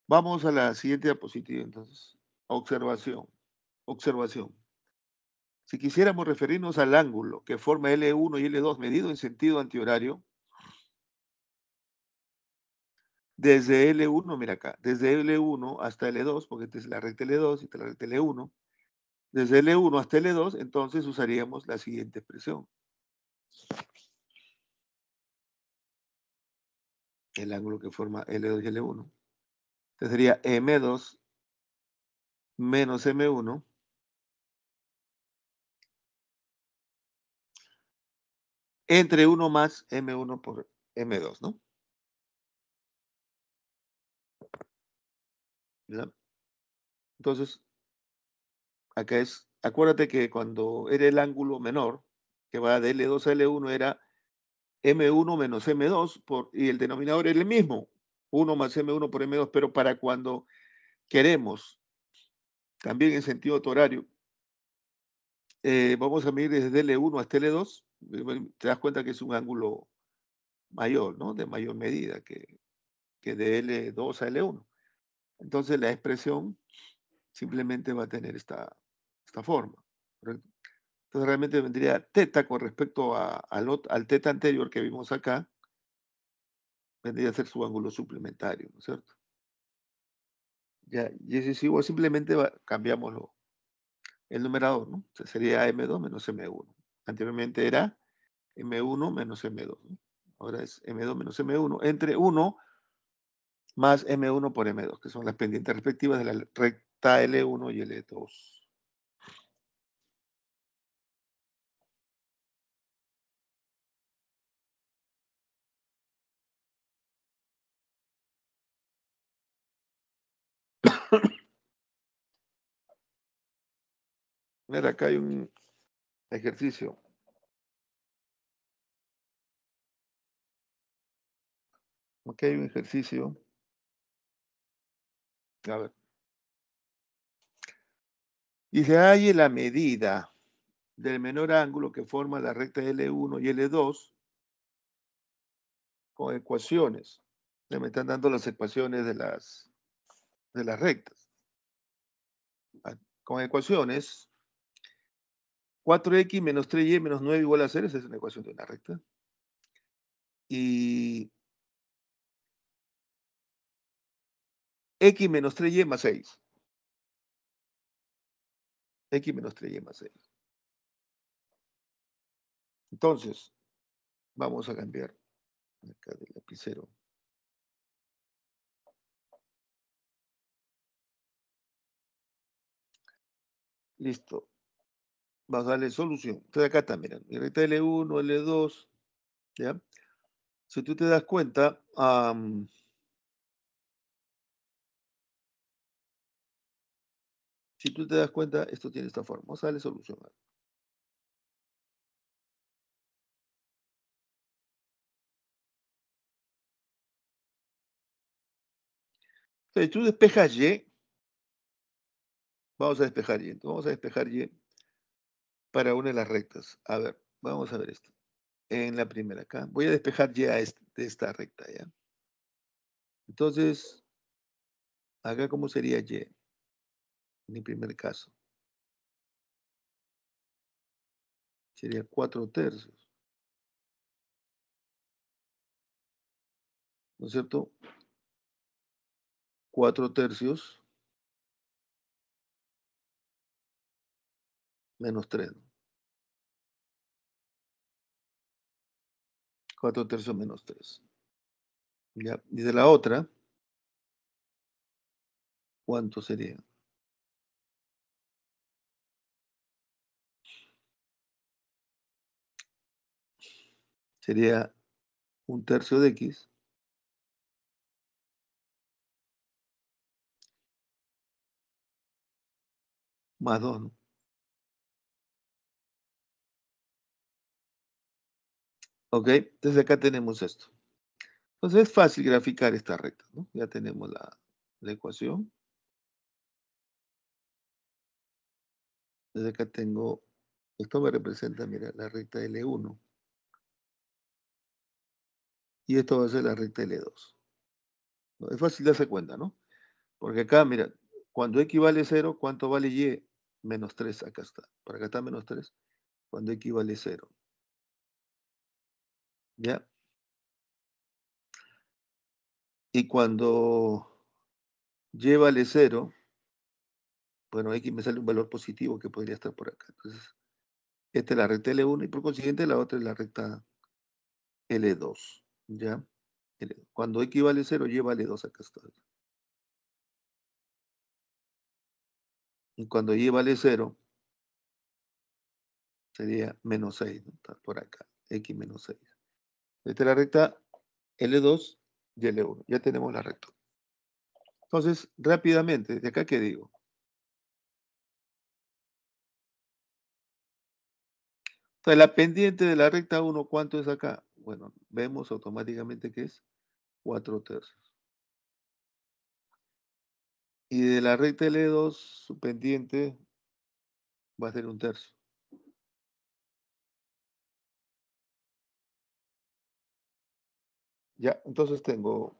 Vamos a la siguiente diapositiva, entonces. Observación. Observación. Si quisiéramos referirnos al ángulo que forma L1 y L2 medido en sentido antihorario, desde L1, mira acá, desde L1 hasta L2, porque esta es la recta L2 y esta es la recta L1, desde L1 hasta L2, entonces usaríamos la siguiente expresión. El ángulo que forma L2 y L1. Entonces sería M2 menos M1 entre 1 más M1 por M2, ¿no? ¿Verdad? Entonces, acá es, acuérdate que cuando era el ángulo menor, que va de L2 a L1, era M1 menos M2, y el denominador era el mismo, 1 más M1 por M2, pero para cuando queremos, también en sentido horario, vamos a medir desde L1 hasta L2, te das cuenta que es un ángulo mayor, ¿no? De mayor medida que de L2 a L1. Entonces la expresión simplemente va a tener esta forma, ¿correcto? Entonces realmente vendría teta con respecto al teta anterior que vimos acá, vendría a ser su ángulo suplementario, ¿no es cierto? Ya, y ese es igual, simplemente cambiamos el numerador, ¿no? O sea, sería M2 menos M1. Anteriormente era M1 menos M2, ¿no? Ahora es M2 menos M1 entre 1 más M1 por M2, que son las pendientes respectivas de la recta L1 y L2. Mira, acá hay un ejercicio. Aquí hay un ejercicio. A ver. Dice, hay la medida del menor ángulo que forma la recta L1 y L2 con ecuaciones. Ya me están dando las ecuaciones de las rectas. Con ecuaciones, 4x menos 3y menos 9 igual a 0, esa es una ecuación de una recta. Y x menos 3y más 6. X menos 3y más 6. Entonces, vamos a cambiar acá del lapicero. Listo. Vamos a darle solución. Entonces acá está, miren, mi recta L1, L2, ¿ya? Si tú te das cuenta, si tú te das cuenta, esto tiene esta forma. Vamos a darle solución. Entonces tú despejas Y, vamos a despejar Y. Entonces vamos a despejar Y para una de las rectas. A ver, vamos a ver esto. En la primera acá. Voy a despejar Y de esta recta, ¿ya? Entonces, acá, ¿cómo sería Y? En mi primer caso. Sería 4/3. ¿No es cierto? 4/3 menos 3. 4/3 menos 3. ¿Ya? Y de la otra, ¿cuánto sería? Sería 1/3 de X más 2, ¿no? ¿Ok? Entonces acá tenemos esto. Entonces es fácil graficar esta recta, ¿no? Ya tenemos la ecuación. Desde acá tengo, esto me representa, mira, la recta L1. Y esto va a ser la recta L2. ¿No? Es fácil darse cuenta, ¿no? Porque acá, mira, cuando X vale cero, ¿cuánto vale Y? Menos 3, acá está. Por acá está menos 3. Cuando X vale cero, ¿ya? Y cuando Y vale cero, bueno, X me sale un valor positivo que podría estar por acá. Entonces, esta es la recta L1 y por consiguiente la otra es la recta L2, ¿ya? Cuando X vale cero, Y vale 2, acá está. Y cuando Y vale cero, sería menos 6, ¿no? Está por acá, X menos 6. Esta es la recta L2 y L1. Ya tenemos la recta. Entonces, rápidamente, ¿de acá qué digo? Entonces, la pendiente de la recta 1, ¿cuánto es acá? Bueno, vemos automáticamente que es 4 tercios. Y de la recta L2, su pendiente va a ser un tercio. Ya, entonces tengo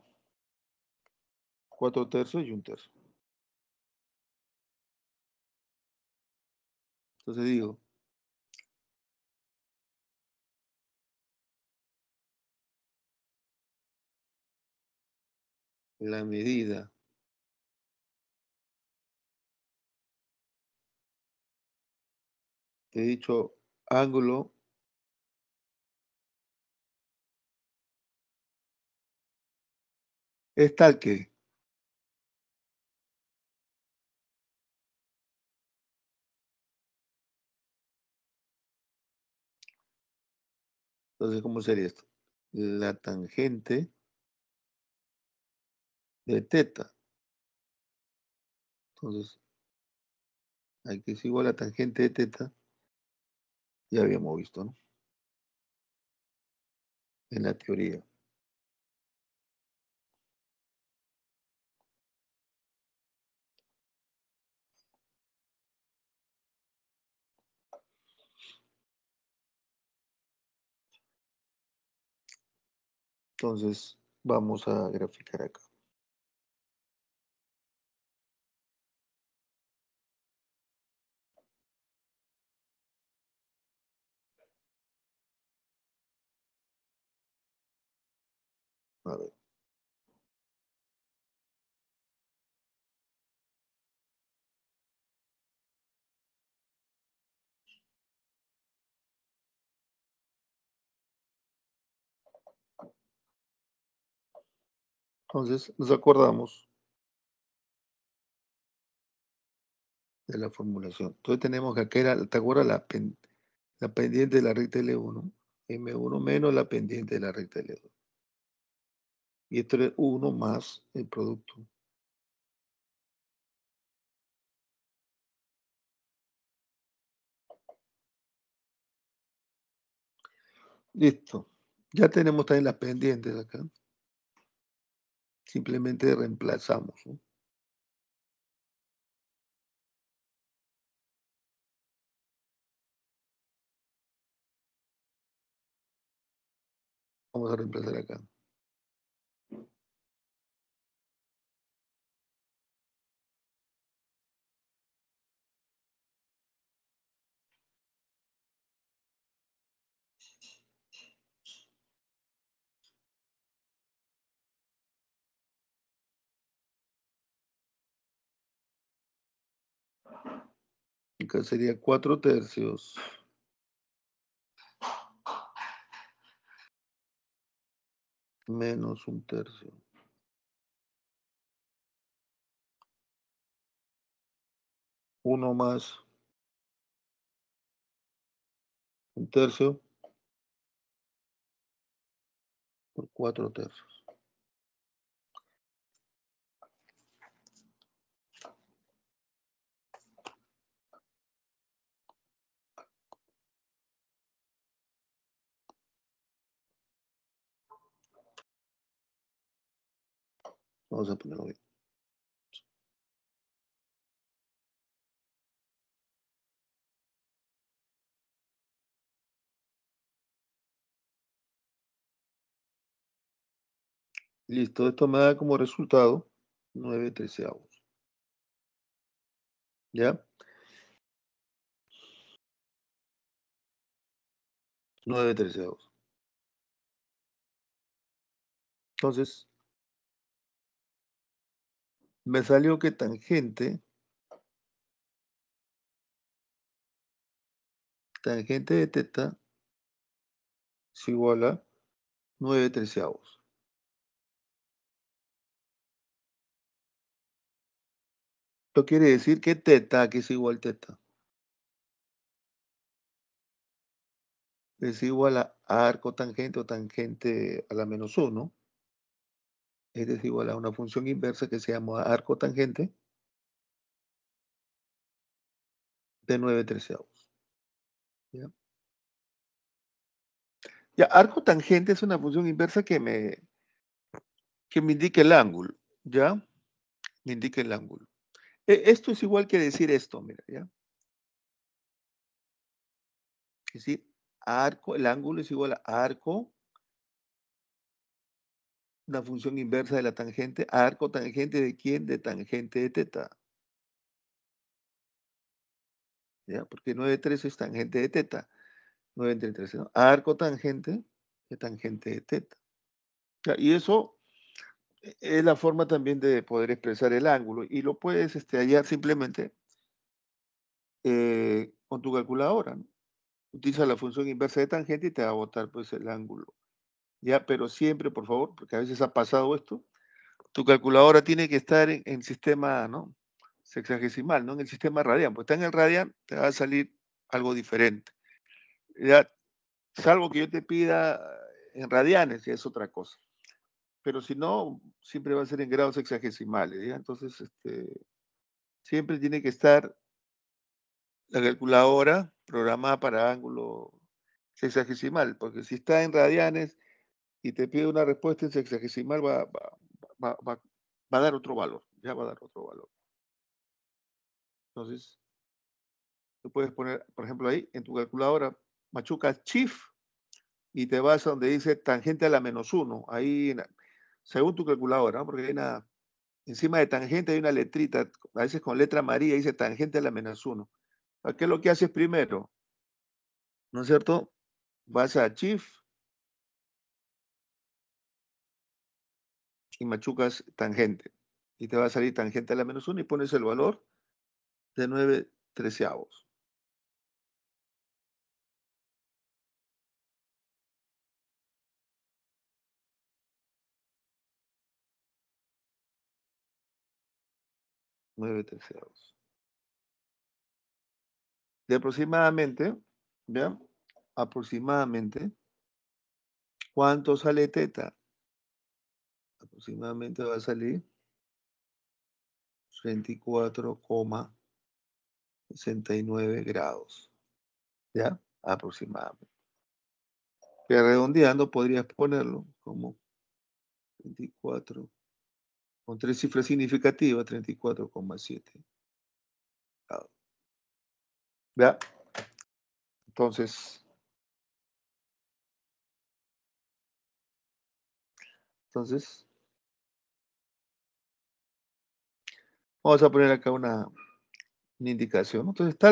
4 tercios y un tercio. Entonces digo, la medida, he dicho ángulo, es tal que, entonces, ¿cómo sería esto? La tangente de teta. Entonces, aquí es igual a la tangente de teta, ya habíamos visto, ¿no? En la teoría. Entonces, vamos a graficar acá. A ver. Entonces, nos acordamos de la formulación. Entonces, tenemos que acá era, ¿te acuerdas la pendiente de la recta L1? M1 menos la pendiente de la recta L2. Y esto es 1 más el producto. Listo. Ya tenemos también las pendientes acá. Simplemente reemplazamos, ¿no? Vamos a reemplazar acá. Acá sería 4 tercios menos un tercio. 1 más un tercio por 4 tercios. Vamos a ponerlo bien. Listo, esto me da como resultado 9/13. ¿Ya? 9/13. Entonces, me salió que tangente de teta es igual a 9/13. Esto quiere decir que teta, que es igual teta, es igual a arco tangente o tangente a la menos 1. Es igual a una función inversa que se llama arco tangente de 9/13. ¿Ya? Ya, arco tangente es una función inversa que me indica el ángulo, ¿ya? Me indica el ángulo. Esto es igual que decir esto, mira, ¿ya? Es decir, arco, el ángulo es igual a arco, una función inversa de la tangente, arco tangente de quién, de tangente de teta, ¿ya? Porque 9/13 es tangente de teta, 9 entre 13, ¿no? Arco tangente de tangente de teta. Ya, y eso es la forma también de poder expresar el ángulo y lo puedes hallar simplemente con tu calculadora, ¿no? Utiliza la función inversa de tangente y te va a botar pues el ángulo. Ya, pero siempre, por favor, porque a veces ha pasado esto, tu calculadora tiene que estar en sistema, ¿no? Sexagesimal, no en el sistema radian. Pues está en el radian, te va a salir algo diferente. Ya, salvo que yo te pida en radianes, ya es otra cosa. Pero si no, siempre va a ser en grados sexagesimales, ¿ya? Entonces, siempre tiene que estar la calculadora programada para ángulo sexagesimal, porque si está en radianes y te pide una respuesta en sexagesimal, va a dar otro valor, ya va a dar otro valor. Entonces, tú puedes poner, por ejemplo, ahí en tu calculadora, machucas shift y te vas a donde dice tangente a la menos 1, ahí, según tu calculadora, ¿no? Porque hay encima de tangente hay una letrita, a veces con letra amarilla dice tangente a la menos 1. ¿Qué es lo que haces primero? ¿No es cierto? Vas a shift y machucas tangente. Y te va a salir tangente a la menos 1 y pones el valor de 9/13. 9/13. De aproximadamente, ¿ya? Aproximadamente, ¿cuánto sale teta? Aproximadamente va a salir 34,69 grados, ¿ya? Aproximadamente. Que redondeando podrías ponerlo como 34, con tres cifras significativas, 34,7 grados. ¿Ya? Entonces, entonces, vamos a poner acá una indicación, ¿no? Entonces,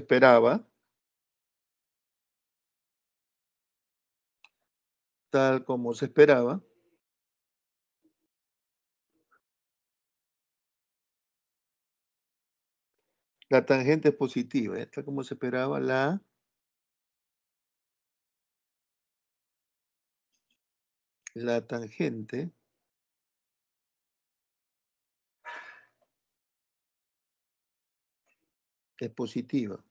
tal como se esperaba, la tangente es positiva, ¿ya? Tal como se esperaba, la tangente es positiva.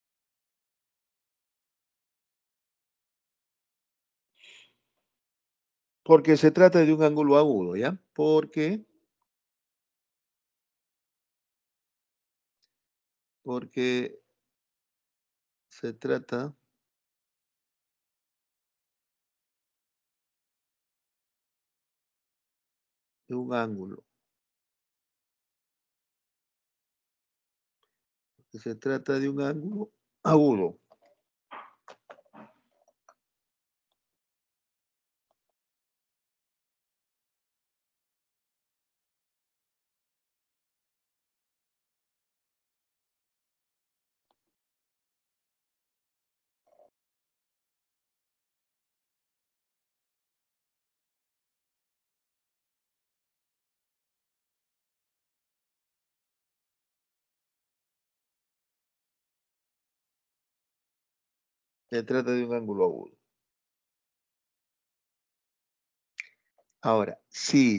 Porque se trata de un ángulo agudo, ¿ya? Porque se trata de un ángulo. Se trata de un ángulo agudo. Se trata de un ángulo agudo. Ahora,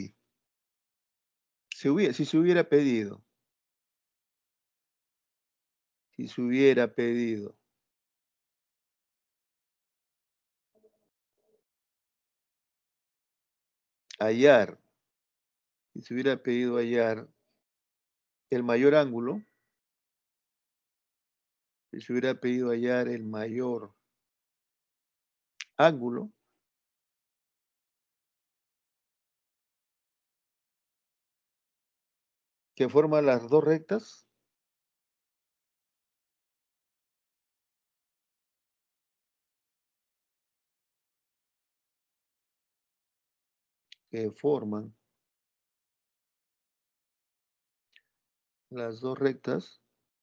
si se hubiera pedido, si se hubiera pedido hallar, si se hubiera pedido hallar el mayor ángulo, si se hubiera pedido hallar el mayor ángulo que forma las dos rectas que forman las dos rectas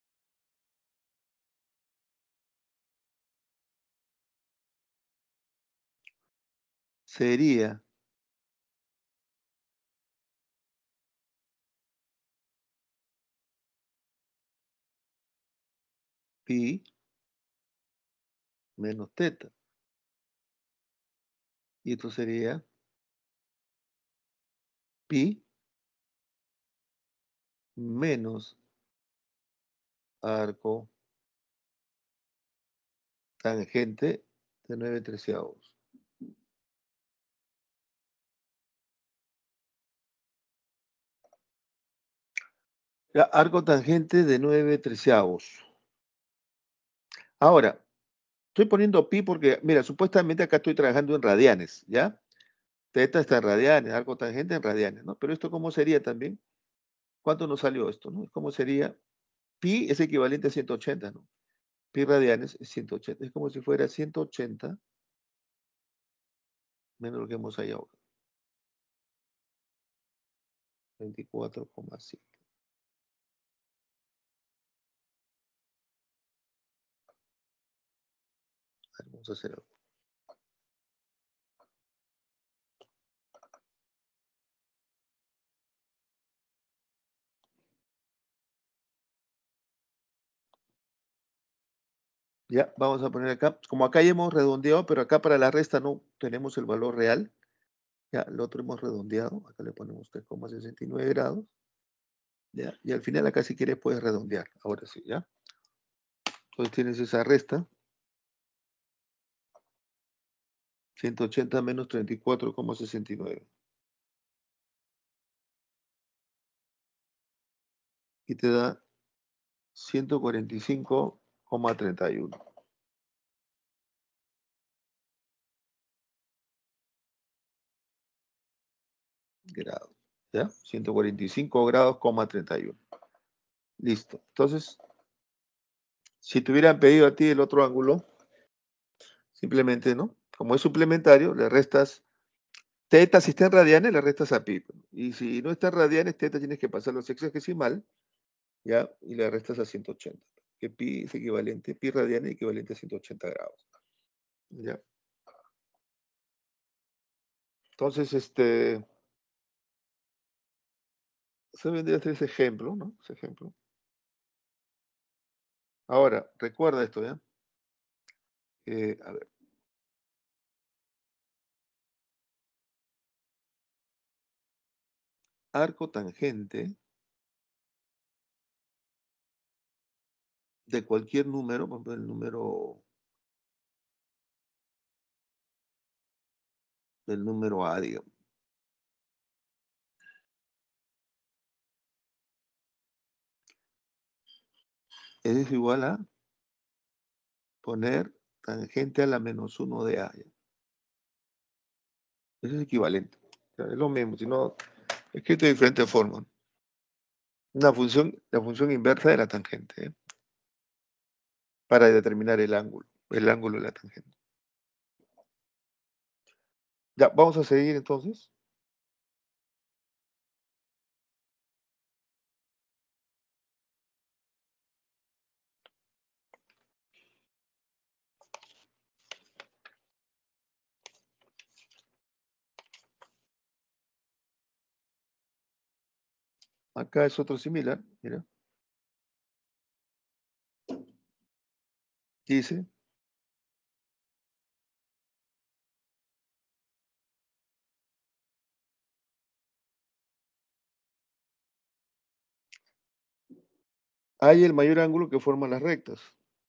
sería pi menos teta. Y esto sería pi menos arco tangente de 9/13. Ya, arco tangente de 9/13. Ahora, estoy poniendo pi porque, mira, supuestamente acá estoy trabajando en radianes, ¿ya? Teta está en radianes, arco tangente en radianes, ¿no? Pero esto, ¿cómo sería también? ¿Cuánto nos salió esto, no? ¿Cómo sería? Pi es equivalente a 180, ¿no? Pi radianes es 180. Es como si fuera 180 menos lo que hemos hallado acá, 24,7. Vamos a hacer algo. Ya, vamos a poner acá, como acá ya hemos redondeado, pero acá para la resta no tenemos el valor real. Ya, el otro hemos redondeado, acá le ponemos 3,69 grados. Ya, y al final acá si quieres puedes redondear. Ahora sí, ya. Entonces tienes esa resta, 180 menos 34,69. Y te da 145,31 grados. ¿Ya? 145 grados,31. Listo. Entonces, si te hubieran pedido a ti el otro ángulo, simplemente, ¿no? Como es suplementario, le restas teta, si está en radianes, le restas a pi. Y si no está en radianes, teta tienes que pasarlo a sexagesimal, ¿ya? Y le restas a 180. Que pi es equivalente, pi radianes equivalente a 180 grados. ¿Ya? Entonces, se vendría a ser ese ejemplo, ¿no? Ese ejemplo. Ahora, recuerda esto, ¿ya? A ver, arco tangente de cualquier número, por ejemplo, el número del número A, digamos, es igual a poner tangente a la -1 de A. ¿Ya? Eso es equivalente. O sea, es lo mismo, sino escrito de diferente forma. La función inversa de la tangente, ¿eh? Para determinar el ángulo de la tangente. Ya, vamos a seguir entonces. Acá es otro similar, mira. Dice hay el mayor ángulo que forman las rectas,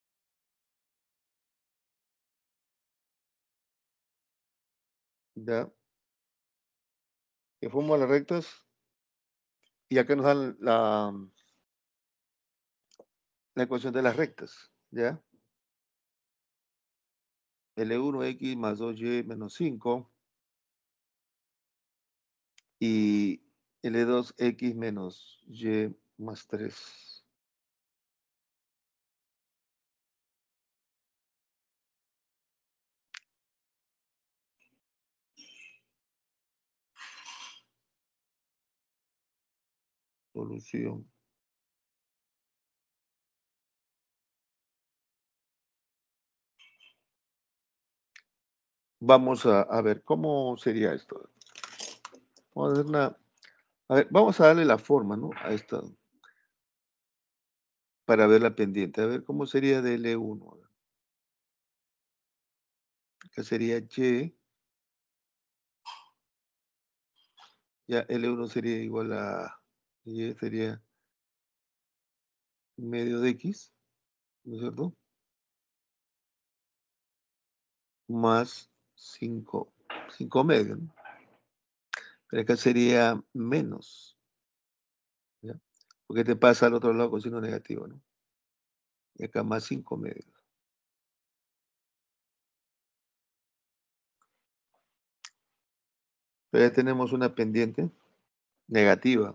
¿ya? Que forman las rectas y acá nos dan la ecuación de las rectas, ¿ya? L1x más 2y menos 5 y L2x menos y más 3. Solución. Vamos a ver cómo sería esto. Vamos a hacer a ver, vamos a darle la forma, ¿no? A esta, para ver la pendiente. A ver cómo sería de L1. Acá sería Y, ya L1 sería igual a Y, sería medio de X, ¿no es cierto? Más 5 medios, ¿no? Pero acá sería menos, ¿ya? Porque te pasa al otro lado con signo negativo, ¿no? Y acá más 5 medios. Pero ya tenemos una pendiente negativa.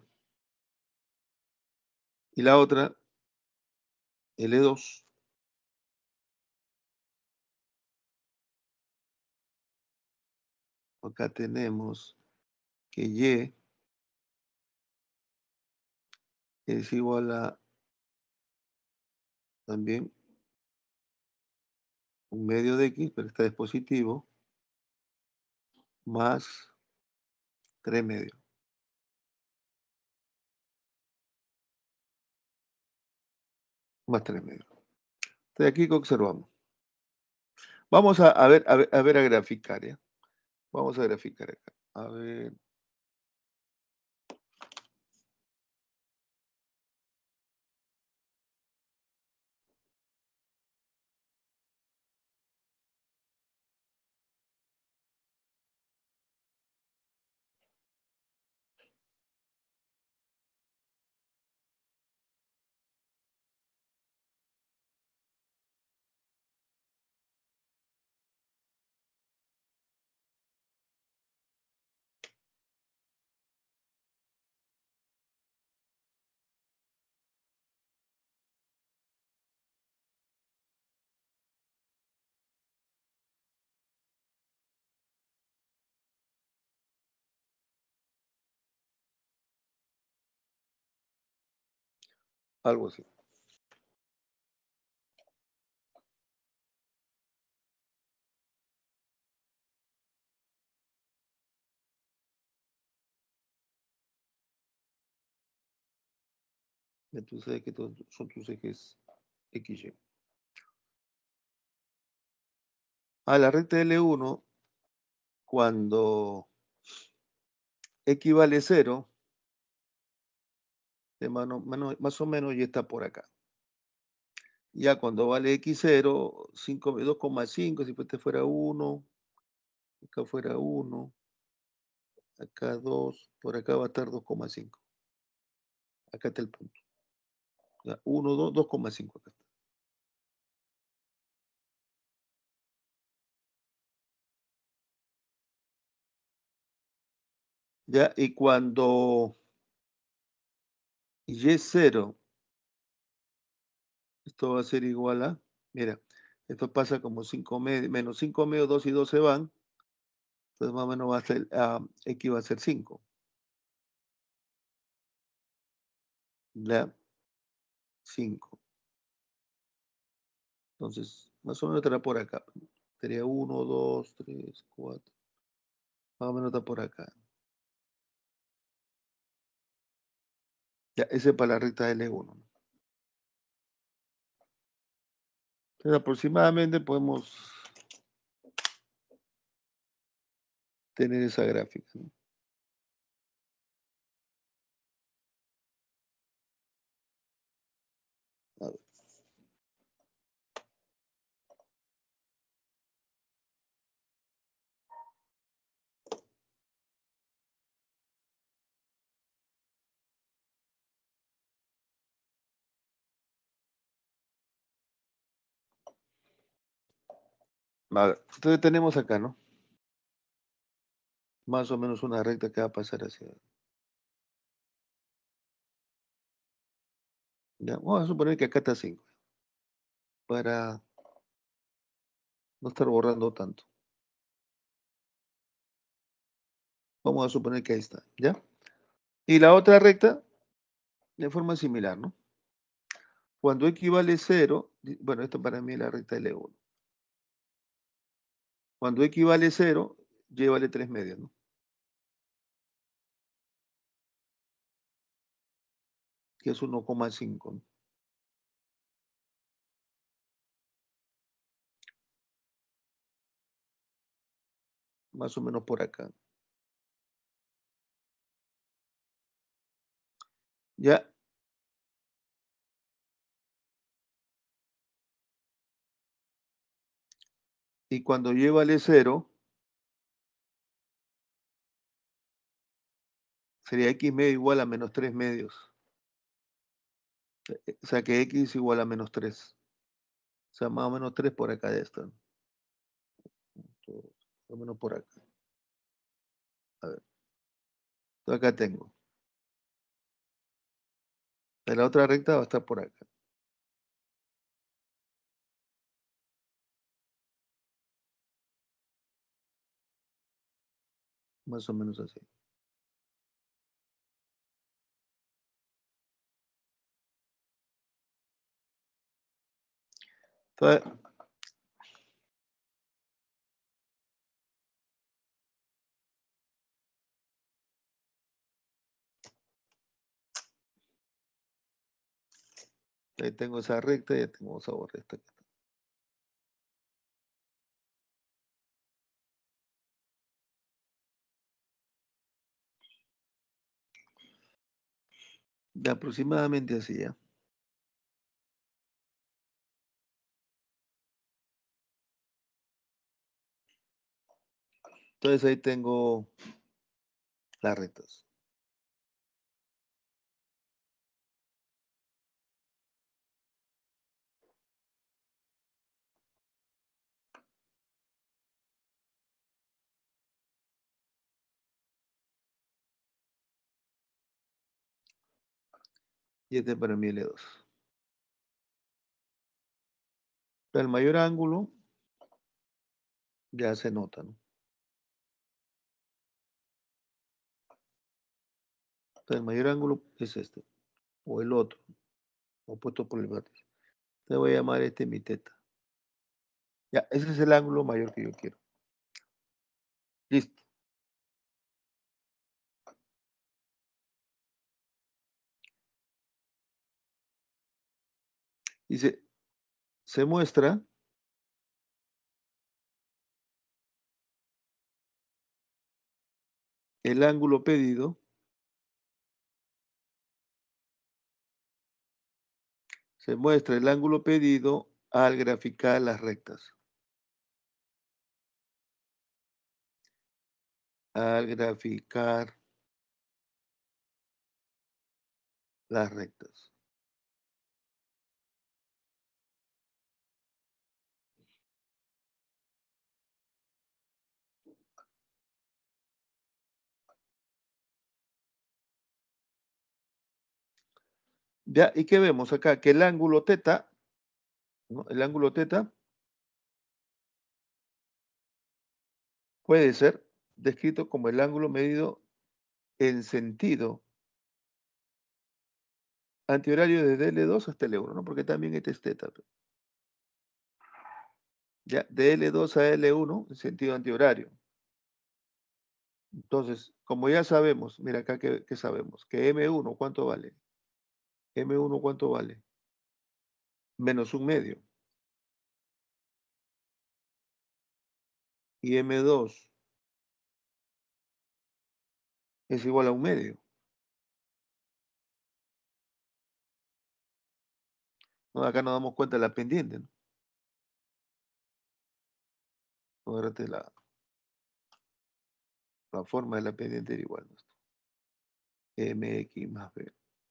Y la otra, L2, acá tenemos que Y es igual a también un medio de X, pero está es positivo, más 3 medios, más 3 medios. Entonces aquí que observamos. Vamos a graficar, ¿ya? Vamos a graficar acá. A ver, algo así. Ya tú sabes que son tus ejes XY. La recta L1, cuando X vale 0, más o menos ya está por acá. Ya cuando vale X0, 2,5, si este fuera 1, acá fuera 1, acá 2, por acá va a estar 2,5. Acá está el punto. Ya, 1, 2, 2,5 acá está. Ya, y cuando Y0, esto va a ser igual a, mira, esto pasa como 5 medios, menos 5 medios, 2 y 2 se van, entonces más o menos va a ser, X va a ser 5. Ya, 5. Entonces, más o menos estará por acá. Sería 1, 2, 3, 4. Más o menos está por acá. Ya, ese es para la recta L1. Entonces, aproximadamente podemos tener esa gráfica, ¿no? A ver. A ver, entonces tenemos acá, ¿no? Más o menos una recta que va a pasar hacia. Ya, vamos a suponer que acá está 5, para no estar borrando tanto. Vamos a suponer que ahí está, ¿ya? Y la otra recta, de forma similar, ¿no? Cuando equivale 0, bueno, esto para mí es la recta de L1. Cuando equivale 0, llévale 3 medios, ¿no? Que es 1,5, ¿no? Más o menos por acá. Ya, y cuando llévale 0, sería x medio igual a menos 3 medios. O sea que x igual a menos 3. O sea, más o menos 3 por acá de esto, ¿no? Más o menos por acá. A ver, acá tengo. La otra recta va a estar por acá. Más o menos así. Entonces, ahí tengo esa recta y ya tengo esa recta. De aproximadamente así, ¿ya? Entonces ahí tengo las rectas. Y este para mí L2. El mayor ángulo ya se nota, ¿no? Entonces, el mayor ángulo es este, o el otro, opuesto por el vértice. Te voy a llamar este mi teta. Ya, ese es el ángulo mayor que yo quiero. Listo. Dice, se muestra el ángulo pedido, se muestra el ángulo pedido al graficar las rectas. Al graficar las rectas. Ya, ¿y qué vemos acá? Que el ángulo teta, ¿no? El ángulo teta puede ser descrito como el ángulo medido en sentido antihorario desde L2 hasta L1, ¿no? Porque también este es teta. Ya, de L2 a L1 en sentido antihorario. Entonces, como ya sabemos, mira acá que sabemos, que M1, ¿cuánto vale? M1, ¿cuánto vale? Menos un medio. Y M2 es igual a un medio. ¿no? Acá nos damos cuenta de la pendiente, ¿no? Acuérdate la forma de la pendiente era igual, ¿no? Mx más b.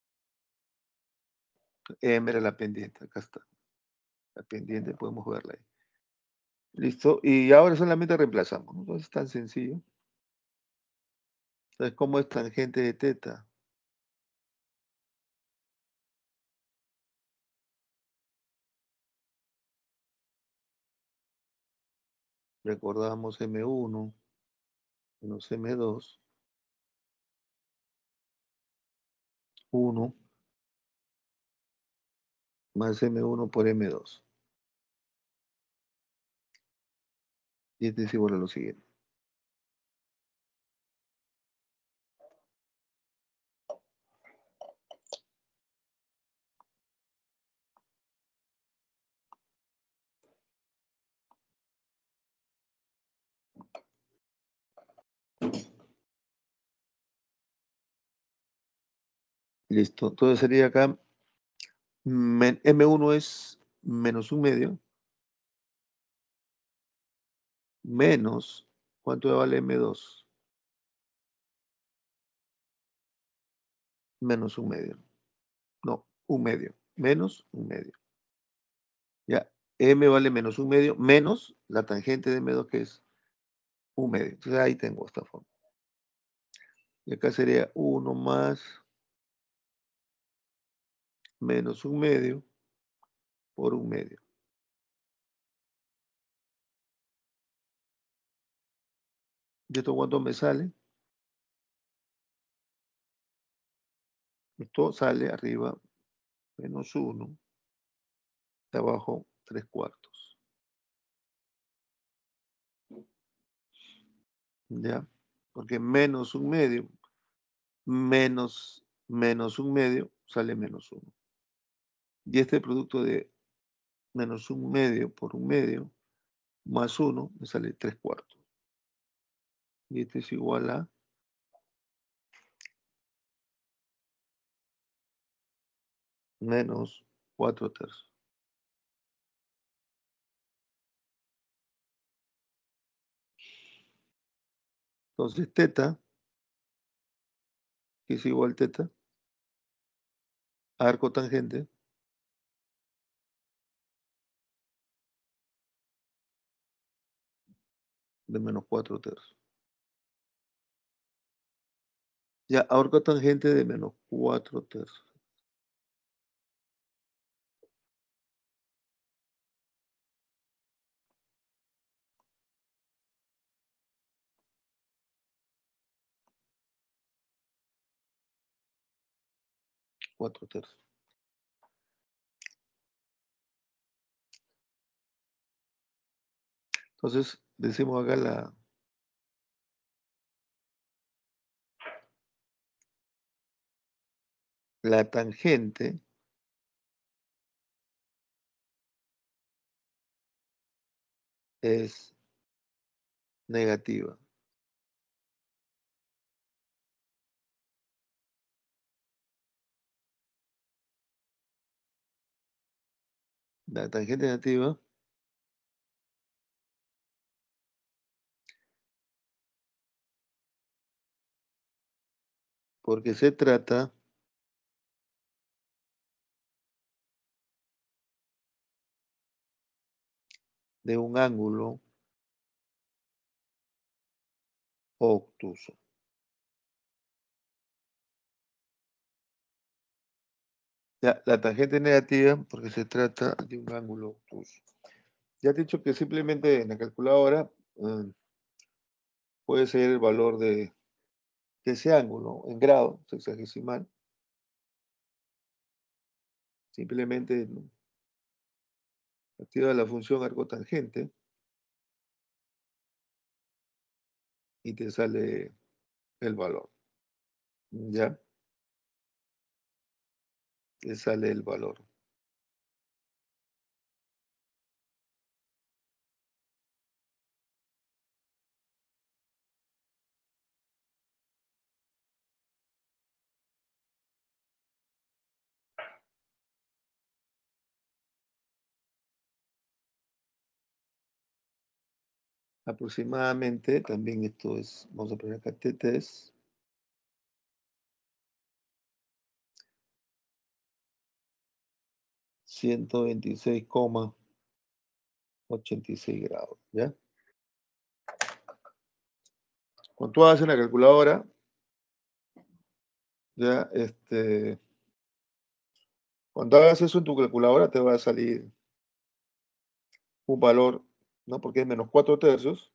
M era la pendiente, acá está. La pendiente podemos verla ahí. Listo. Y ahora solamente reemplazamos, ¿no? Entonces es tan sencillo. Entonces, ¿cómo es tangente de teta? Recordamos M1 menos M2, 1 más M1 por M2. Y este es igual a lo siguiente. Listo. Entonces sería acá, M1 es menos un medio, menos, ¿cuánto vale M2? Menos un medio. No, un medio. Menos un medio. Ya, M vale menos un medio, menos la tangente de M2 que es un medio. Entonces ahí tengo esta forma. Y acá sería 1 más menos un medio por un medio. ¿Y esto cuánto me sale? Esto sale arriba menos 1, de abajo 3/4. ¿Ya? Porque menos un medio, menos un medio, sale menos 1. Y este producto de menos un medio por un medio, más 1, me sale 3/4. Y este es igual a menos 4/3. Entonces, teta, que es igual teta, arco tangente, de menos 4/3. Ya, arco tangente de menos 4/3. 4/3. Entonces, decimos acá la tangente es negativa. La tangente negativa porque se trata de un ángulo obtuso. Ya, la tangente negativa porque se trata de un ángulo obtuso. Ya te he dicho que simplemente en la calculadora puede ser el valor de ese ángulo en grado sexagesimal. Simplemente, ¿no?, activa la función arcotangente y te sale el valor. Ya, te sale el valor. aproximadamente, también esto es, vamos a poner acá TT es 126,86 grados, ¿ya? Cuando tú haces en la calculadora, ya, cuando hagas eso en tu calculadora te va a salir un valor, ¿no? Porque es menos 4 tercios,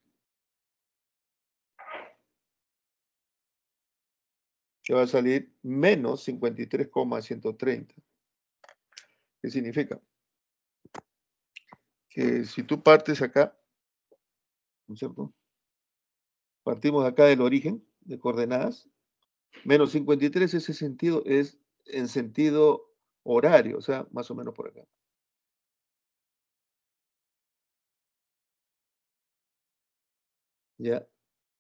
te va a salir menos 53,130. ¿Qué significa? Que si tú partes acá, ¿no es cierto? Partimos acá del origen de coordenadas, menos 53 ese sentido es en sentido horario, o sea, más o menos por acá. Ya,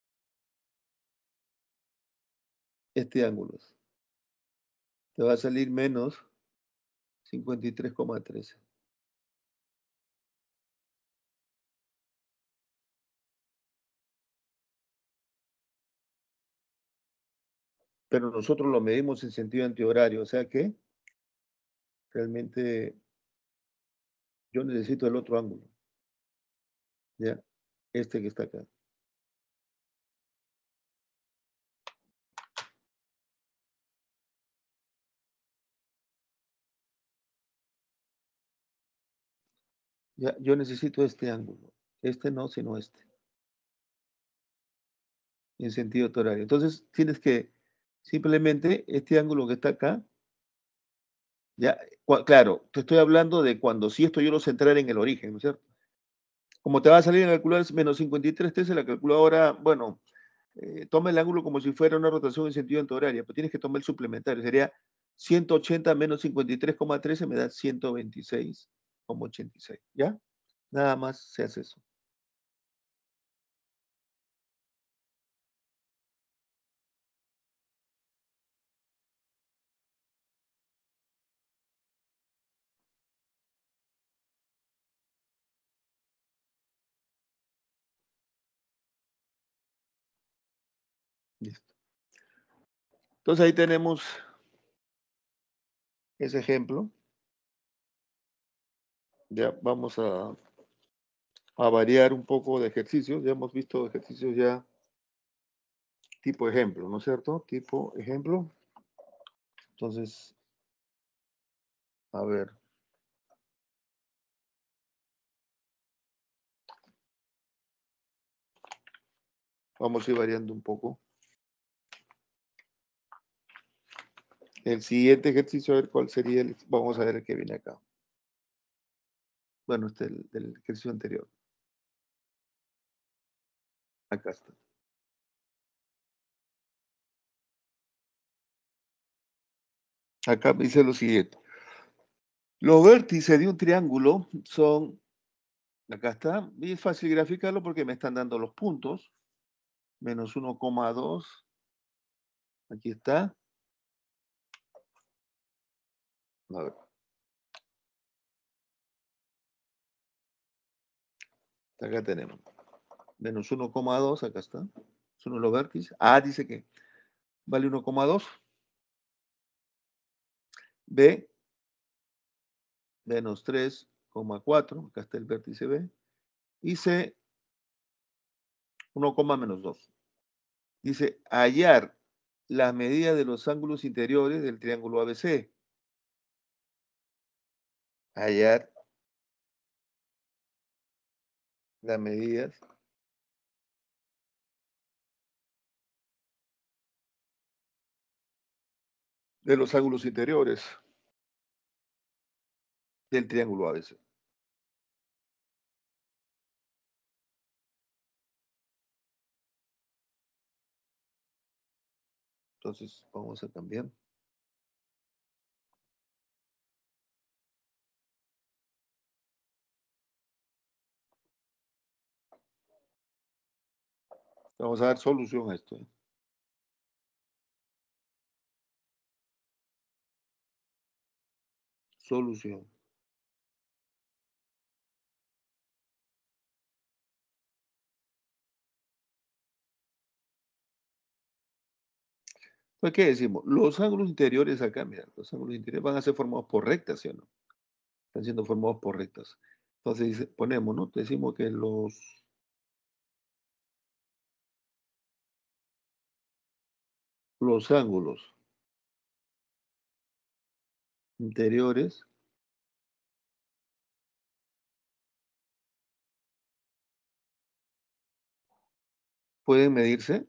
este ángulo te va a salir menos 53,13. Pero nosotros lo medimos en sentido antihorario, o sea que realmente yo necesito el otro ángulo, ya, este que está acá. Ya, yo necesito este ángulo. Este no, sino este, en sentido horario. Entonces tienes que simplemente este ángulo que está acá, ya, claro, te estoy hablando de cuando si esto yo lo centrara en el origen, ¿no es cierto? Como te va a salir en la calculadora es menos 53 la calculadora, bueno, toma el ángulo como si fuera una rotación en sentido antihoraria, pero tienes que tomar el suplementario. Sería 180 menos 53,13 me da 126,86. ¿Ya? Nada más se hace eso. Listo. Entonces ahí tenemos ese ejemplo. Ya vamos a variar un poco de ejercicios. Ya hemos visto ejercicios ya tipo ejemplo, ¿no es cierto? Tipo ejemplo. Entonces, a ver, vamos a ir variando un poco. El siguiente ejercicio, a ver cuál sería el. Vamos a ver el que viene acá. Bueno, este del ejercicio anterior. Acá está. Acá me dice lo siguiente. Los vértices de un triángulo son, acá está, y es fácil graficarlo porque me están dando los puntos. Menos 1,2. Aquí está. A ver, acá tenemos. Menos 1,2, acá está. Son los vértices. A dice que vale 1,2. B, menos 3,4. Acá está el vértice B. Y C, 1, menos 2. Dice hallar las medidas de los ángulos interiores del triángulo ABC. Hallar las medidas de los ángulos interiores del triángulo ABC. Entonces, vamos a cambiar. Vamos a dar solución a esto. Solución. Entonces, ¿qué decimos? Los ángulos interiores acá, mira, los ángulos interiores van a ser formados por rectas, ¿sí o no? Están siendo formados por rectas. Entonces ponemos, ¿no? Decimos que los ángulos interiores pueden medirse,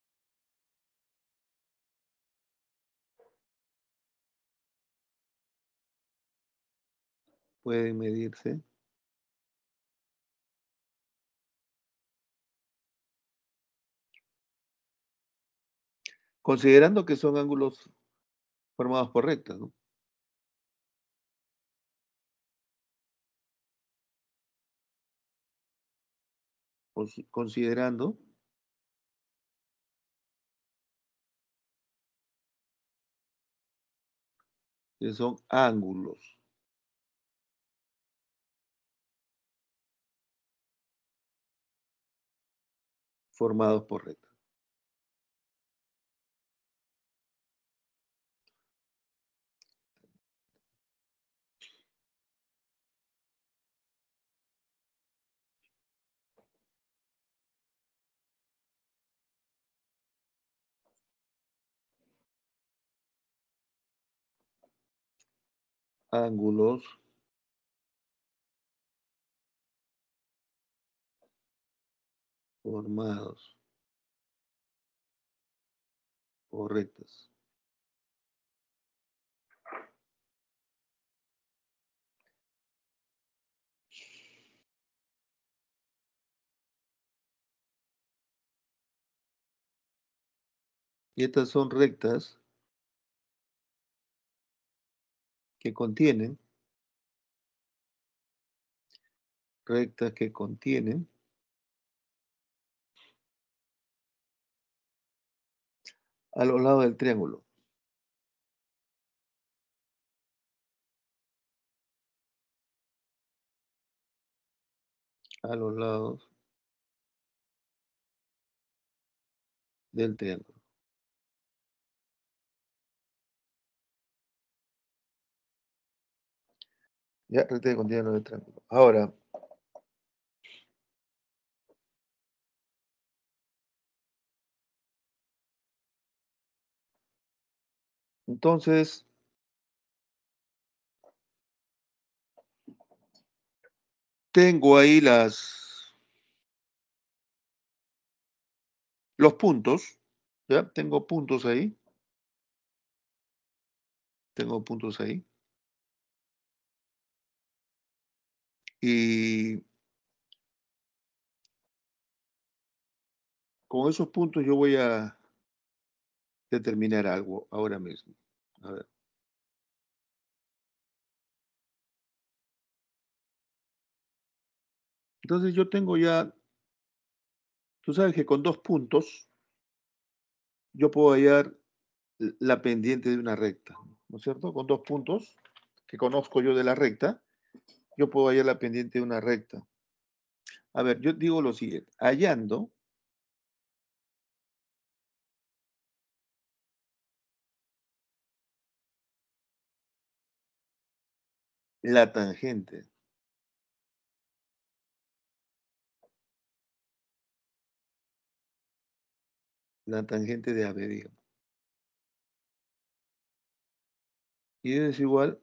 pueden medirse, considerando que son ángulos formados por rectas, ¿no? Considerando que son ángulos formados por rectas. Ángulos formados por rectas. Y estas son que contienen, rectas que contienen a los lados del triángulo, a los lados del triángulo. Ya, rectas que contienen a los del triángulo. Ahora, entonces, tengo ahí los puntos, ¿ya? Tengo puntos ahí, y con esos puntos yo voy a determinar algo ahora mismo. A ver, entonces yo tengo ya, tú sabes que con 2 puntos yo puedo hallar la pendiente de una recta, ¿no es cierto? Con 2 puntos que conozco yo de la recta, yo puedo hallar la pendiente de una recta. A ver, yo digo lo siguiente, hallando la tangente, la tangente de AB, digamos, y es igual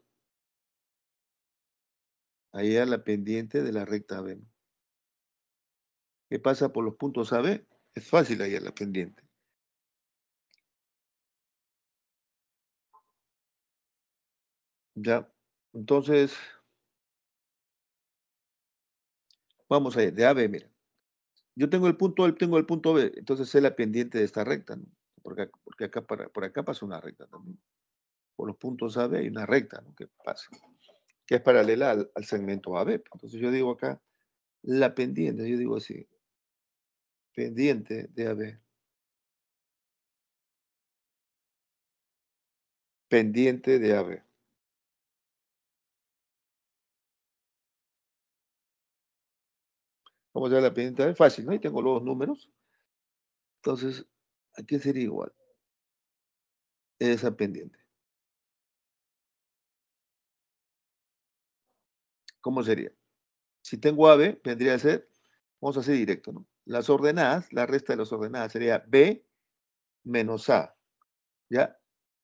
a hallar la pendiente de la recta AB, ¿no? Que pasa por los puntos AB, es fácil hallar la pendiente. Ya, entonces, vamos a ir de AB, mira. Yo tengo el punto A, tengo el punto B, entonces sé la pendiente de esta recta, ¿no? Porque acá, por acá pasa una recta también. Por los puntos AB hay una recta, ¿no? Que pasa, que es paralela al segmento AB. Entonces yo digo acá, la pendiente, yo digo así, pendiente de AB, pendiente de AB. Vamos a ver la pendiente de AB, fácil, ¿no? Ahí tengo los dos números. Entonces, aquí sería igual. esa pendiente. ¿Cómo sería? Si tengo AB, vendría a ser, vamos a hacer directo, ¿no? Las ordenadas, la resta de las ordenadas sería B menos A, ¿ya?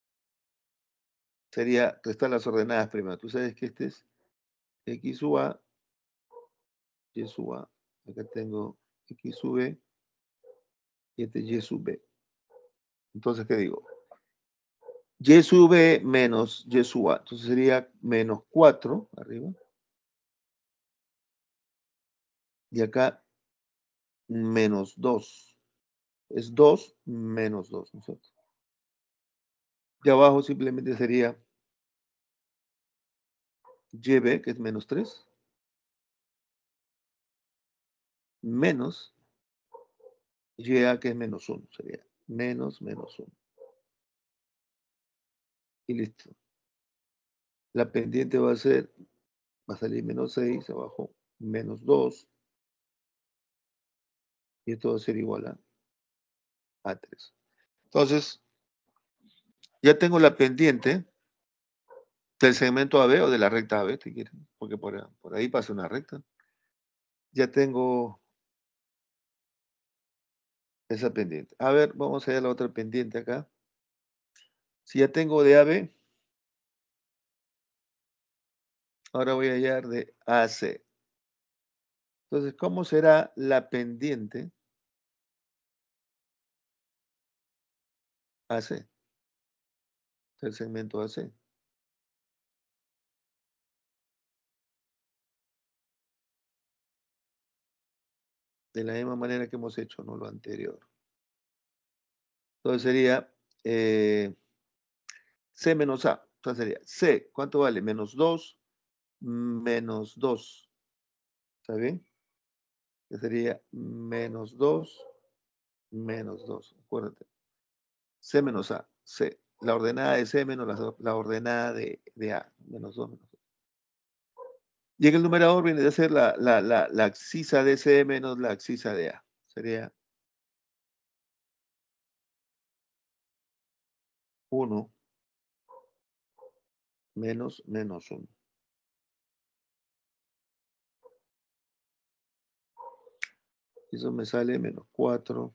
Sería restar las ordenadas primero. Tú sabes que este es X sub A, Y sub A. Acá tengo X sub B y este es Y sub B. Entonces, ¿qué digo? Y sub B menos Y sub A. Entonces sería menos 4 arriba. Y acá menos 2. Es 2 menos 2, ¿no es cierto? Y abajo simplemente sería YB, que es menos 3, menos YA, que es menos 1. Sería menos menos 1. Y listo. La pendiente va a ser, va a salir menos 6, abajo menos 2. Y esto va a ser igual a 3. Entonces, ya tengo la pendiente del segmento AB o de la recta AB, si quieren, porque por ahí pasa una recta. Ya tengo esa pendiente. A ver, vamos a ir a la otra pendiente acá. Si ya tengo de AB, ahora voy a hallar de AC. Entonces, ¿cómo será la pendiente AC? El segmento AC. De la misma manera que hemos hecho, ¿no? Lo anterior. Entonces sería C menos A. Entonces sería C, ¿cuánto vale? Menos 2 menos 2. ¿Está bien? Que sería menos 2 menos 2. Acuérdate. C menos A. C. La ordenada de C menos la ordenada de A. Menos 2 menos 2. Y en el numerador viene a ser la axisa de C menos la axisa de A. Sería 1 menos menos 1. Eso me sale menos 4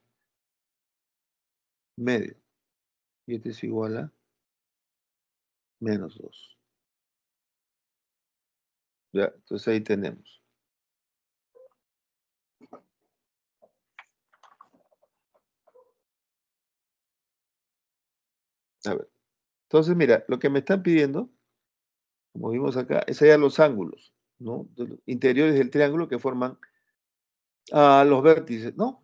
medio. Y este es igual a menos 2. Ya, entonces ahí tenemos. A ver. Entonces, mira, lo que me están pidiendo, como vimos acá, es hallar los ángulos, ¿no? De los interiores del triángulo que forman los vértices, ¿no?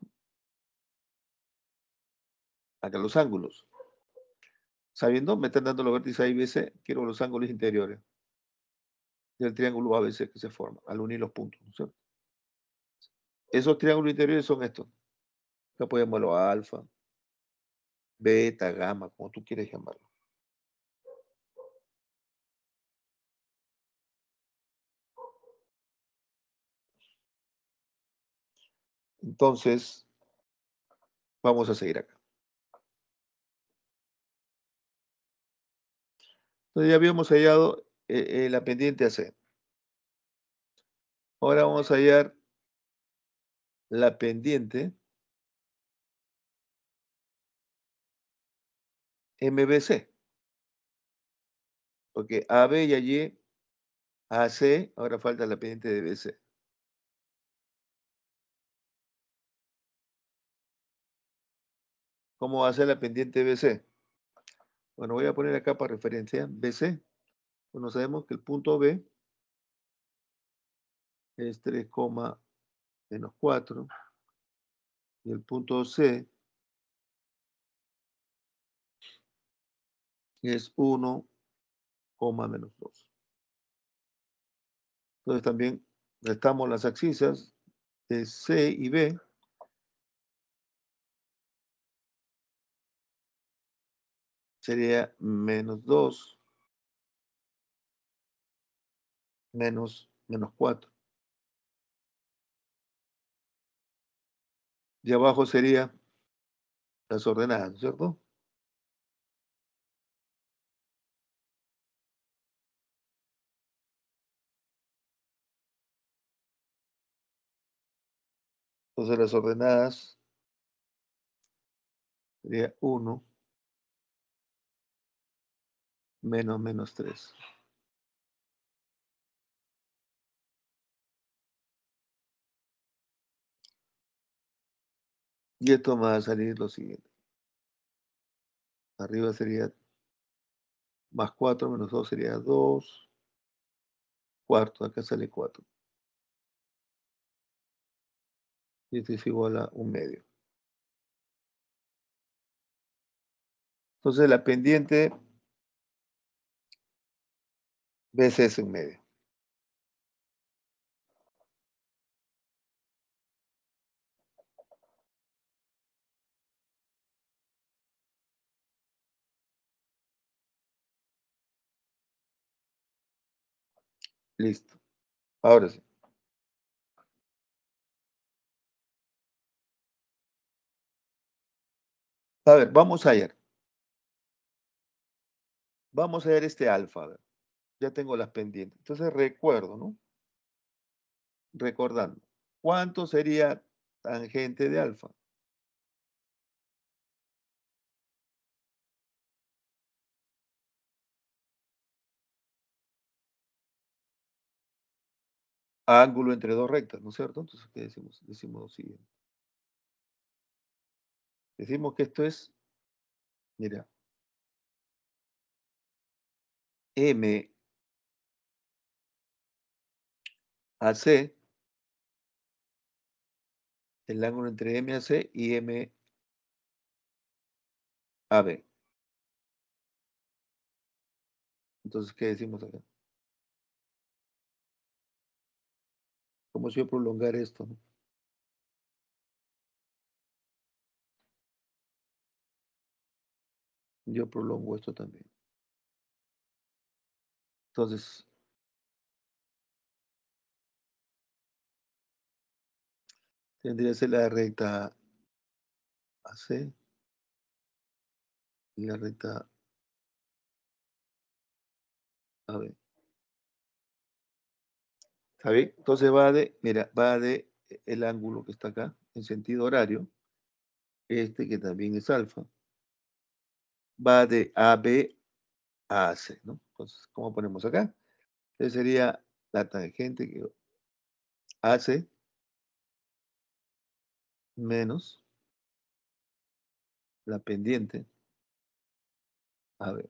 Acá los ángulos. Sabiendo, me están dando los vértices A y B, C, quiero los ángulos interiores del triángulo ABC que se forma al unir los puntos, ¿no es cierto? Esos triángulos interiores son estos. Acá podemos llamarlo alfa, beta, gamma, como tú quieres llamarlo. Entonces, vamos a seguir acá. Entonces ya habíamos hallado la pendiente AC. Ahora vamos a hallar la pendiente MBC, porque AB y Y, AC, ahora falta la pendiente de BC. ¿Cómo va a ser la pendiente BC? Bueno, voy a poner acá para referencia BC. Bueno, sabemos que el punto B es 3, menos 4 y el punto C es 1, menos 2. Entonces también restamos las axisas de C y B. Sería menos 2 menos 4. Y abajo sería las ordenadas, ¿no es cierto? Entonces las ordenadas sería 1 menos menos 3. Y esto me va a salir lo siguiente. Arriba sería más 4 menos 2 sería 2 cuartos. Acá sale 4. Y esto es igual a 1/2. Entonces la pendiente veces 1/2. Listo. Ahora sí. A ver, vamos a hallar. Vamos a hallar este alfa. A ver. Ya tengo las pendientes. Entonces recuerdo, ¿no? Recordando. ¿Cuánto sería tangente de alfa? Ángulo entre dos rectas, ¿no es cierto? Entonces, ¿qué decimos? Decimos lo siguiente. Decimos que esto es, mira, M a C, el ángulo entre M a C y M a B. Entonces, ¿qué decimos acá? ¿Cómo se va a prolongar esto, no? Yo prolongo esto también. Entonces, tendría que ser la recta AC y la recta AB. ¿Está bien? Entonces va de, mira, va de el ángulo que está acá, en sentido horario, este que también es alfa, va de AB a AC, ¿no? Entonces, ¿cómo ponemos acá? Entonces sería la tangente que hace menos la pendiente AB.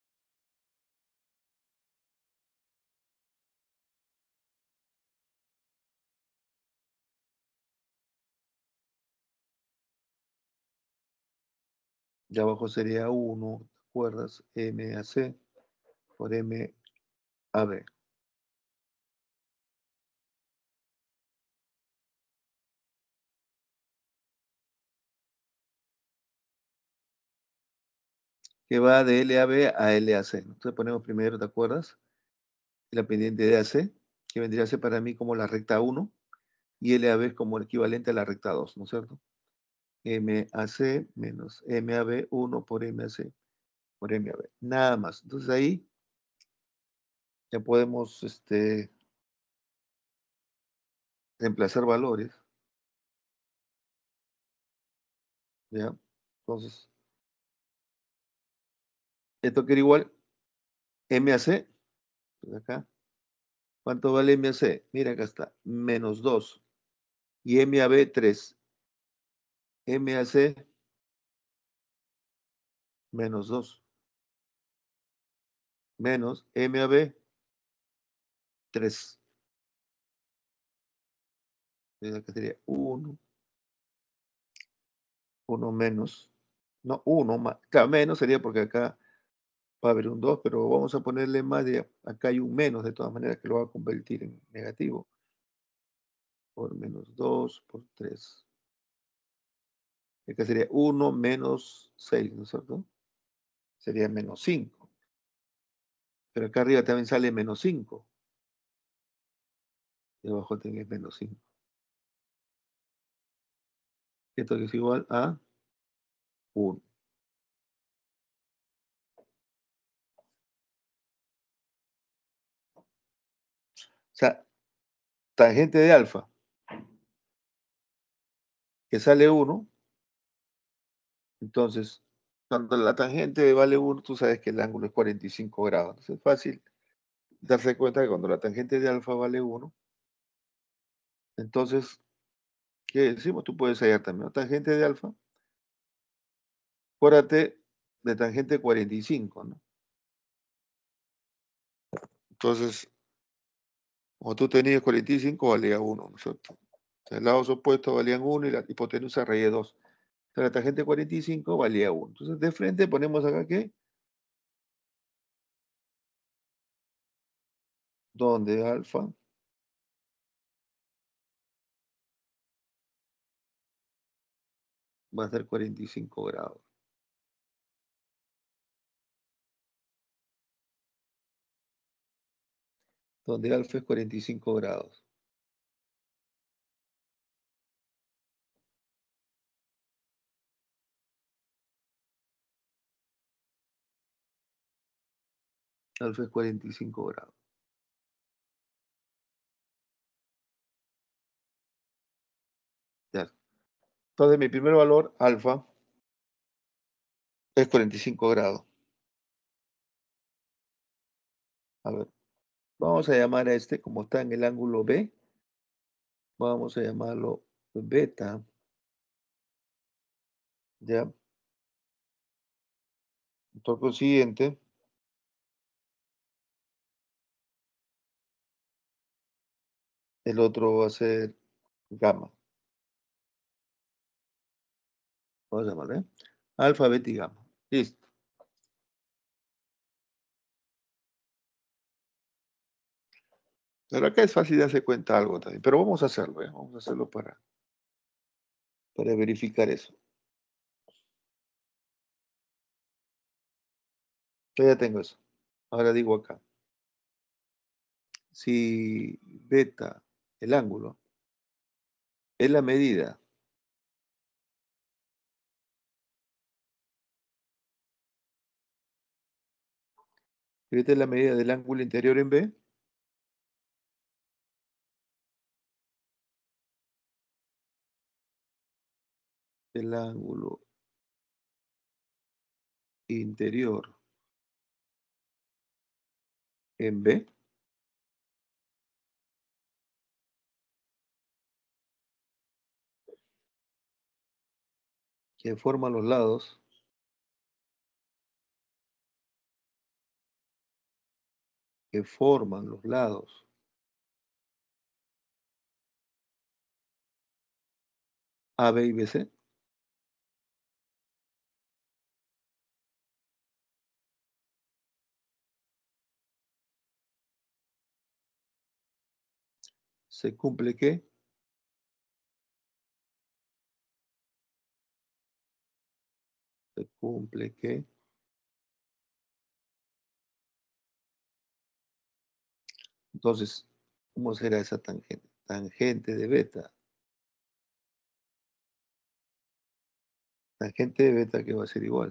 Y abajo sería 1, ¿te acuerdas? MAC por MAB. Que va de LAB a LAC, ¿no? Entonces ponemos primero, ¿te acuerdas? La pendiente de AC, que vendría a ser para mí como la recta 1, y LAB es como el equivalente a la recta 2, ¿no es cierto? MAC menos MAB, 1 por MAC por MAB. Nada más. Entonces ahí ya podemos reemplazar valores, ¿ya? Entonces, esto quiere igual MAC, pues acá. ¿Cuánto vale MAC? Mira, acá está, menos 2. Y MAB, 3. MAC, menos 2. Menos MAB, 3. Acá sería 1, 1 menos. No, 1 más. Claro, menos sería porque acá va a haber un 2, pero vamos a ponerle más de, acá hay un menos de todas maneras que lo va a convertir en negativo. Por menos 2 por 3. Acá sería 1 menos 6, ¿no es cierto? Sería menos 5. Pero acá arriba también sale menos 5. Y abajo tenés menos 5. Esto que es igual a 1. O sea, tangente de alfa que sale 1. Entonces, cuando la tangente vale 1, tú sabes que el ángulo es 45 grados. Entonces, es fácil darse cuenta que cuando la tangente de alfa vale 1, entonces, ¿qué decimos? Tú puedes hallar también, ¿no? Tangente de alfa, acuérdate de tangente 45, ¿no? Entonces, cuando tú tenías 45, valía 1, ¿no es cierto? Los lados opuestos valían 1 y la hipotenusa raíz de 2. Entonces, la tangente 45 valía 1. Entonces, de frente ponemos acá que, donde alfa va a ser 45 grados. Donde alfa es 45 grados. Alfa es 45 grados. Ya. Entonces, mi primer valor, alfa, es 45 grados. A ver, vamos a llamar a este, como está en el ángulo B, vamos a llamarlo beta, ¿ya? Por consiguiente, el otro va a ser gamma. Vamos a llamarlo, ¿eh? Alfa, beta y gamma. Listo. Pero acá es fácil darse cuenta algo también, pero vamos a hacerlo, ¿eh? Vamos a hacerlo para verificar eso. Yo ya tengo eso. Ahora digo acá, si beta, el ángulo, es la medida, si beta es la medida del ángulo interior en B, el ángulo interior en B, que forman los lados, que forman los lados A, B y BC, se cumple que se cumple que. Entonces, ¿cómo será esa tangente? Tangente de beta. Tangente de beta que va a ser igual.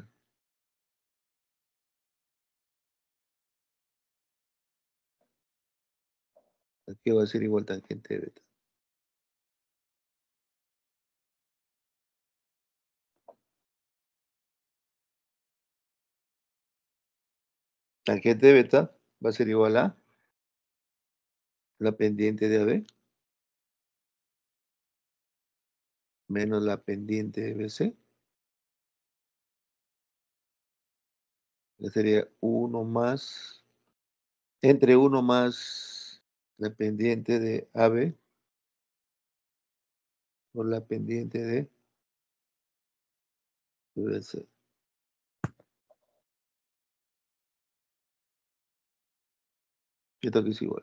¿A qué va a ser igual tangente de beta? Tangente de beta va a ser igual a la pendiente de AB menos la pendiente de BC, que sería 1 más, entre 1 más la pendiente de AB por la pendiente de BC. Esto aquí es igual.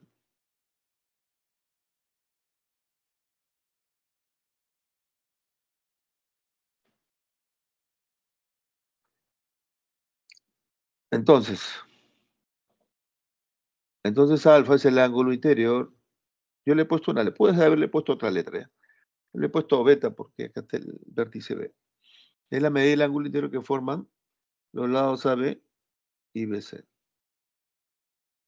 Entonces, alfa es el ángulo interior. Yo le he puesto una, le puedes haberle puesto otra letra, ¿ya? Le he puesto beta porque acá está el vértice B. Es la medida del ángulo interior que forman los lados AB y BC.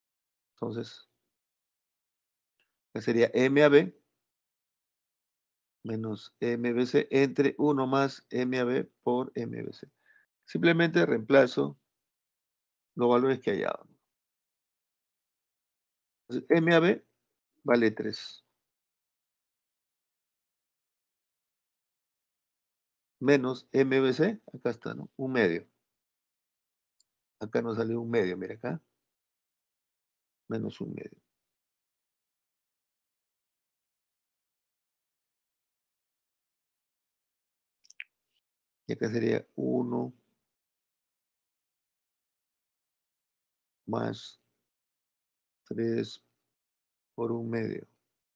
Entonces, que sería MAB menos MBC entre 1 más MAB por MBC. Simplemente reemplazo los valores que hay dado. Entonces, MAB vale 3 menos MBC, acá está, ¿no? Un medio. Acá nos salió un medio, mira acá, menos un medio. Y acá sería 1 más 3 por un medio.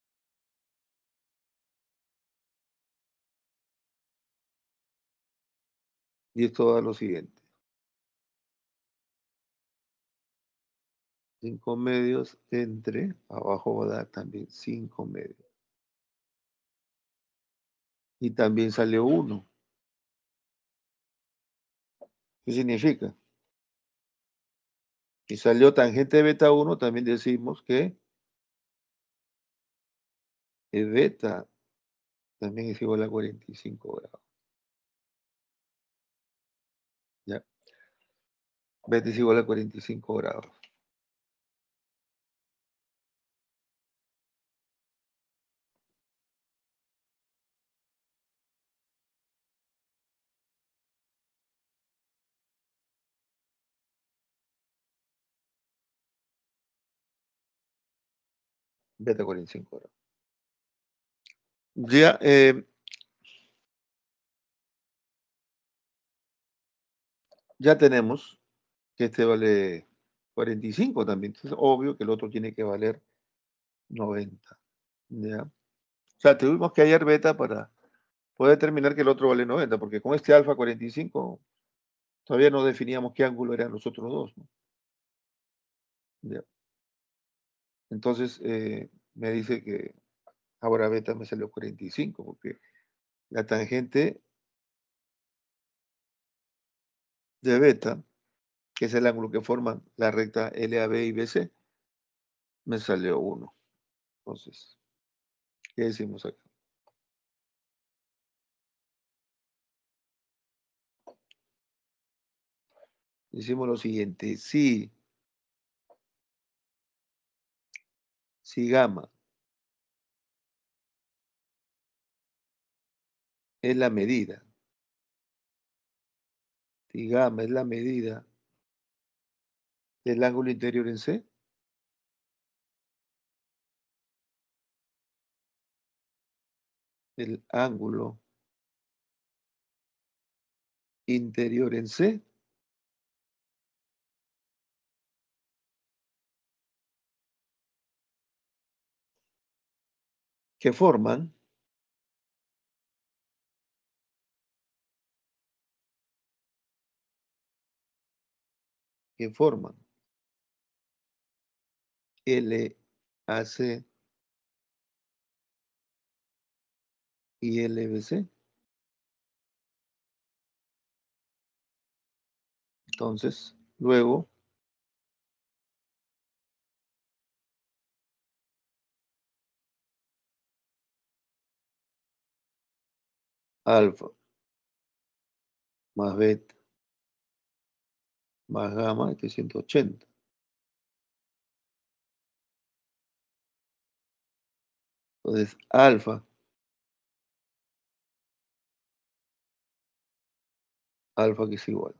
Y esto da lo siguiente. 5 medios entre, abajo va a dar también 5 medios. Y también salió 1. ¿Qué significa? Si salió tangente de beta 1, también decimos que beta también es igual a 45 grados. ¿Ya? Beta es igual a 45 grados. Beta 45 grados. Ya, ya tenemos que este vale 45 también. Entonces, obvio que el otro tiene que valer 90. ¿Ya? O sea, tuvimos que hallar beta para poder determinar que el otro vale 90, porque con este alfa 45 todavía no definíamos qué ángulo eran los otros dos, ¿no? Ya. Entonces, me dice que ahora beta me salió 45, porque la tangente de beta, que es el ángulo que forman la recta LAB y BC, me salió 1. Entonces, ¿qué decimos acá? Decimos lo siguiente, si gamma es la medida, si gamma es la medida del ángulo interior en C, el ángulo interior en C, que forman LAC y LBC. Entonces, luego alfa más beta más gamma, este es 180. Entonces, alfa que es igual.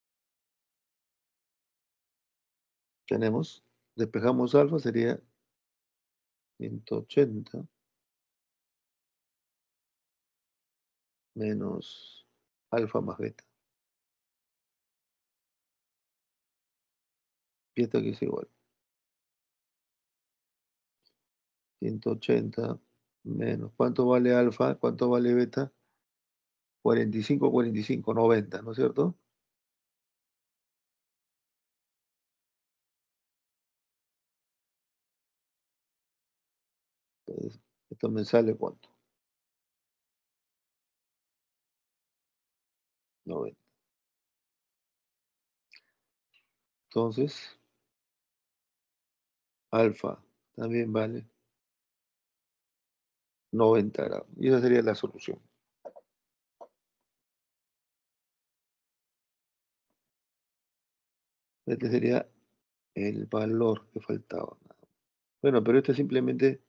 Tenemos, despejamos alfa, sería 180 menos alfa más beta. Y esta que es igual. 180 menos. ¿Cuánto vale alfa? ¿Cuánto vale beta? 45, 45, 90, ¿no es cierto? Entonces, esto me sale cuánto? 90. Entonces, alfa también vale 90 grados. Y esa sería la solución. Este sería el valor que faltaba. Bueno, pero este simplemente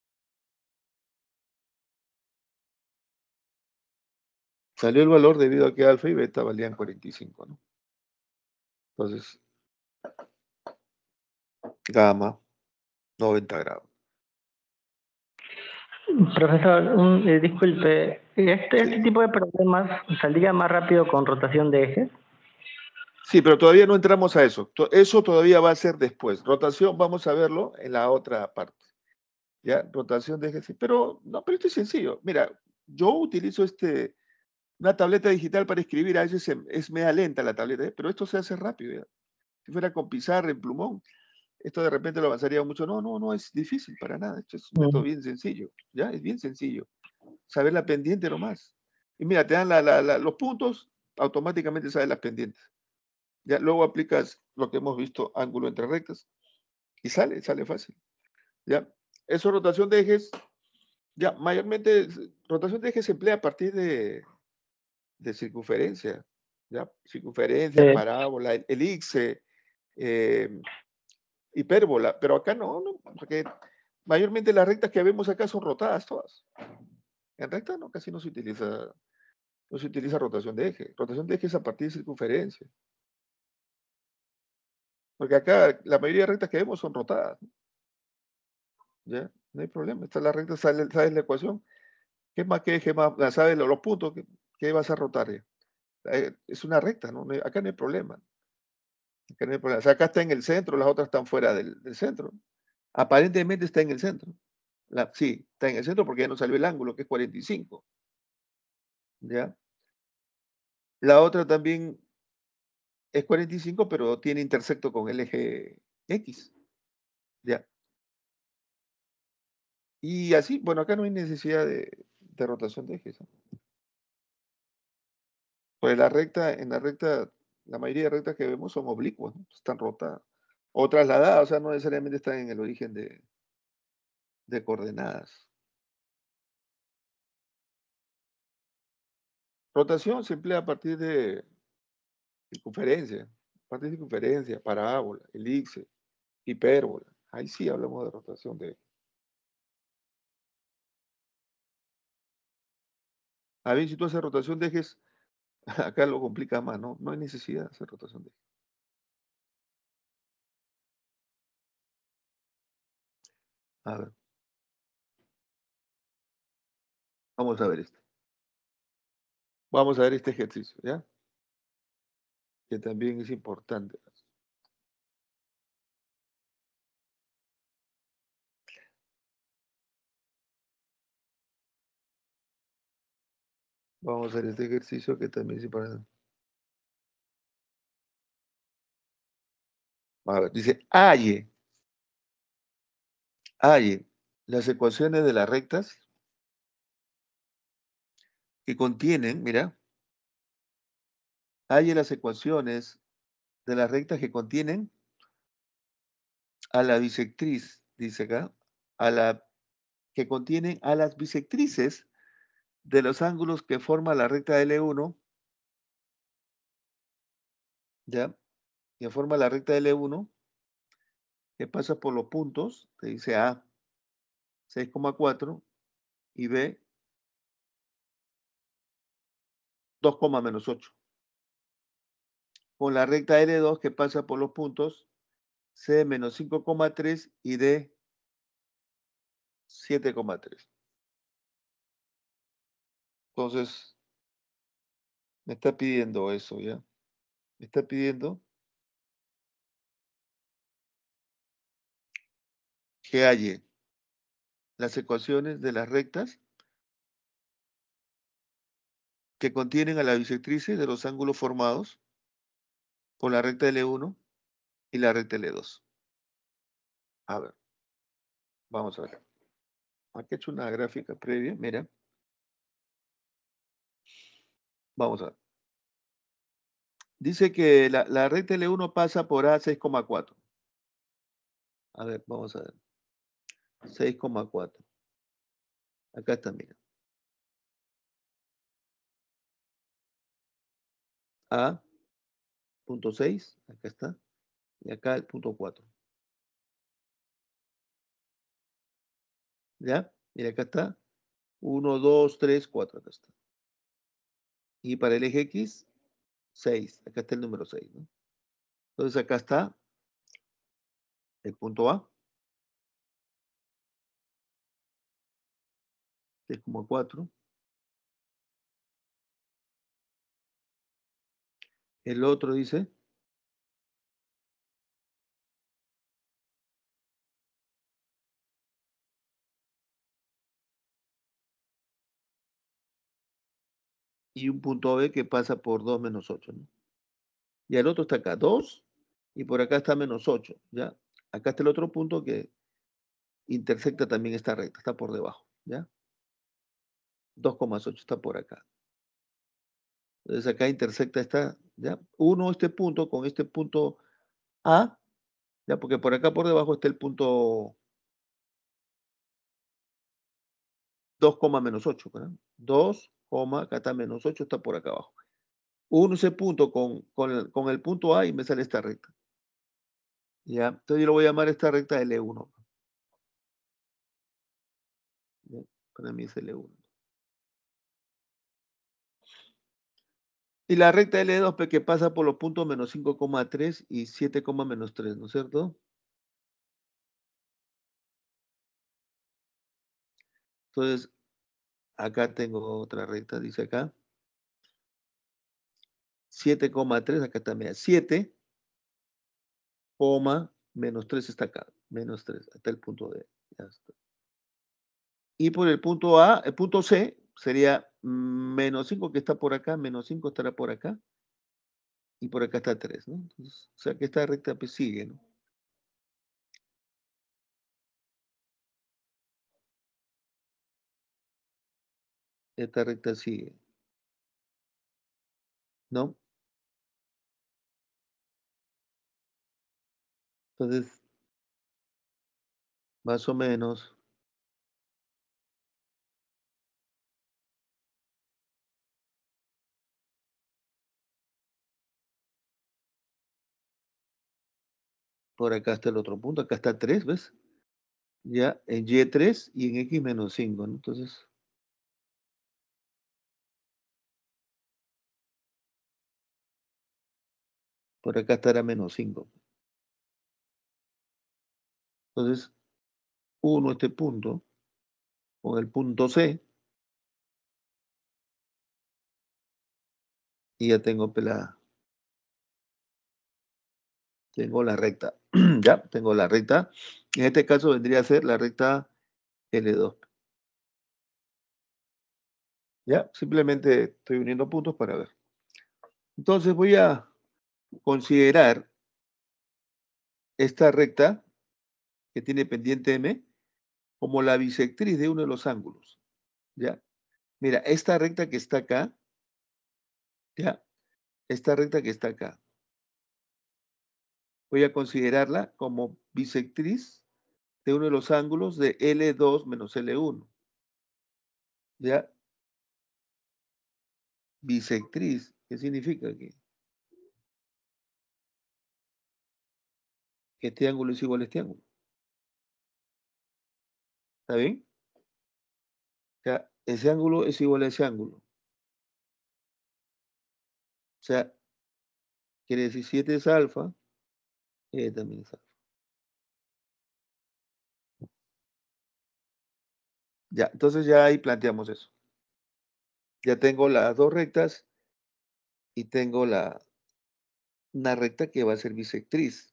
salió el valor debido a que alfa y beta valían 45, ¿no? Entonces, gamma, 90 grados. Profesor, disculpe, Sí. ¿este tipo de problemas saldría más rápido con rotación de ejes? Sí, pero todavía no entramos a eso. Eso todavía va a ser después. Rotación, vamos a verlo en la otra parte. ¿Ya? Rotación de ejes. Pero, no, pero esto es sencillo. Mira, yo utilizo una tableta digital para escribir. A veces es media lenta la tableta, pero esto se hace rápido. ¿Ya? Si fuera con pizarra, en plumón, esto de repente lo avanzaría mucho. No, no, no es difícil para nada. Esto es un método bien sencillo. ¿Ya? Es bien sencillo. Saber la pendiente nomás. Y mira, te dan los puntos, automáticamente sabes las pendientes. Ya luego aplicas lo que hemos visto, ángulo entre rectas, y sale fácil. ¿Ya? Eso, rotación de ejes, ya mayormente rotación de ejes se emplea a partir de circunferencia, ¿ya? Circunferencia, Sí. parábola, elipse, eh, hipérbola, pero acá no, porque mayormente las rectas que vemos acá son rotadas todas. En recta no, casi no se utiliza rotación de eje. Rotación de eje es a partir de circunferencia. Porque acá la mayoría de rectas que vemos son rotadas. ¿Ya? No hay problema. Esta es la recta, sabes la ecuación. ¿Qué más que eje más? ¿Sabes los puntos que vas a rotar? Ya? Es una recta, ¿no? Acá no hay problema. Acá no hay problema. O sea, acá está en el centro, las otras están fuera del centro. Aparentemente está en el centro. Sí, está en el centro porque ya no salió el ángulo, que es 45. ¿Ya? La otra también es 45, pero tiene intersecto con el eje X. ¿Ya? Y así, bueno, acá no hay necesidad de rotación de ejes, ¿no? Pues en la recta, la mayoría de rectas que vemos son oblicuas, ¿no? Están rotadas. O trasladadas, o sea, no necesariamente están en el origen de coordenadas. Rotación se emplea a partir de circunferencia, parábola, elipse, hipérbola. Ahí sí hablamos de rotación de. A ver, si tú haces rotación de ejes, acá lo complica más, ¿no? No hay necesidad de hacer rotación de ejes. A ver, vamos a ver esto. Vamos a ver este ejercicio, ¿ya? Que también es importante. Vamos a ver este ejercicio que también es importante. A ver, dice, halle las ecuaciones de las rectas que contienen, mira, halle las ecuaciones de las rectas que contienen a la bisectriz, dice acá, que contienen a las bisectrices de los ángulos que forma la recta L1, ¿ya? Que forma la recta L1, que pasa por los puntos, que dice A 6,4 y B 2,-8. Con la recta L2 que pasa por los puntos C menos 5,3 y D 7,3. Entonces, me está pidiendo eso, ¿ya? Me está pidiendo que halle las ecuaciones de las rectas que contienen a las bisectrices de los ángulos formados por la recta L1 y la recta L2. A ver, vamos a ver. Aquí he hecho una gráfica previa, mira. Vamos a ver. Dice que la recta L1 pasa por A 6,4. A ver, vamos a ver. 6,4. Acá está, mira. A, punto 6, acá está. Y acá el punto 4. ¿Ya? Mira, acá está. 1, 2, 3, 4, acá está. Y para el eje X, 6. Acá está el número 6, ¿no? Entonces acá está el punto A, 6,4. El otro dice y un punto B que pasa por 2 menos 8, ¿no? Y el otro está acá, 2, y por acá está menos 8, ¿ya? Acá está el otro punto que intersecta también esta recta, está por debajo, ¿ya? 2,8 está por acá. Entonces acá intersecta esta, ¿ya? Uno, este punto con este punto A, ¿ya? Porque por acá por debajo está el punto 2, menos 8, ¿verdad? 2, acá está menos 8, está por acá abajo. Uno ese punto con el punto A y me sale esta recta. ¿Ya? Entonces yo lo voy a llamar esta recta L1. ¿Ya? Para mí es L1. Y la recta L2 que pasa por los puntos menos 5,3 y 7, menos 3, ¿no es cierto? Entonces, acá tengo otra recta, dice acá. 7,3, acá también. 7, menos 3 está acá. Menos 3, hasta el punto D. Ya está. Y por el punto A, el punto C sería menos 5 que está por acá, menos 5 estará por acá. Y por acá está 3, ¿no? Entonces, o sea que esta recta pues sigue, ¿no? Esta recta sigue, ¿no? Entonces, más o menos, por acá está el otro punto, acá está 3, ¿ves? Ya en Y3 y en X menos 5, ¿no? Entonces, por acá estará menos 5. Entonces, uno este punto con el punto C y ya tengo tengo la recta. Ya, tengo la recta. En este caso vendría a ser la recta L2. Ya, simplemente estoy uniendo puntos para ver. Entonces voy a considerar esta recta que tiene pendiente M como la bisectriz de uno de los ángulos. ¿Ya? Mira, esta recta que está acá, ¿ya? Esta recta que está acá, voy a considerarla como bisectriz de uno de los ángulos de L2 menos L1. ¿Ya? Bisectriz, ¿qué significa? Que este ángulo es igual a este ángulo. ¿Está bien? O sea, ese ángulo es igual a ese ángulo. O sea, quiere decir 7 es alfa, también es alfa. Ya, entonces ya ahí planteamos eso. Ya tengo las dos rectas y tengo una recta que va a ser bisectriz.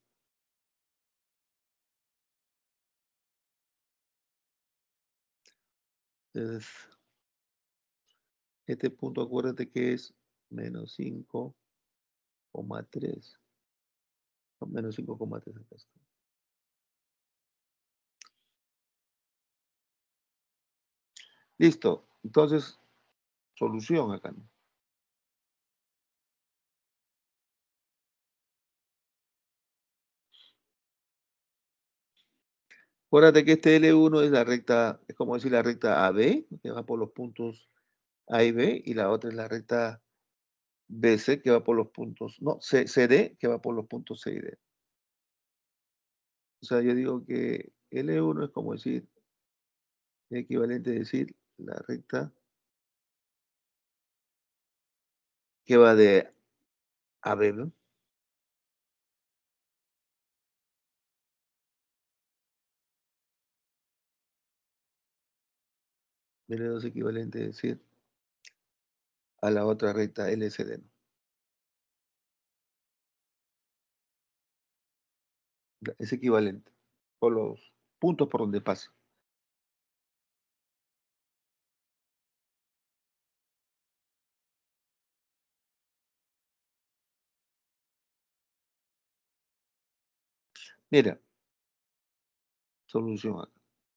Entonces, este punto, acuérdate que es menos 5,3. Menos 5,3 acá está. Listo. Entonces, solución acá, ¿no? Acuérdate que este L1 es la recta, es como decir la recta AB, que va por los puntos A y B, y la otra es la recta BC, que va por los puntos, no, CD, que va por los puntos C y D. O sea, yo digo que L1 es como decir, es equivalente a decir la recta que va de AB, ¿no? L2 es equivalente a decir a la otra recta LCD, ¿no? Es equivalente por los puntos por donde pasa. Mira, solución acá.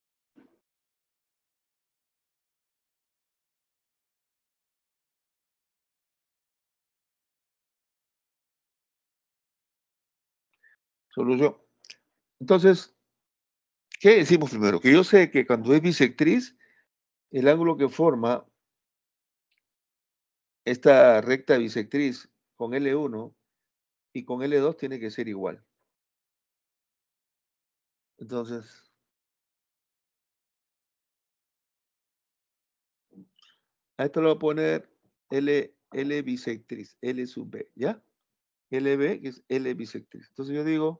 Solución. Entonces, ¿qué decimos primero? Que yo sé que cuando es bisectriz, el ángulo que forma esta recta bisectriz con L1 y con L2 tiene que ser igual. Entonces, a esto le voy a poner L bisectriz, L sub B, ¿ya? LB, que es L bisectriz. Entonces yo digo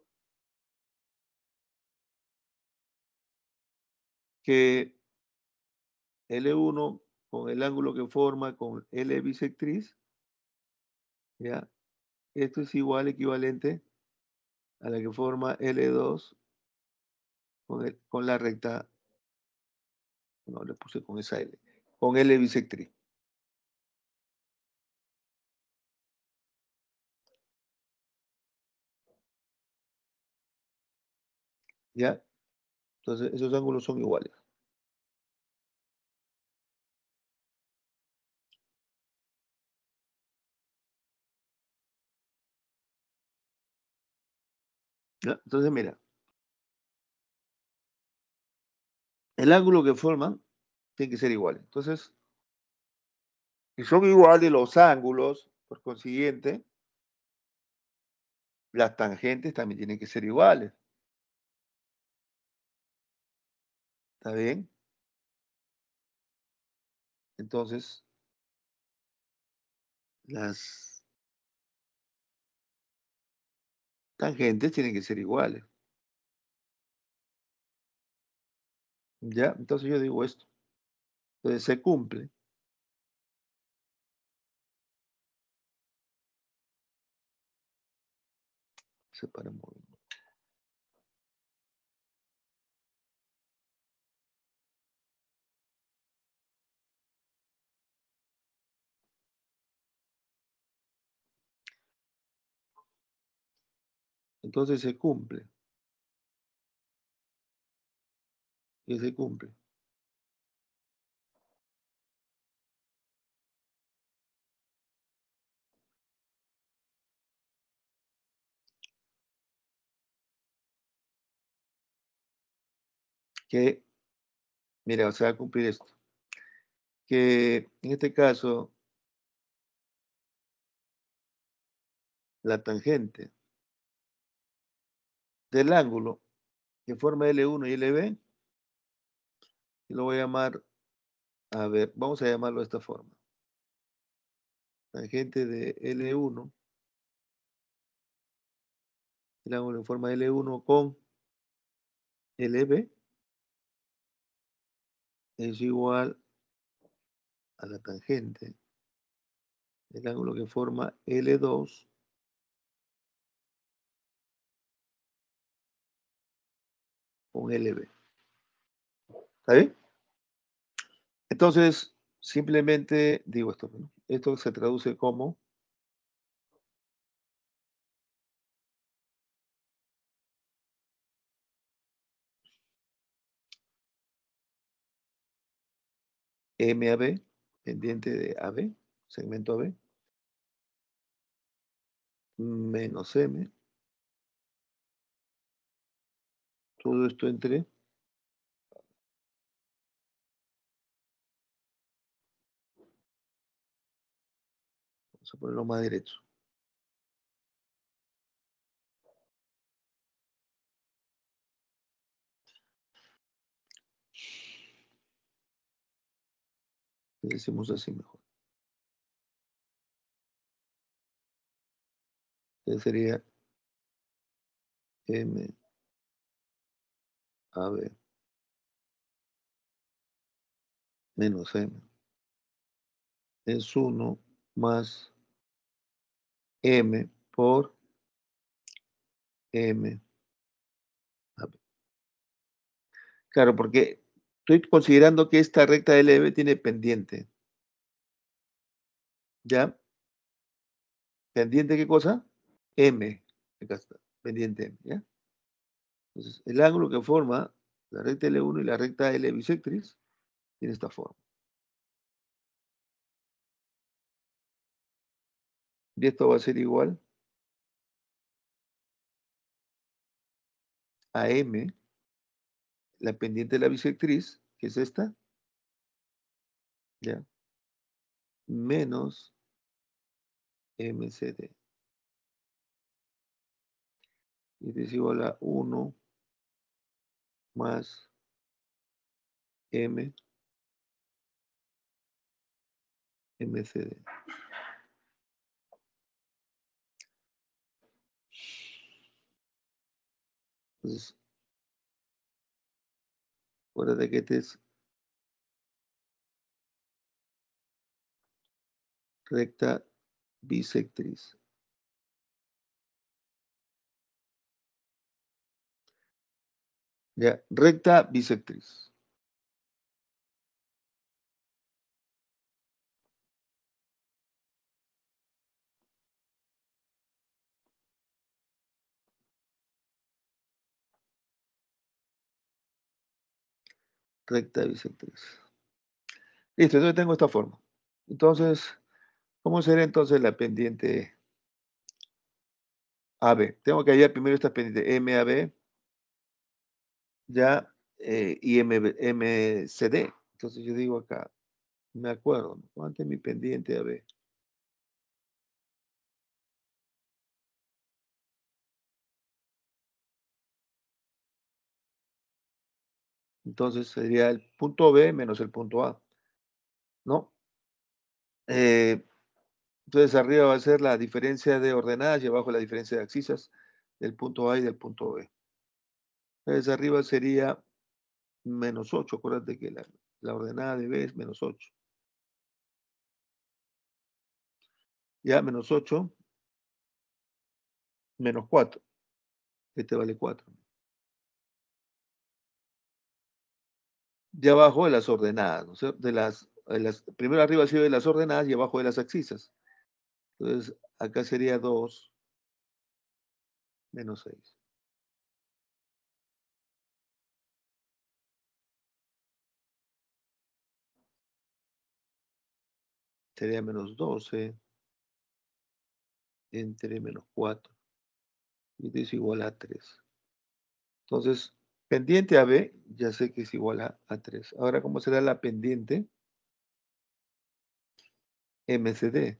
que L1 con el ángulo que forma con L bisectriz, ¿ya? Esto es igual, equivalente a la que forma L2 con la recta, no le puse con esa L, con L bisectriz, ¿ya? Entonces esos ángulos son iguales, ¿ya? Entonces mira, el ángulo que forman tiene que ser igual. Entonces, si son iguales los ángulos, por consiguiente, las tangentes también tienen que ser iguales. ¿Está bien? Entonces, las tangentes tienen que ser iguales. ¿Ya? Entonces yo digo esto. Entonces se cumple. Separamos. Entonces se cumple. Y se cumple. Que, mira, se va a cumplir esto. Que en este caso, la tangente del ángulo que forma L1 y LB, lo voy a llamar, a ver, vamos a llamarlo de esta forma. Tangente de L1, el ángulo en forma L1 con LB es igual a la tangente del ángulo que forma L2 con LB. ¿Está bien? Entonces, simplemente digo esto, ¿no? Esto se traduce como MAB, pendiente de AB, segmento AB, menos M, todo esto entre Vamos a ponerlo más derecho. Le decimos así mejor. Entonces sería M a B menos M. Es 1 más M por M a B. Claro, porque estoy considerando que esta recta LB tiene pendiente. ¿Ya? ¿Pendiente qué cosa? M. Acá está. Pendiente M. ¿Ya? Entonces, el ángulo que forma la recta L1 y la recta L bisectriz tiene esta forma. Y esto va a ser igual a M, la pendiente de la bisectriz, que es esta, ¿ya? Menos MCD. Y esto es igual a 1 más M MCD. Entonces, acuérdate que este es recta bisectriz. Ya, recta bisectriz. Recta bisectriz. Listo, entonces tengo esta forma. Entonces, ¿cómo será entonces la pendiente AB? Tengo que hallar primero esta pendiente MAB, ya, y MCD. Entonces yo digo acá, me acuerdo, ¿cuánto es mi pendiente AB? Entonces sería el punto B menos el punto A, ¿no? Eh, entonces arriba va a ser la diferencia de ordenadas y abajo la diferencia de abscisas del punto A y del punto B. Entonces arriba sería menos 8. Acuérdate que la ordenada de B es menos 8. Ya, menos 8, menos 4. Este vale 4. Y abajo de las ordenadas, ¿no es cierto? Primero arriba ha sido de las ordenadas y abajo de las abscisas. Entonces, acá sería 2 menos 6. Sería menos 12 entre menos 4. Y esto es igual a 3. Entonces, pendiente a B, ya sé que es igual a 3. Ahora, ¿cómo será la pendiente MCD?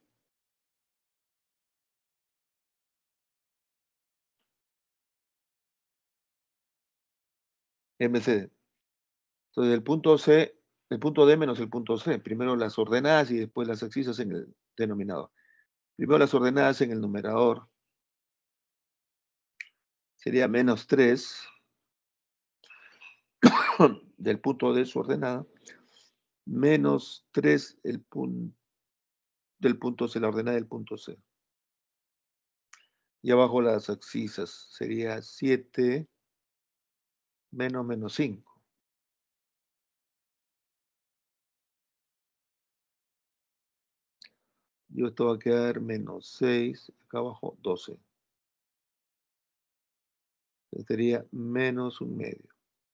MCD. Entonces, el punto D menos el punto C. Primero las ordenadas y después las abscisas en el denominador. Primero las ordenadas en el numerador. Sería menos 3 del punto D su ordenada, menos 3 del punto C, la ordenada del punto C. Y abajo las abscisas sería 7 menos 5. Y esto va a quedar menos 6, acá abajo 12. Sería menos un medio.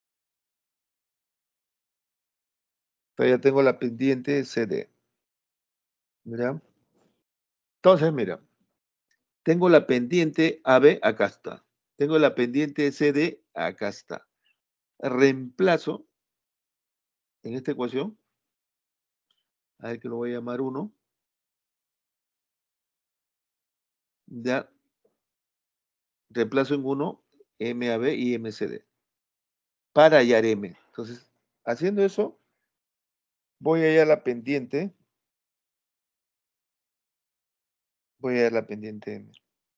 Entonces ya tengo la pendiente CD. ¿Mira? Entonces, mira, tengo la pendiente AB, acá está. Tengo la pendiente CD, acá está. Reemplazo en esta ecuación, a ver que lo voy a llamar 1, Ya reemplazo en 1 MAB y MCD para hallar M. Entonces, haciendo eso, voy a hallar la pendiente. Voy a hallar la pendiente M.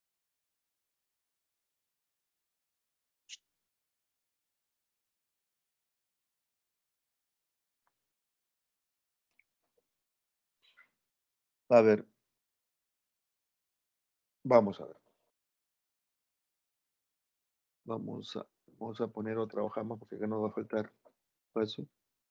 A ver, vamos a ver. Vamos a poner otra hoja más porque acá nos va a faltar espacio.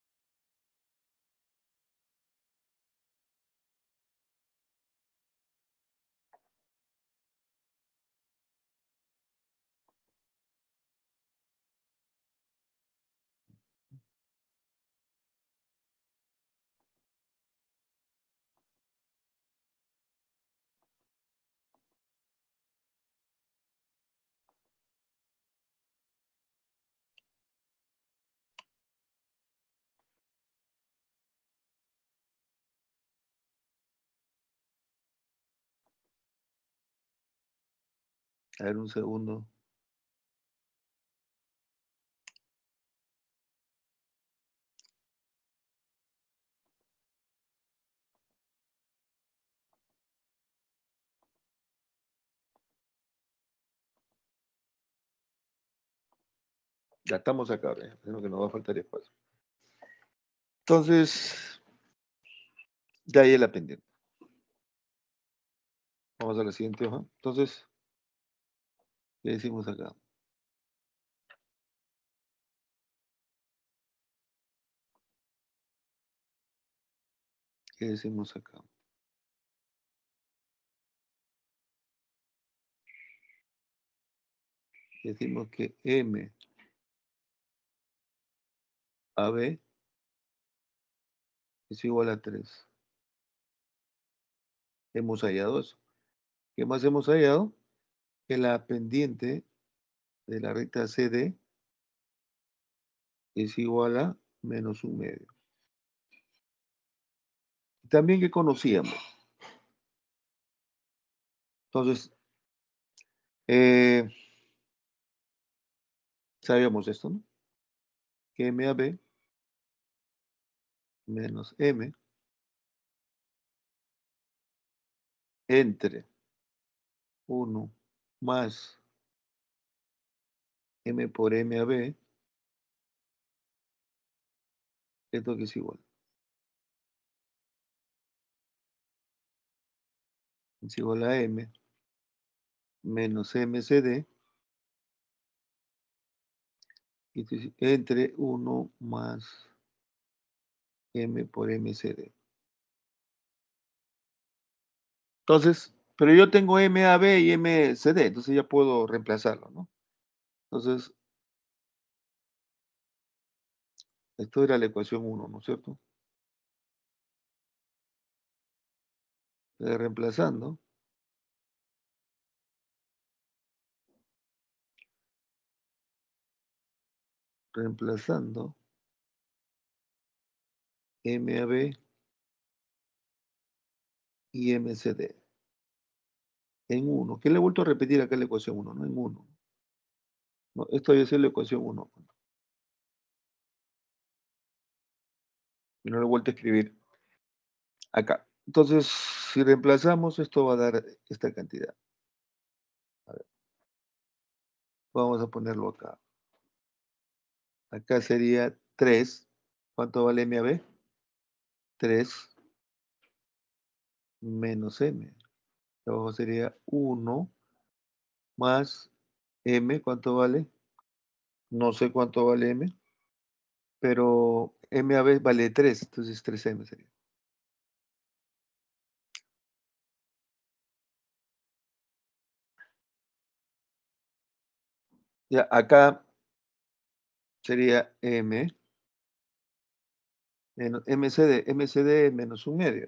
A ver, un segundo. Ya estamos acá, creo que nos va a faltar espacio. Entonces, de ahí la pendiente. Vamos a la siguiente hoja. Entonces, ¿qué decimos acá? ¿Qué decimos acá? Decimos que M AB es igual a 3. Hemos hallado eso. ¿Qué más hemos hallado? Que la pendiente de la recta CD es igual a menos un medio. También que conocíamos. Entonces, eh, sabíamos esto, ¿no? Que MAB menos M entre 1 más M por MAB, esto que es igual. Es igual a M menos MCD entre 1 más M por MCD. Entonces, pero yo tengo MAB y MCD, entonces ya puedo reemplazarlo, ¿no? Entonces, esto era la ecuación 1, ¿no es cierto? Reemplazando, reemplazando MAB y MCD en 1. ¿Qué le he vuelto a repetir acá en la ecuación 1? No en 1. No, esto debe ser la ecuación 1. Y no lo he vuelto a escribir acá. Entonces, si reemplazamos, esto va a dar esta cantidad. A ver, vamos a ponerlo acá. Acá sería 3. ¿Cuánto vale MAB? 3 menos M. Abajo sería 1 más M. ¿Cuánto vale? No sé cuánto vale M, pero MAB vale 3, entonces 3M sería. Ya, acá sería M menos MCD. MCD menos un medio.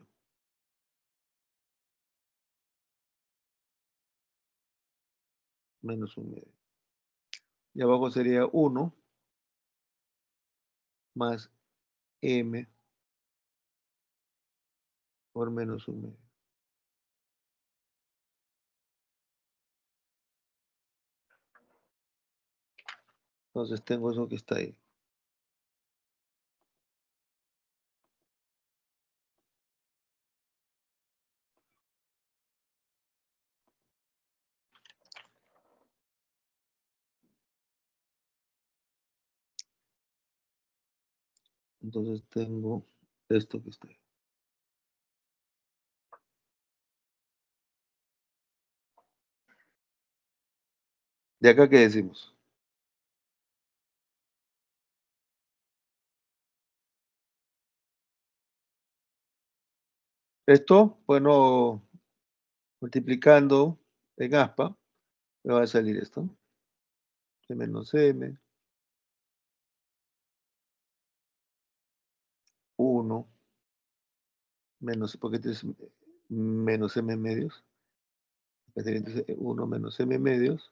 Menos un medio. Y abajo sería 1 más M por menos un medio. Entonces tengo eso que está ahí. Entonces tengo esto que está ahí. ¿De acá qué decimos? Esto, bueno, multiplicando en aspa, me va a salir esto. M menos M, 1, menos, porque este es menos M medios. Entonces, 1 menos M medios.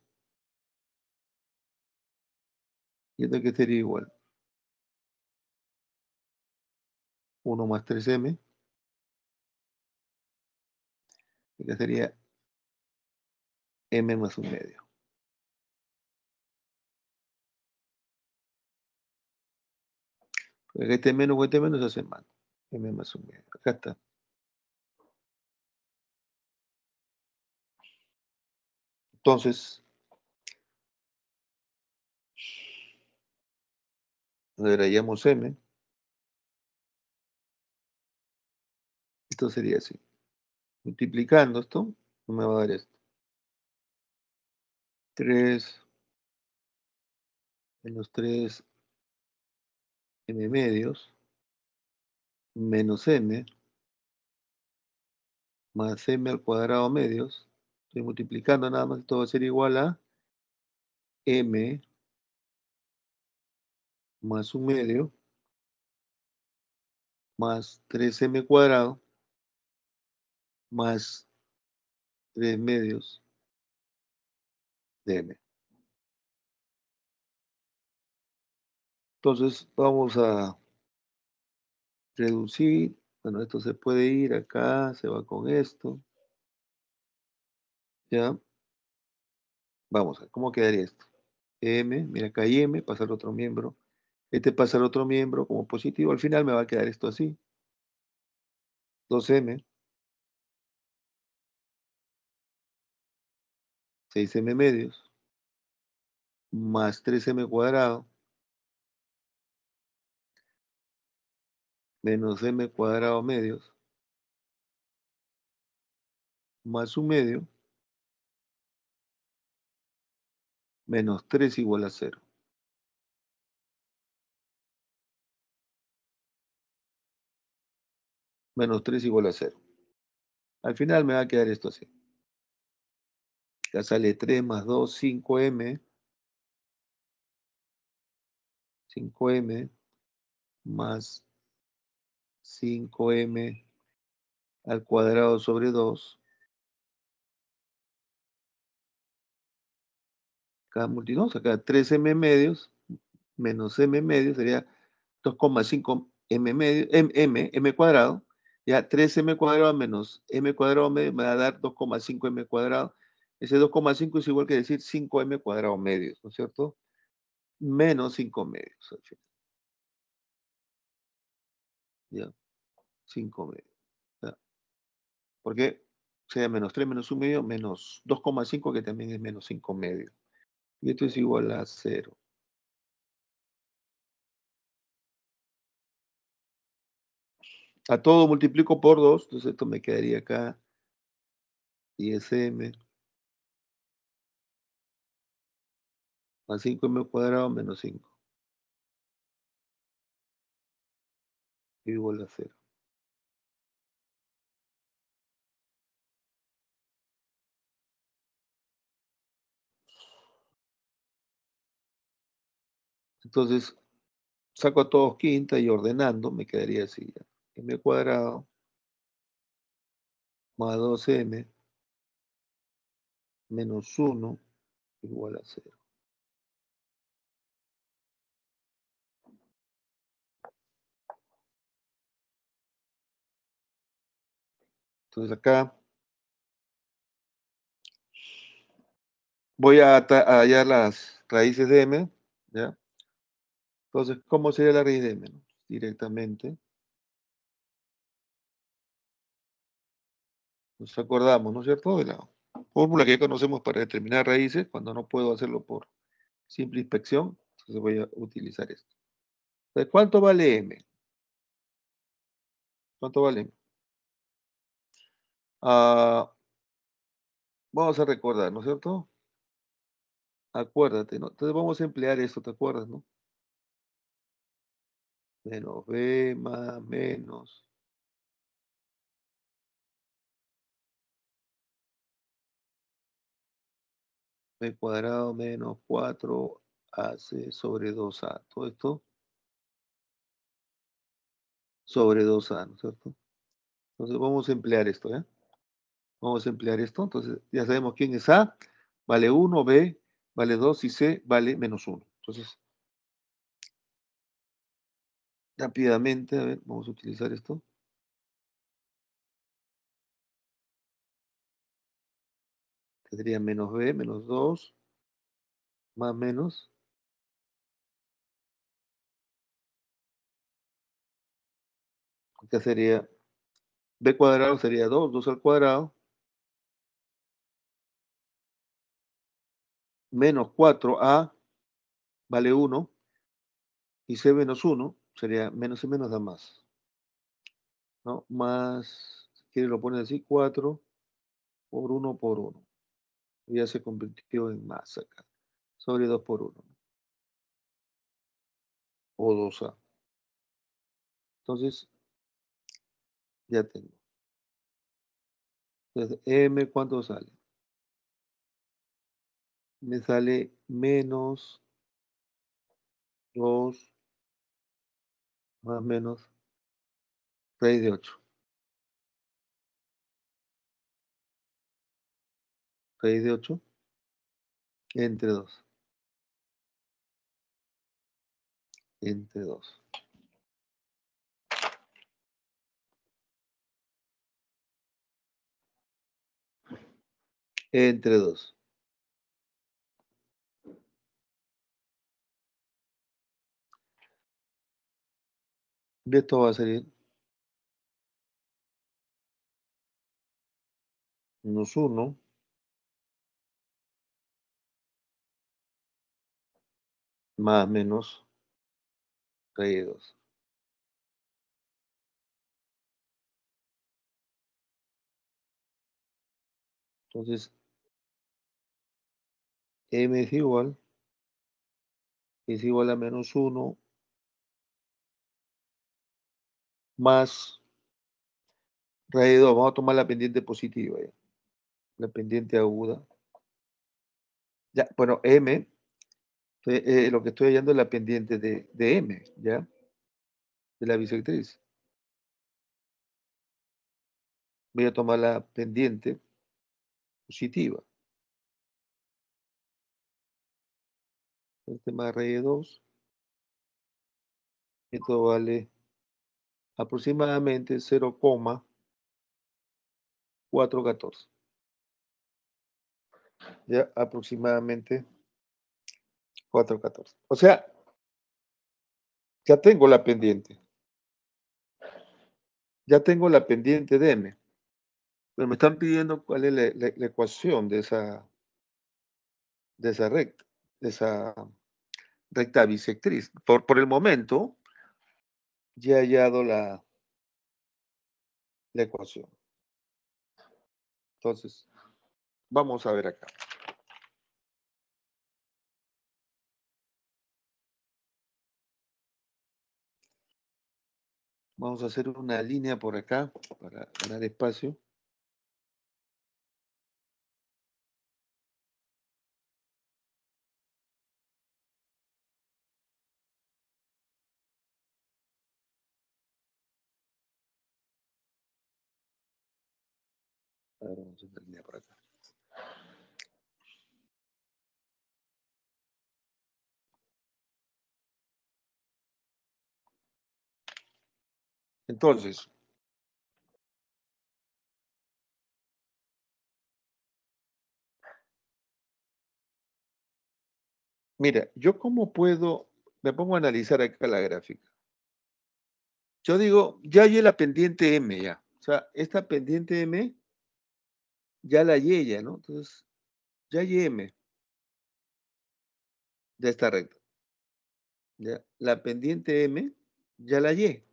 Y esto que sería igual. 1 más 3M, que sería M más 1 medio. Porque este menos o este menos se hace más. M más 1 medio. Acá está. Entonces, agregamos M. Esto sería así. Multiplicando esto, me va a dar esto. 3 menos 3 M medios menos M más M al cuadrado medios. Estoy multiplicando nada más. Esto va a ser igual a M más 1 medio más 3M cuadrado más 3 medios de M. Entonces vamos a reducir. Bueno, esto se puede ir acá, se va con esto. ¿Ya? Vamos a ver, ¿cómo quedaría esto? M, mira acá hay M, pasa al otro miembro. Este pasa al otro miembro como positivo. Al final me va a quedar esto así. 2M, 6M medios, más 3M cuadrado, menos M cuadrado medios, más 1 medio, menos 3 igual a 0. Menos 3 igual a 0. Al final me va a quedar esto así. Ya sale 3 más 2, 5M, 5M, más 5M al cuadrado sobre 2. Acá multiplicamos, acá 3M medios, menos M medio, sería 2,5 M medio, M cuadrado. Ya 3M cuadrado menos M cuadrado medio me va a dar 2,5 M cuadrado. Ese 2,5 es igual que decir 5M cuadrado medios, ¿no es cierto? Menos 5 medios al final. Ya, 5 medios. Ya. Porque sería menos 3 menos 1 medio menos 2,5 que también es menos 5 medios. Y esto es igual a 0. A todo multiplico por 2, entonces esto me quedaría acá 10M más 5M cuadrado menos 5 igual a 0. Entonces saco a todos quinta y ordenando me quedaría así. Ya. M cuadrado más 2M menos 1 igual a 0. Entonces acá voy a hallar las raíces de M. ¿ya? Entonces, ¿cómo sería la raíz de m? ¿No? Directamente nos acordamos, ¿no es cierto?, de la fórmula que ya conocemos para determinar raíces, cuando no puedo hacerlo por simple inspección, entonces voy a utilizar esto. Entonces, ¿cuánto vale m? ¿Cuánto vale m? Ah, vamos a recordar, ¿no es cierto? Acuérdate, ¿no? Entonces vamos a emplear esto, ¿te acuerdas, no? Menos b más menos b cuadrado menos 4ac sobre 2a. Todo esto sobre 2a, ¿no es cierto? Entonces vamos a emplear esto, ¿ya? Vamos a emplear esto. Entonces ya sabemos quién es a, vale 1, b vale 2 y c vale menos 1. Entonces, rápidamente, a ver, vamos a utilizar esto. Tendría menos b, menos 2, más menos. Acá sería b cuadrado, sería 2, 2 al cuadrado, menos 4a vale 1, y c menos 1 sería menos y menos da más, ¿no? Más, si quieres lo pones así, 4 por 1 por 1. Ya se convirtió en más acá, sobre 2 por 1, o 2a. Entonces, ya tengo. Entonces, m, ¿cuánto sale? Me sale menos 2 más menos raíz de 8. Raíz de 8 entre 2. Entre 2. Entre 2. De esto va a salir menos 1 más menos raíz de 2. Entonces, m es igual a menos 1 más raíz de 2. Vamos a tomar la pendiente positiva ya. La pendiente aguda. Ya, bueno, m, lo que estoy hallando es la pendiente de m, ¿ya? De la bisectriz. Voy a tomar la pendiente positiva. Este más raíz de 2. Esto vale aproximadamente 0,414. Ya aproximadamente 414. O sea, ya tengo la pendiente. Ya tengo la pendiente de m. Pero me están pidiendo cuál es la ecuación de esa recta, de esa recta bisectriz. Por el momento, ya he hallado la ecuación. Entonces, vamos a ver acá. Vamos a hacer una línea por acá para ganar espacio. A ver, vamos a hacer una línea por acá. Entonces, Mira, yo cómo puedo, me pongo a analizar acá la gráfica. Yo digo, ya hallé la pendiente M ya. O sea, esta pendiente M ya la hallé ya, ¿no? Entonces, ya hallé M de esta recta. Ya. La pendiente M ya la hallé.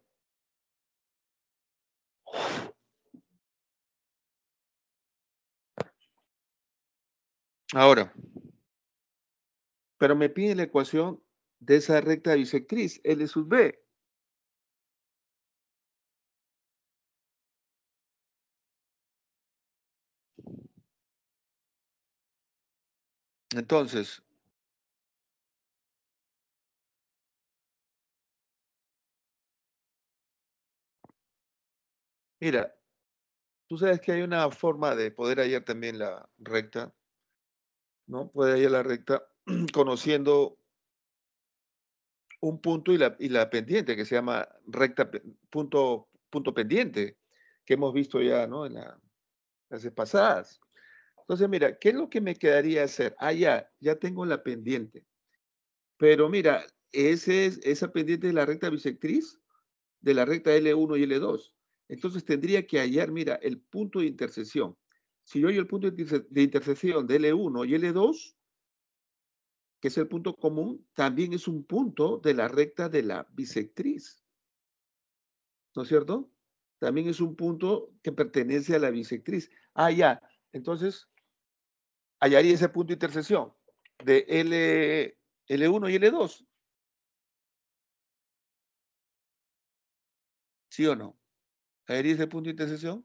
Ahora, pero me pide la ecuación de esa recta bisectriz, L sub B. Entonces, mira, tú sabes que hay una forma de poder hallar también la recta, ¿no? Poder hallar la recta conociendo un punto y la pendiente, que se llama recta, punto pendiente, que hemos visto ya, ¿no? En las clases pasadas. Entonces, mira, ¿qué es lo que me quedaría hacer? Ah, ya tengo la pendiente. Pero mira, esa pendiente de la recta bisectriz de la recta L1 y L2. Entonces tendría que hallar, mira, el punto de intersección. Si yo hallo el punto de intersección de L1 y L2, que es el punto común, también es un punto de la recta de la bisectriz, ¿no es cierto? También es un punto que pertenece a la bisectriz. Ah, ya. Entonces, hallaría ese punto de intersección de L1 y L2, ¿sí o no? Hallaría ese punto de intersección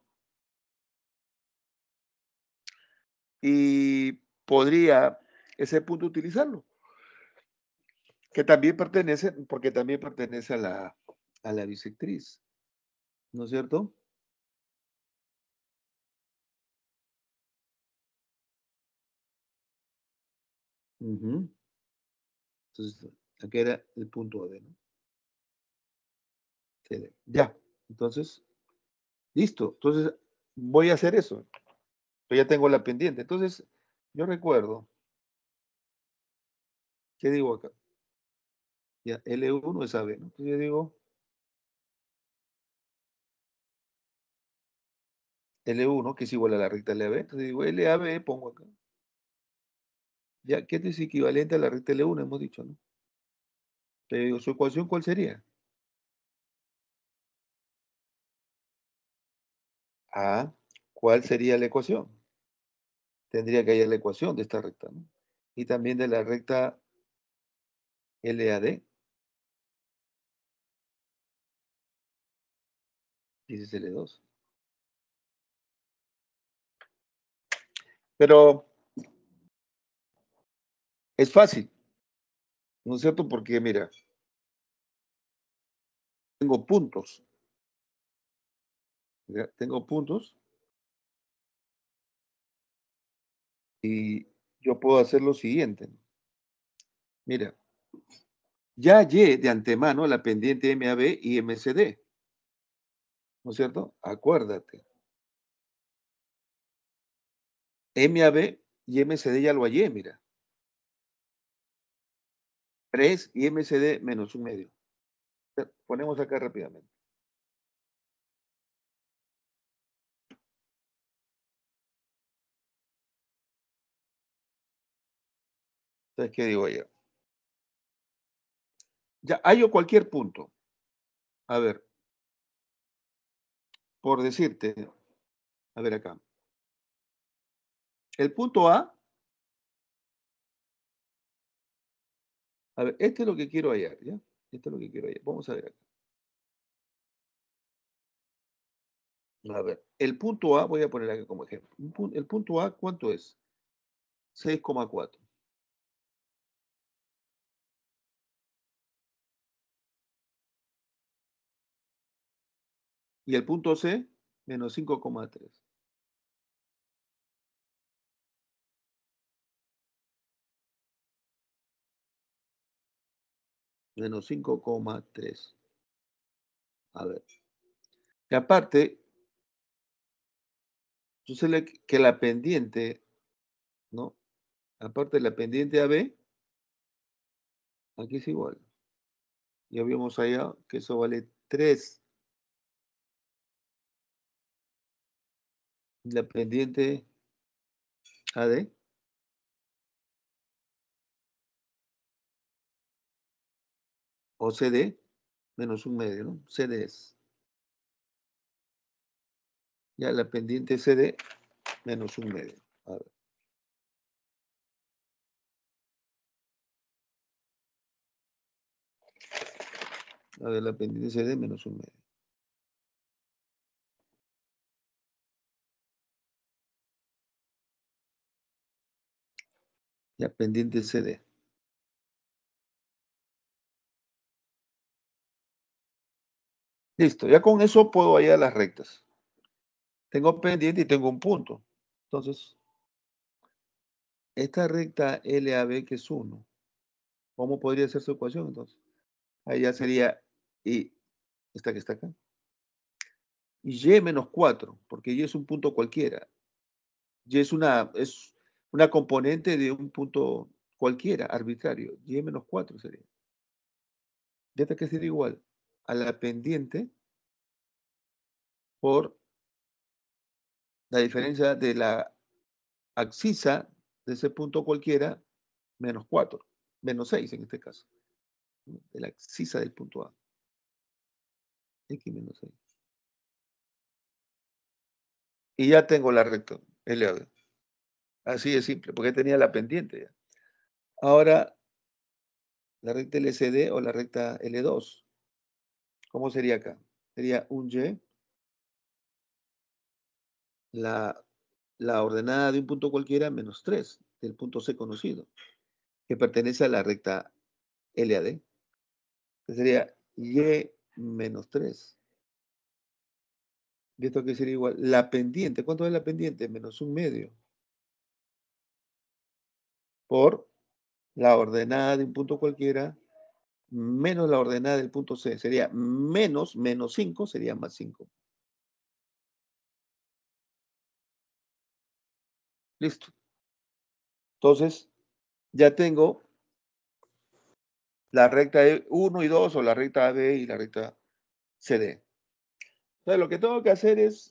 y podría ese punto utilizarlo, que también pertenece, porque también pertenece a la bisectriz, ¿no es cierto? Ujú. Entonces, aquí era el punto D, ¿no? CD. Ya, entonces, listo. Entonces, voy a hacer eso. Yo ya tengo la pendiente. Entonces, yo recuerdo, ¿qué digo acá? Ya, L1 es AB, ¿no? Entonces yo digo L1, que es igual a la recta LAB. Entonces digo LAB, pongo acá. Ya, que esto es equivalente a la recta L1, hemos dicho, ¿no? Pero digo, ¿su ecuación cuál sería? Ah, ¿cuál sería la ecuación? Tendría que hallar la ecuación de esta recta, ¿no? Y también de la recta LAD, y ese es L2. Pero es fácil, ¿no es cierto? Porque mira, tengo puntos, ¿ya? Tengo puntos y yo puedo hacer lo siguiente. Mira, ya hallé de antemano la pendiente MAB y MCD, ¿no es cierto? Acuérdate, MAB y MCD ya lo hallé, mira. 3 y MCD menos un medio. Ponemos acá rápidamente. Entonces, ¿qué digo yo? Ya hallo cualquier punto. A ver, por decirte, a ver acá. El punto a ver, este es lo que quiero hallar, ¿ya? Esto es lo que quiero hallar. Vamos a ver acá. A ver, el punto A, voy a poner acá como ejemplo. El punto A, ¿cuánto es? 6,4. Y el punto C, menos 5,3. Menos 5,3. A ver. Y aparte, yo sé que la pendiente, ¿no? Aparte de la pendiente AB, Aquí es igual. Ya vimos allá que eso vale 3. La pendiente AD o CD menos un medio, ¿no? CD es. Ya la pendiente CD menos un medio. A ver, la pendiente CD menos un medio. Ya pendiente CD. Listo, ya con eso puedo hallar las rectas. Tengo pendiente y tengo un punto. Entonces, esta recta LAB que es 1, ¿cómo podría ser su ecuación entonces? Ahí ya sería y esta que está acá. Y menos 4, porque y es un punto cualquiera. Y es una componente de un punto cualquiera, arbitrario. Y menos 4 sería. Y esta que sería igual a la pendiente por la diferencia de la abscisa de ese punto cualquiera, menos 4, menos 6 en este caso, ¿no? De la abscisa del punto A, x menos 6. Y ya tengo la recta LAB. Así de simple, porque tenía la pendiente ya. Ahora, la recta LCD o la recta L2, ¿cómo sería acá? Sería un Y, la, la ordenada de un punto cualquiera menos 3 del punto C conocido, que pertenece a la recta LAD, que sería Y menos 3. Y esto que sería igual, la pendiente, ¿cuánto es la pendiente? Menos un medio, por la ordenada de un punto cualquiera, menos la ordenada del punto C, sería menos 5, sería más 5. Listo. Entonces, ya tengo la recta 1 y 2 o la recta AB y la recta CD. Entonces, lo que tengo que hacer es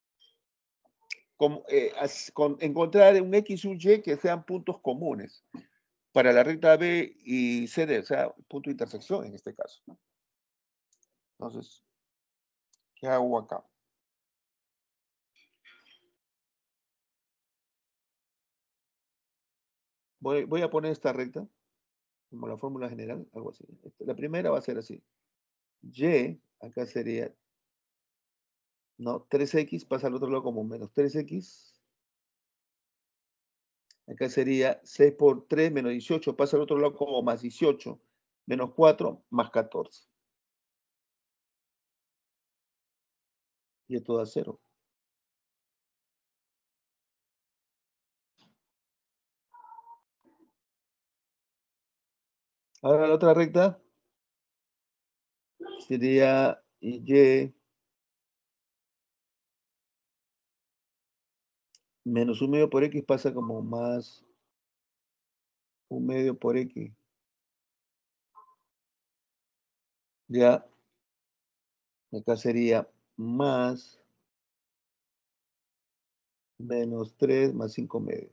encontrar un X y un Y que sean puntos comunes para la recta AB y CD, o sea, punto de intersección en este caso, ¿no? Entonces, ¿qué hago acá? Voy a poner esta recta como la fórmula general, algo así. La primera va a ser así. Y, acá sería, no, 3x pasa al otro lado como menos 3x. Acá sería 6 por 3 menos 18, pasa al otro lado como más 18, menos 4 más 14. Y esto da 0. Ahora la otra recta sería y menos un medio por x pasa como más un medio por x. Ya, acá sería más menos 3 más 5 medios.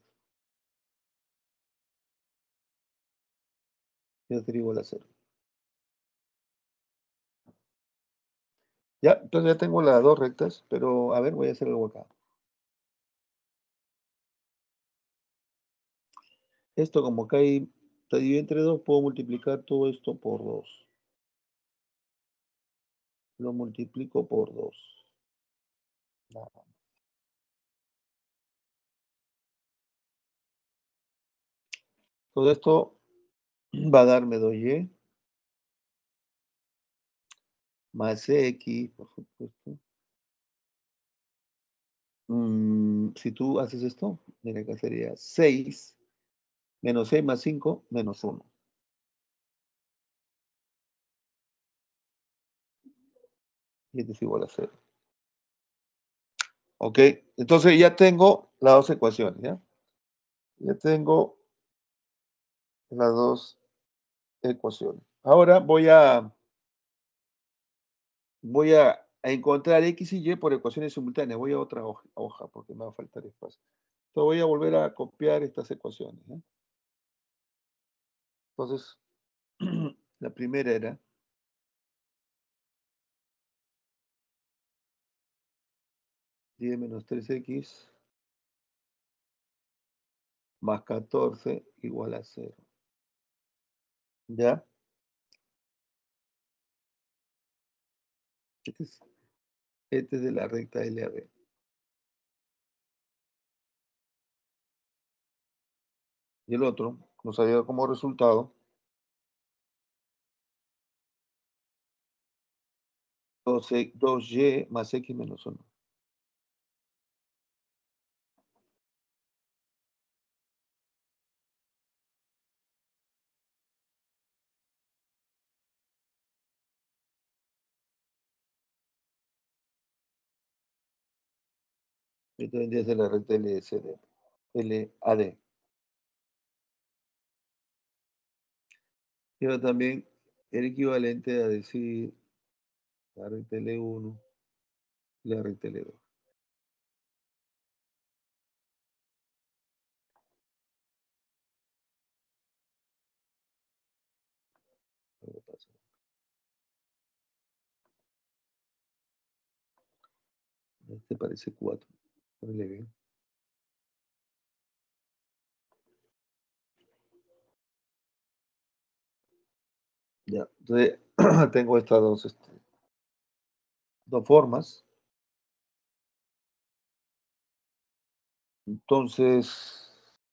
Ya sería igual a 0. Ya, entonces ya tengo las dos rectas, pero a ver, voy a hacer algo acá. Esto como acá está dividido entre 2, puedo multiplicar todo esto por 2. Lo multiplico por 2. Todo esto va a darme 2y más x, por supuesto. Si tú haces esto, mira acá sería 6 menos 6 más 5 menos 1. Y esto es igual a 0. Ok, entonces ya tengo las dos ecuaciones, ¿ya? Ya tengo las dos ecuaciones. Ahora voy a encontrar X y Y por ecuaciones simultáneas. Voy a otra hoja porque me va a faltar espacio. Entonces voy a volver a copiar estas ecuaciones. Entonces, la primera era 10 menos 3x más 14 igual a 0. ¿Ya? Este es de la recta LAB. Y el otro nos ha dado como resultado 2y más x menos 1. Esto vendría a ser la recta LAD. Y ahora también el equivalente a decir la recta L1 y la recta L2. Este parece 4. Ponle bien. Ya, entonces tengo estas dos formas. Entonces,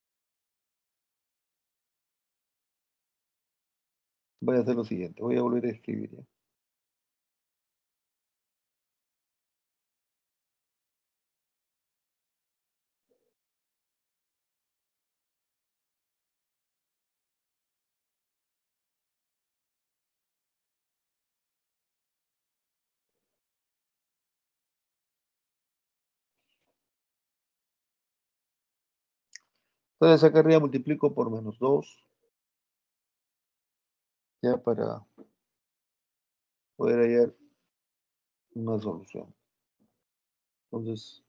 voy a hacer lo siguiente. Voy a volver a escribir ya. Entonces acá arriba multiplico por menos 2. Ya para poder hallar una solución. Entonces,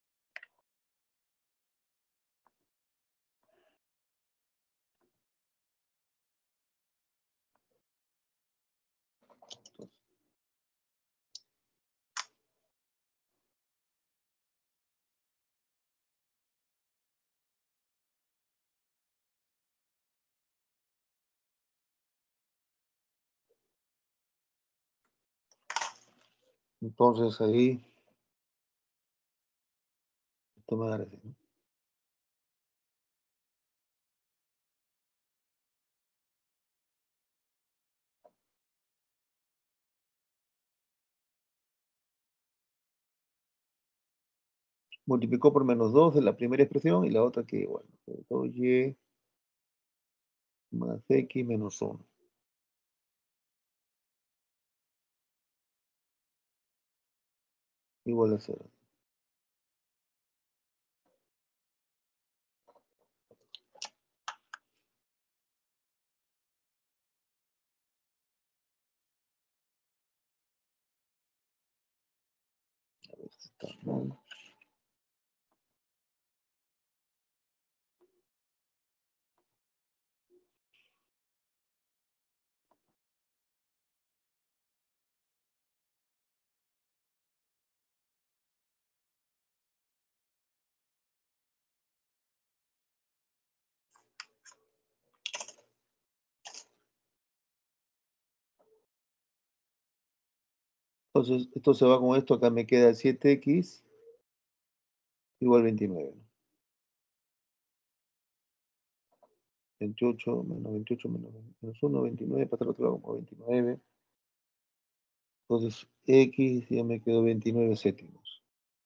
ahí, esto me da así, ¿no? Multiplicó por menos 2 de la primera expresión y la otra que igual. 2y más x menos 1. Igual a 0. A ver si está mal. Entonces, esto se va con esto. Acá me queda 7x igual 29. 28 menos 28 menos 1, 29, para el otro lado como 29. Entonces, x ya me quedó 29 séptimos.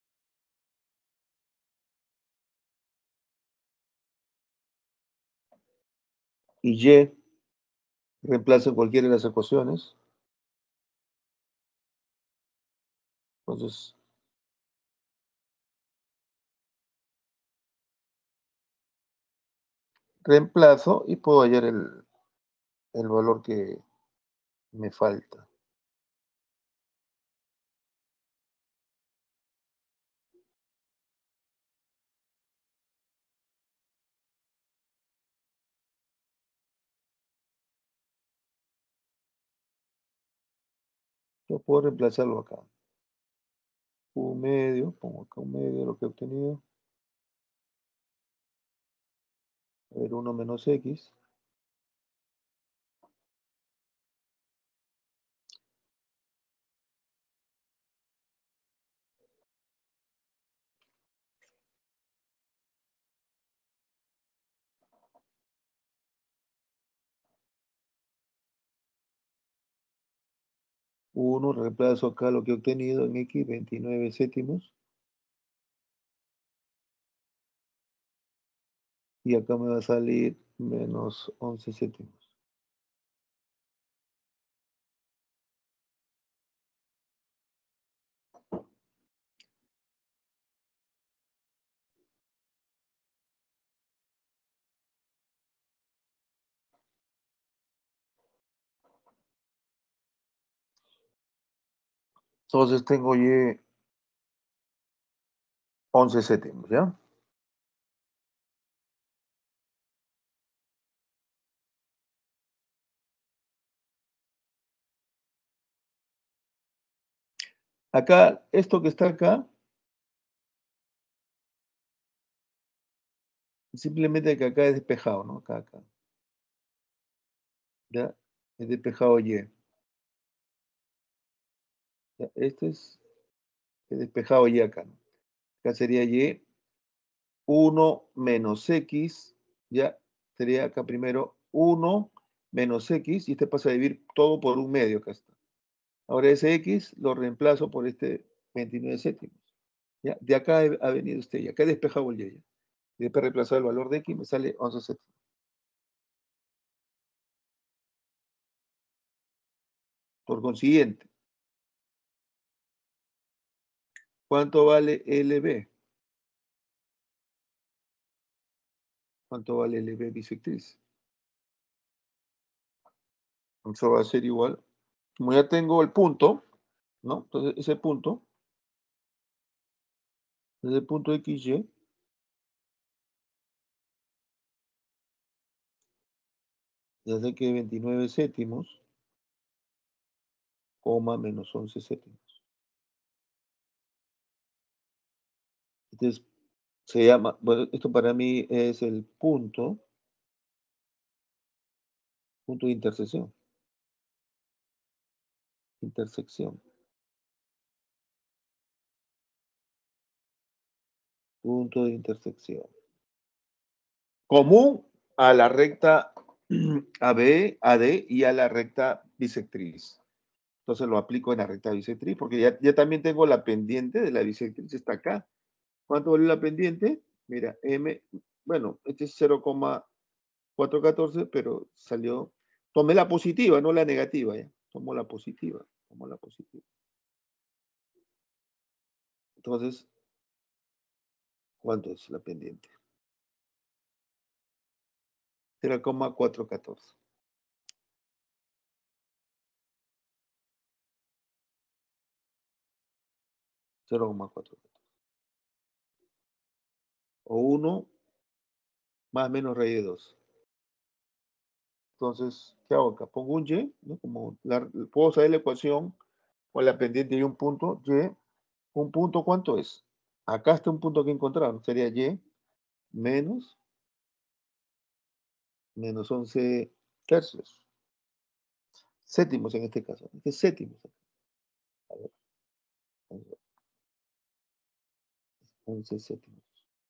Y y reemplazo en cualquiera de las ecuaciones. Entonces, reemplazo y puedo hallar el valor que me falta. Yo puedo reemplazarlo acá. Un medio, pongo acá un medio de lo que he obtenido. A ver, 1 menos x. Uno, reemplazo acá lo que he obtenido en x, 29 séptimos. Y acá me va a salir menos 11 séptimos. Entonces tengo y 11 séptimos, ¿ya? Acá, esto que está acá, simplemente que acá es despejado, ¿no? Acá, acá. ¿Ya? Es despejado y. ¿Ya? Este es despejado y acá, ¿no? Acá sería y 1 menos x, ¿ya? Sería acá primero 1 menos x, y este pasa a dividir todo por un medio, acá está. Ahora ese x lo reemplazo por este 29 séptimos. ¿Ya? De acá ha venido este y. Acá he despejado el y. ¿Ya? Y después reemplazar el valor de x me sale 11 séptimos. Por consiguiente, ¿cuánto vale LB? ¿Cuánto vale LB bisectriz? Eso va a ser igual. Como ya tengo el punto, ¿no? Entonces ese punto XY, ya sé que 29 séptimos, coma menos 11 séptimos. Entonces, se llama, bueno, esto para mí es el punto de intersección. Intersección. Punto de intersección. Común a la recta AB, AD y a la recta bisectriz. Entonces lo aplico en la recta bisectriz porque ya también tengo la pendiente de la bisectriz, está acá. ¿Cuánto vale la pendiente? Mira, M, bueno, este es 0,414, pero salió, tomé la positiva, no la negativa, ya. Tomo la positiva. Entonces, ¿cuánto es la pendiente? 0,414. 0,414. O 1 más menos raíz de 2. Entonces, ¿qué hago acá? Pongo un y, ¿no? Como puedo saber la ecuación con la pendiente y un punto, y. ¿Un punto cuánto es? Acá está un punto que encontrar, sería y menos 11 tercios. Séptimos en este caso. Este es séptimos. A ver, 11 séptimos.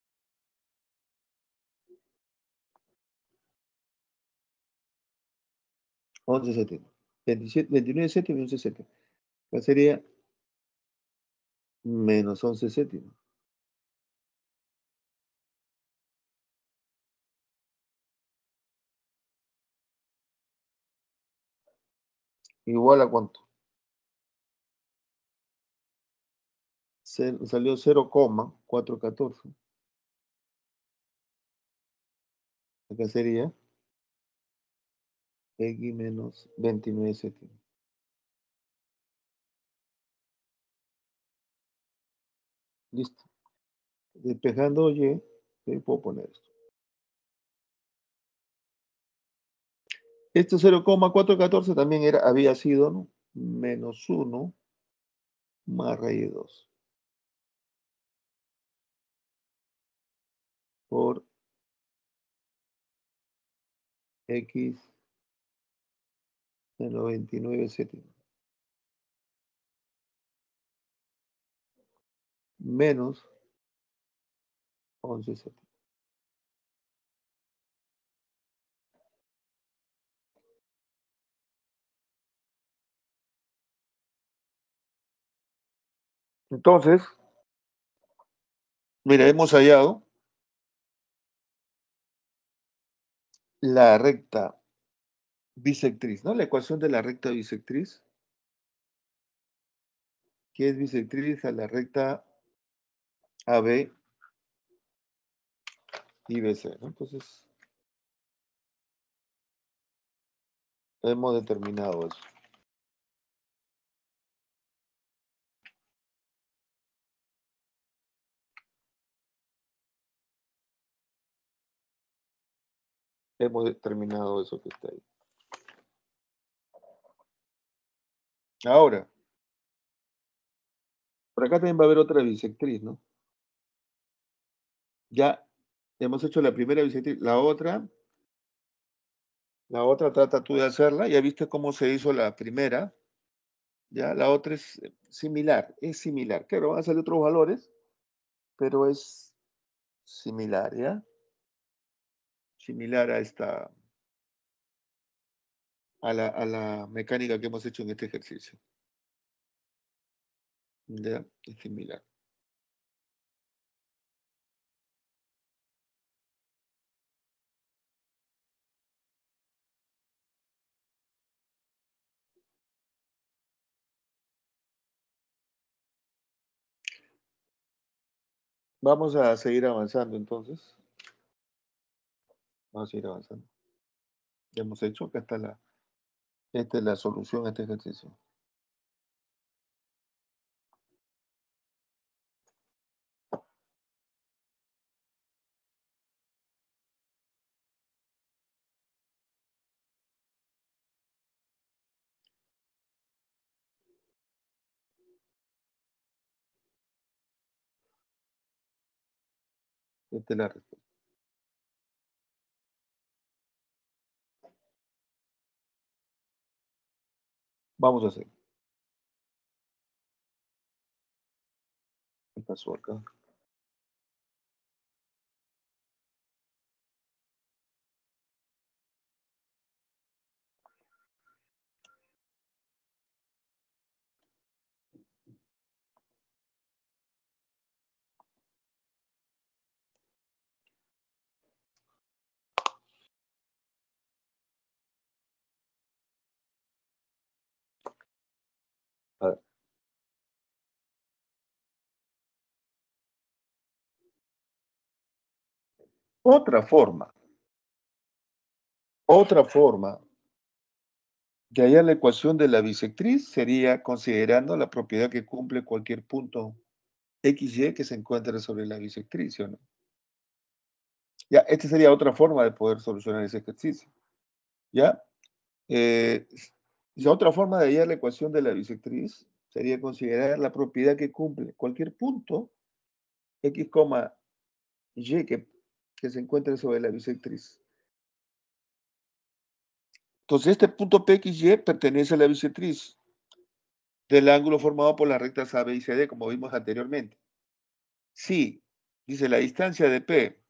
Once séptimos. 29 séptimos y 11 séptimos. ¿Cuál sería? Menos 11 séptimos. ¿Igual a cuánto? Salió 0,414. Acá sería X menos 29 séptimos. Listo. Despejando Y, puedo poner esto. Este 0,414 también había sido, ¿no? Menos 1 más raíz de 2 por X menos 29 séptimos. Menos 11 séptimos. Entonces, mira, hemos hallado la recta bisectriz, ¿no? La ecuación de la recta bisectriz, que es bisectriz a la recta AB y BC, ¿no? Entonces, hemos determinado eso. Hemos determinado eso que está ahí. Ahora, por acá también va a haber otra bisectriz, ¿no? Ya hemos hecho la primera bisectriz. La otra trata tú de hacerla. Ya viste cómo se hizo la primera. Ya la otra es similar. Es similar. Claro, van a salir otros valores, pero es similar, ¿ya? Similar a esta, a la mecánica que hemos hecho en este ejercicio. Ya, es similar. Vamos a seguir avanzando entonces. Vamos a seguir avanzando. Ya hemos hecho, acá está esta es la solución a este ejercicio. Esta es la respuesta. Vamos a hacer. ¿Qué pasó acá? A ver. Otra forma de hallar la ecuación de la bisectriz sería considerando la propiedad que cumple cualquier punto XY que se encuentre sobre la bisectriz, ¿sí o no? Ya, esta sería otra forma de poder solucionar ese ejercicio. ¿Ya? La otra forma de hallar la ecuación de la bisectriz sería considerar la propiedad que cumple cualquier punto X, Y que se encuentre sobre la bisectriz. Entonces, este punto PXY pertenece a la bisectriz del ángulo formado por las rectas AB y CD, como vimos anteriormente. Sí, dice la distancia de P,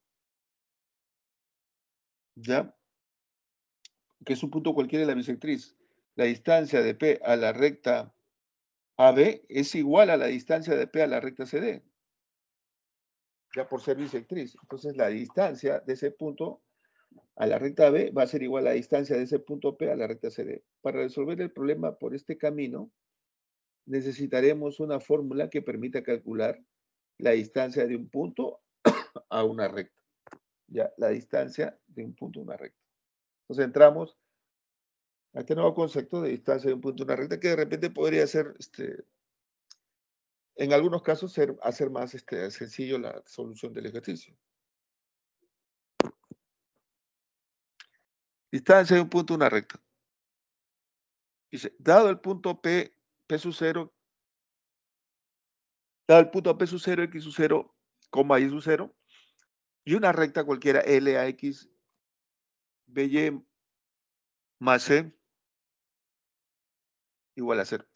¿ya? Que es un punto cualquiera de la bisectriz. La distancia de P a la recta AB es igual a la distancia de P a la recta CD, ya por ser bisectriz. Entonces, la distancia de ese punto a la recta B va a ser igual a la distancia de ese punto P a la recta CD. Para resolver el problema por este camino, necesitaremos una fórmula que permita calcular la distancia de un punto a una recta. Ya, la distancia de un punto a una recta. Entonces entramos a este nuevo concepto de distancia de un punto a una recta, que de repente podría ser, en algunos casos, hacer más sencillo la solución del ejercicio. Distancia de un punto a una recta. Dice, dado el punto P sub 0, dado el punto P sub 0, X sub 0, Y sub 0, y una recta cualquiera L a X, BY más C igual a 0.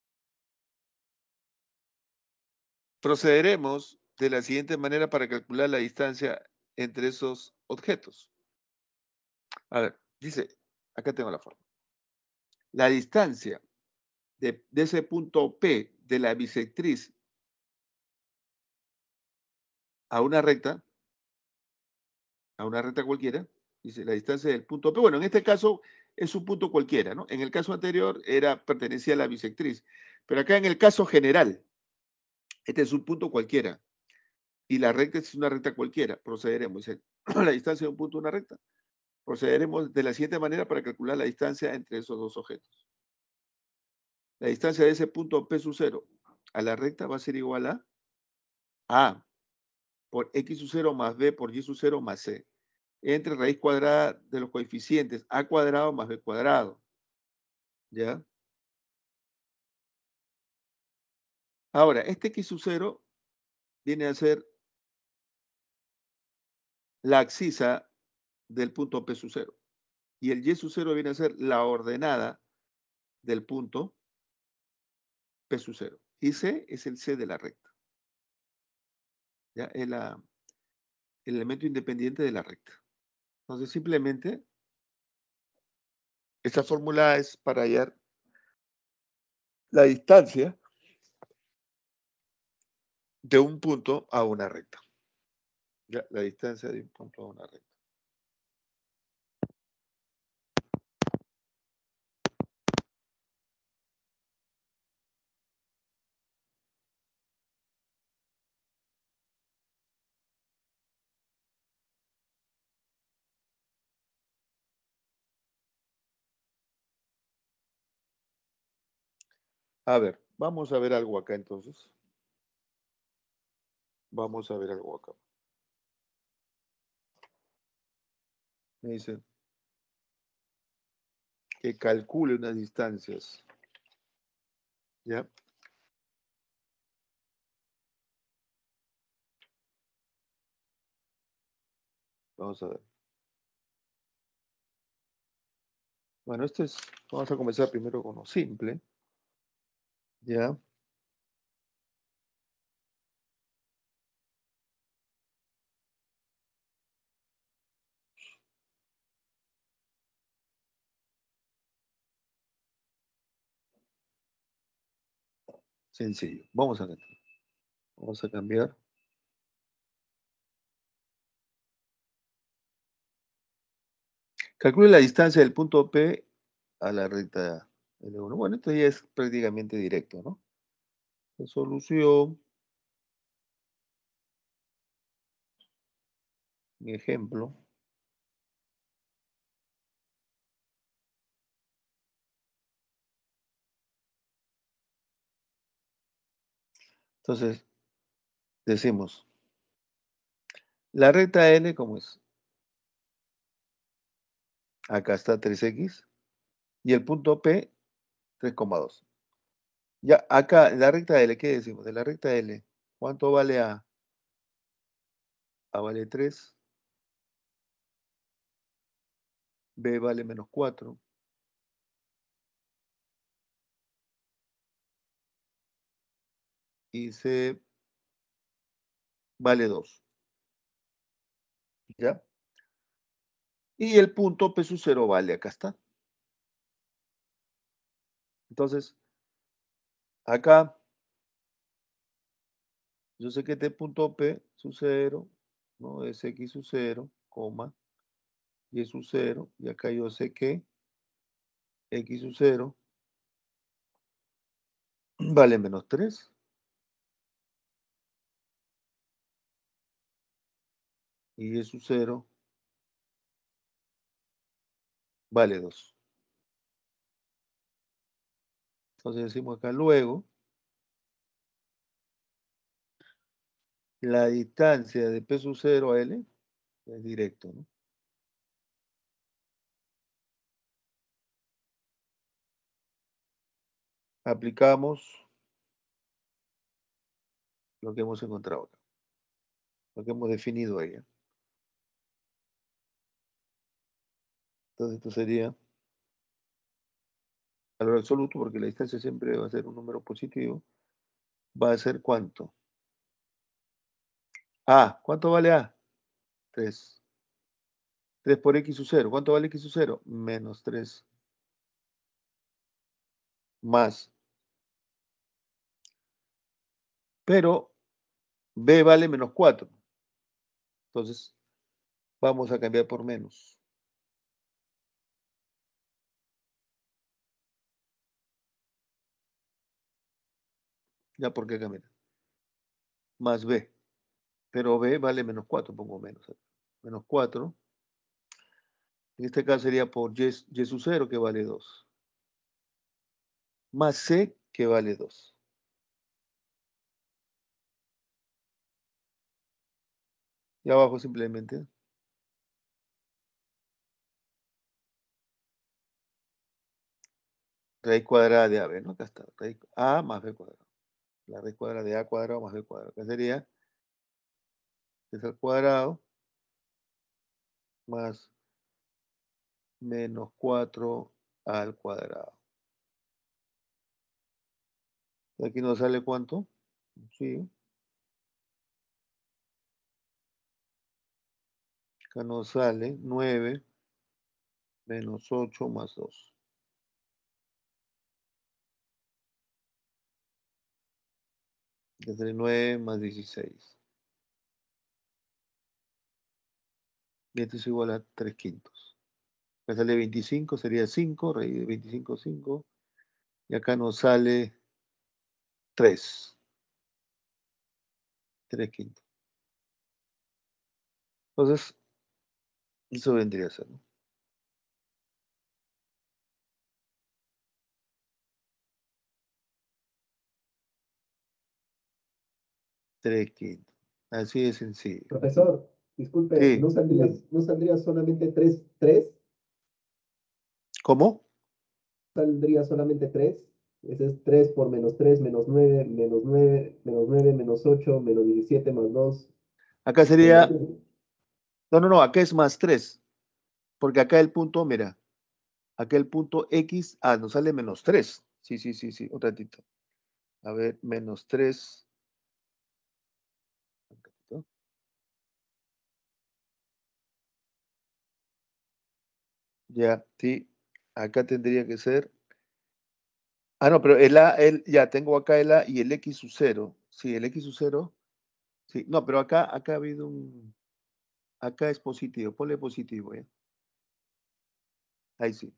Procederemos de la siguiente manera para calcular la distancia entre esos objetos. A ver, dice, acá tengo la forma. La distancia de ese punto P de la bisectriz a una recta cualquiera, dice la distancia del punto P. Bueno, en este caso es un punto cualquiera, ¿no? En el caso anterior pertenecía a la bisectriz, pero acá en el caso general, este es un punto cualquiera y la recta es una recta cualquiera. Procederemos, dice, la distancia de un punto a una recta. Procederemos de la siguiente manera para calcular la distancia entre esos dos objetos. La distancia de ese punto P sub 0 a la recta va a ser igual a por X sub 0 más B por Y sub 0 más C, entre raíz cuadrada de los coeficientes A cuadrado más B cuadrado. ¿Ya? Ahora, este X sub 0 viene a ser la abscisa del punto P sub 0. Y el Y sub 0 viene a ser la ordenada del punto P sub 0. Y C es el C de la recta. ¿Ya? Es el elemento independiente de la recta. Entonces, simplemente, esta fórmula es para hallar la distancia de un punto a una recta. ¿Ya? La distancia de un punto a una recta. A ver, vamos a ver algo acá entonces. Vamos a ver algo acá. Me dice que calcule unas distancias. ¿Ya? Vamos a ver. Bueno, vamos a comenzar primero con lo simple. ¿Ya? Sencillo. Vamos a cambiar. Calcule la distancia del punto P a la recta L1. Bueno, esto ya es prácticamente directo, ¿no? La solución, mi ejemplo. Entonces, decimos, la recta L, ¿cómo es? Acá está 3x. Y el punto P, 3,2. Ya, acá, la recta L, ¿qué decimos? De la recta L, ¿cuánto vale A? A vale 3, B vale menos 4 y C vale 2. ¿Ya? Y el punto P sub 0 vale, acá está. Entonces, acá, yo sé que este punto P sub 0, ¿no? Es X sub 0, coma, Y sub 0, y acá yo sé que X sub 0 vale menos 3 y Y sub 0 vale 2. Entonces decimos acá luego, la distancia de P sub 0 a L es directo, ¿no? Aplicamos lo que hemos encontrado acá, lo que hemos definido ahí. Entonces esto sería valor absoluto, porque la distancia siempre va a ser un número positivo. ¿Va a ser cuánto? A, ¿cuánto vale A? 3. 3 por X sub 0. ¿Cuánto vale X sub 0? Menos 3. Más. Pero B vale menos 4. Entonces, vamos a cambiar por menos. ¿Ya por qué cambiar? Más B. Pero B vale menos 4, pongo menos. Menos 4. En este caso sería por Y sub 0, que vale 2. Más C, que vale 2. Y abajo simplemente raíz cuadrada de AB, ¿no? Acá está. Raíz A más B cuadrado. La raíz cuadrada de A cuadrado más B cuadrado. Acá sería es al cuadrado más menos 4 al cuadrado. Aquí nos sale cuánto. Sí. Acá nos sale 9 menos 8 más 2. Acá sale 9 más 16. Y esto es igual a 3 quintos. Acá sale 25, sería 5, raíz de 25, 5. Y acá nos sale 3. 3 quintos. Entonces, eso vendría a ser, ¿no? 3 quintos. Así de sencillo. Profesor, disculpe, Sí. ¿no saldría solamente 3, 3? ¿Cómo? ¿Saldría solamente 3? Ese es 3 por menos 3, menos 9, menos 9, menos 9, menos 8, menos 17, más 2. Acá sería, no, acá es más 3. Porque acá el punto, mira, acá el punto X, nos sale menos 3. Sí, un ratito. A ver, menos 3. Un ratito. Ya, sí. Acá tendría que ser. No, pero ya tengo acá el A y el X sub 0. Sí, el X sub 0. Sí, no, pero acá ha habido acá es positivo. Ponle positivo, ¿eh? Ahí sí.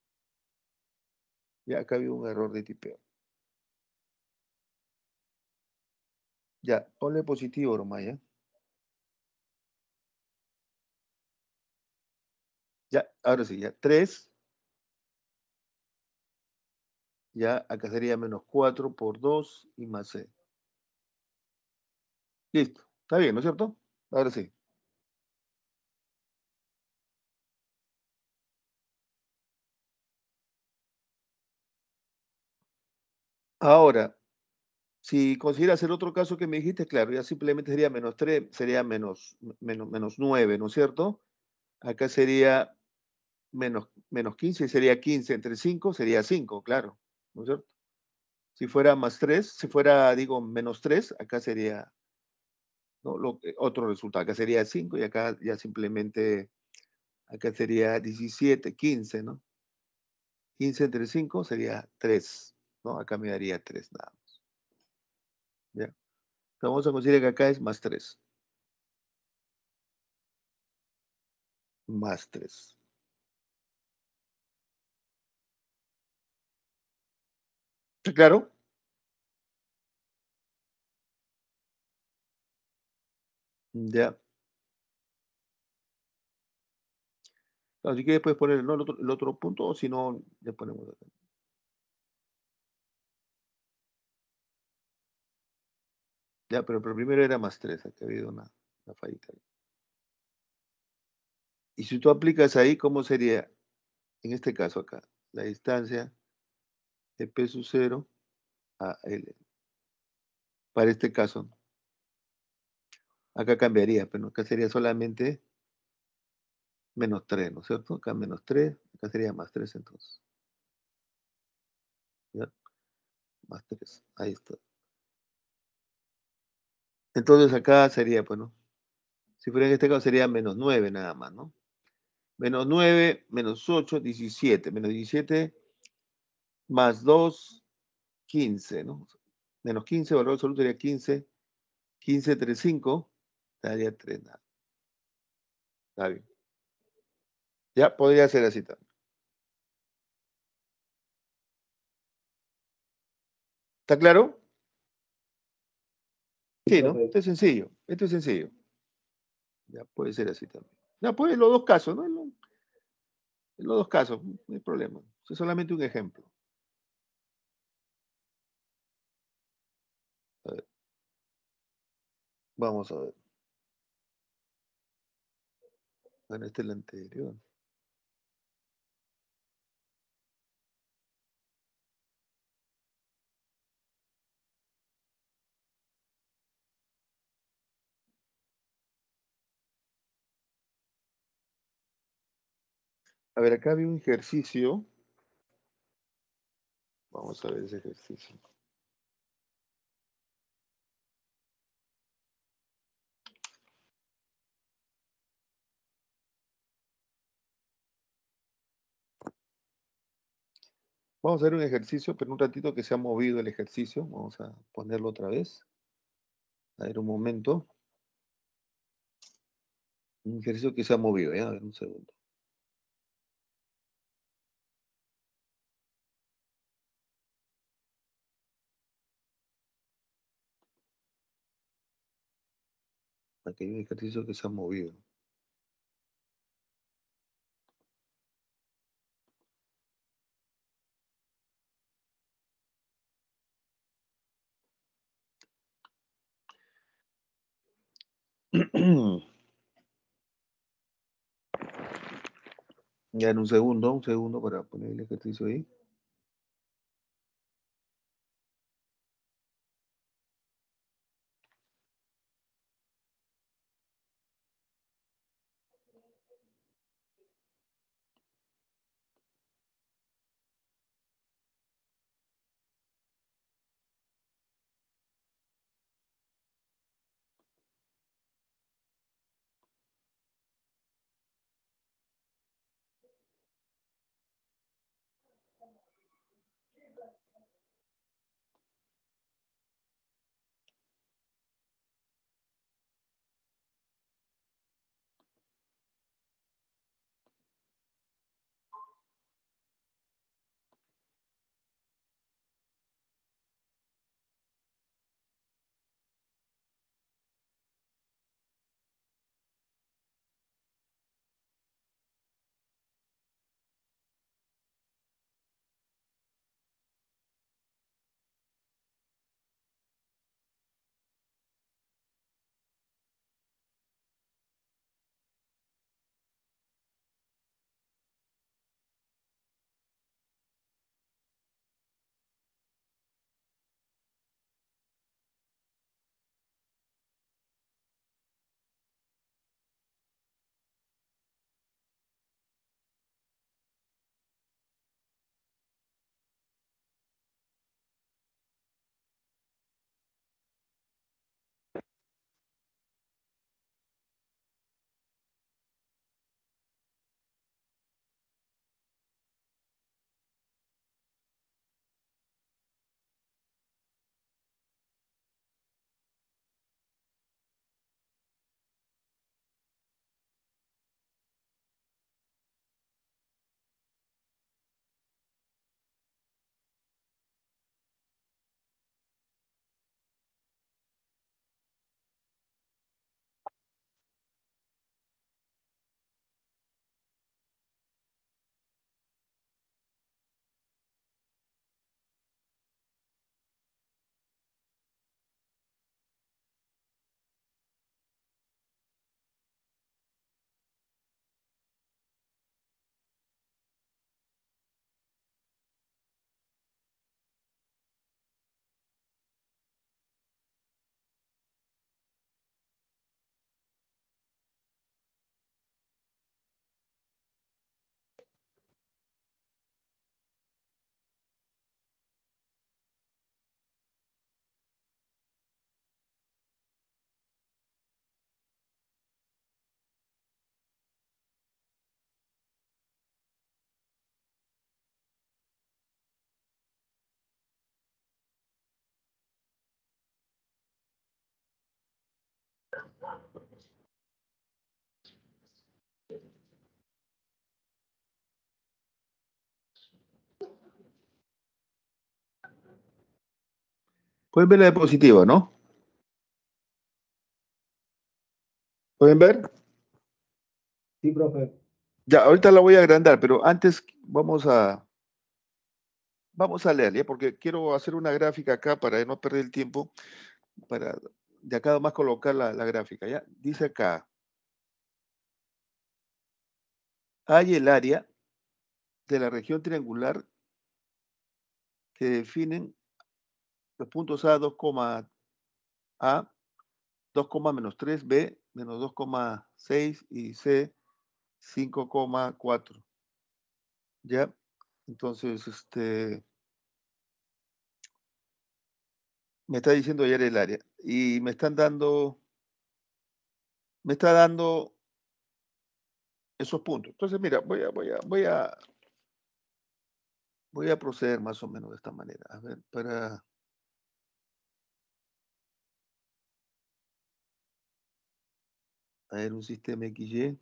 Ya acá ha habido un error de tipeo. Ya, ponle positivo, Romaya. Ya, ahora sí, ya. 3. Ya, acá sería menos 4 por 2 y más C. Listo. Está bien, ¿no es cierto? Ahora sí. Ahora, si consideras el otro caso que me dijiste, claro, ya simplemente sería menos 3, sería menos 9, ¿no es cierto? Acá sería menos 15, sería 15 entre 5, sería 5, claro, ¿no es cierto? Si fuera más 3, si fuera, digo, menos 3, acá sería, ¿no? Otro resultado. Acá sería 5 y acá ya simplemente, acá sería 17, 15, ¿no? 15 entre 5 sería 3, ¿no? Acá me daría 3 nada más. ¿Ya? Vamos a considerar que acá es más 3. Más 3. ¿Está claro? Ya. Así que puedes poner, ¿no? el otro punto, o si no, ya ponemos acá. Ya, pero primero era más 3, aquí ha habido una fallita. Y si tú aplicas ahí, ¿cómo sería? En este caso acá, la distancia de P sub 0 a L. Para este caso, acá cambiaría, pero acá sería solamente menos 3, ¿no es cierto? Acá menos 3, acá sería más 3 entonces. ¿Ya? Más 3, ahí está. Entonces acá sería, pues, ¿no? Si fuera en este caso sería menos 9 nada más, ¿no? Menos 9, menos 8, 17. Menos 17 más 2, 15, ¿no? Menos 15, valor absoluto sería 15. 15 entre 5, daría 3, nada. Está bien. Ya podría ser así también. ¿Está claro? Sí, Sí, ¿no? profe. Esto es sencillo. Esto es sencillo. Ya puede ser así también. Ya, pues en los dos casos, ¿no? En los dos casos, no hay problema. Es solamente un ejemplo. A ver, vamos a ver. Bueno, este es el anterior. A ver, acá había un ejercicio. Vamos a ver ese ejercicio. Vamos a hacer un ejercicio, pero un ratito que se ha movido el ejercicio. Vamos a ponerlo otra vez. A ver, un momento. Un ejercicio que se ha movido, ¿ya? A ver, un segundo. Aquí hay un ejercicio que se ha movido. Ya en un segundo para poner el ejercicio ahí. Pueden ver la diapositiva, ¿no? ¿Pueden ver? Sí, profe. Ya, ahorita la voy a agrandar, pero antes vamos a leer, ¿ya? Porque quiero hacer una gráfica acá para no perder el tiempo, para de acá más colocar la gráfica, ¿ya? Dice acá, hay el área de la región triangular que definen los puntos A, 2, A, 2, menos 3, B, menos 2,6 y C, 5,4. ¿Ya? Entonces, me está diciendo ayer el área y me está dando esos puntos. Entonces, mira, voy a proceder más o menos de esta manera. A ver, a ver un sistema XY.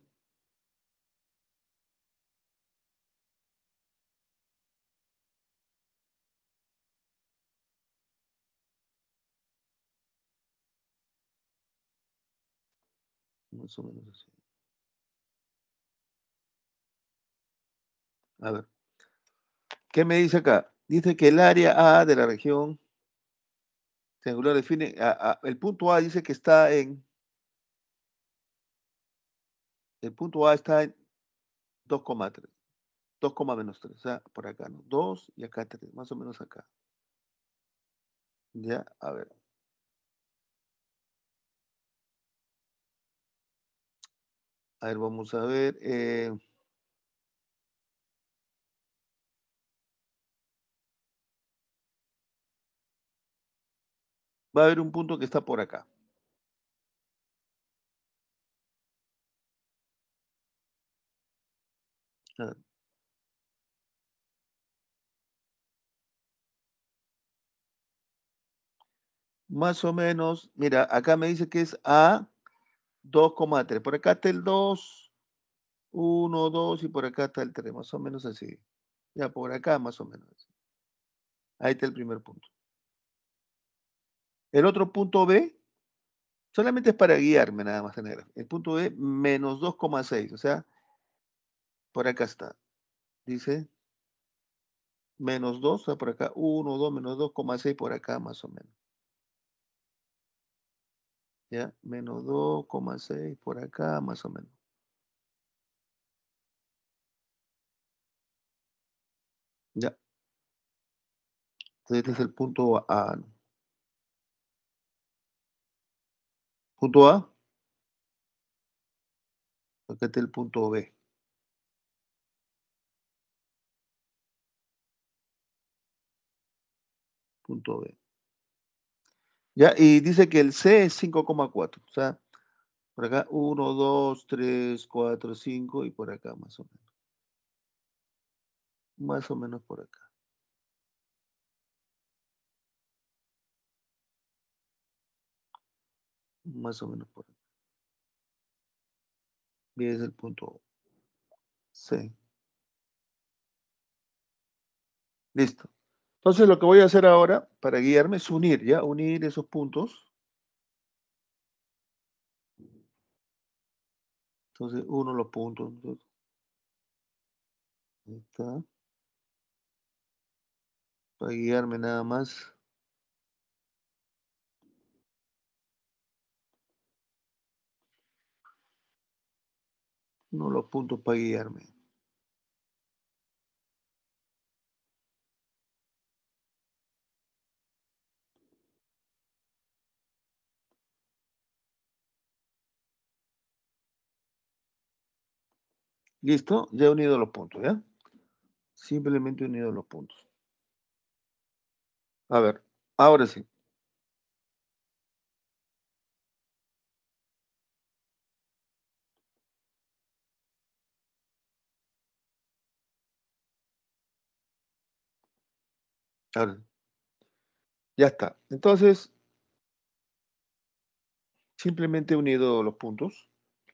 Más o menos así. A ver, ¿qué me dice acá? Dice que el área A de la región triangular define, el punto A dice que está el punto A está en 2,3, 2, menos 3, o sea, por acá, ¿no? 2 y acá 3, más o menos acá. Ya, a ver. A ver, vamos a ver. Va a haber un punto que está por acá. A ver. Más o menos, mira, acá me dice que es A 2,3. Por acá está el 2, 1, 2 y por acá está el 3, más o menos así. Ya por acá más o menos así. Ahí está el primer punto. El otro punto B, solamente es para guiarme nada más tener. El punto B, menos 2,6, o sea, por acá está. Dice menos 2, o sea, por acá 1, 2, menos 2,6 por acá más o menos. Ya, menos 2,6 por acá más o menos. Ya, entonces este es el punto A, ¿no? Punto A, acá está el punto B. Punto B. Ya, y dice que el C es 5,4. O sea, por acá 1, 2, 3, 4, 5 y por acá más o menos. Más o menos por acá. Más o menos por acá. Y es el punto C. Listo. Entonces lo que voy a hacer ahora para guiarme es unir, ¿ya? Unir esos puntos. Entonces uno los puntos. Ahí está. Para guiarme nada más. Uno los puntos para guiarme. Listo, ya he unido los puntos, ¿ya? Simplemente he unido los puntos. A ver, ahora sí. Ahora sí. Ya está. Entonces, Simplemente he unido los puntos.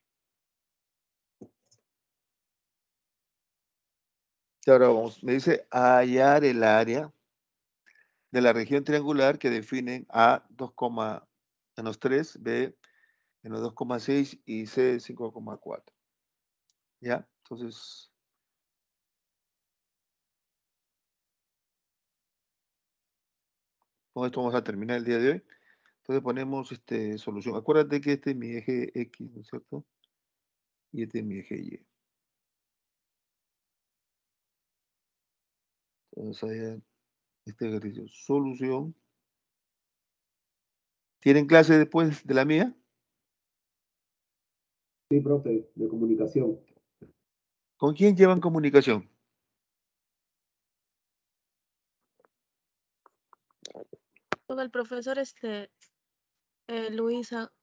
Y ahora vamos, me dice hallar el área de la región triangular que definen A 2,-3, B -2,6 y C 5,4. ¿Ya? Entonces, con esto vamos a terminar el día de hoy. Entonces ponemos solución. Acuérdate que este es mi eje X, ¿no es cierto? Y este es mi eje Y. Entonces, allá, este ejercicio. Solución. ¿Tienen clase después de la mía? Sí, profe, de comunicación. ¿Con quién llevan comunicación? Con el profesor Luisa.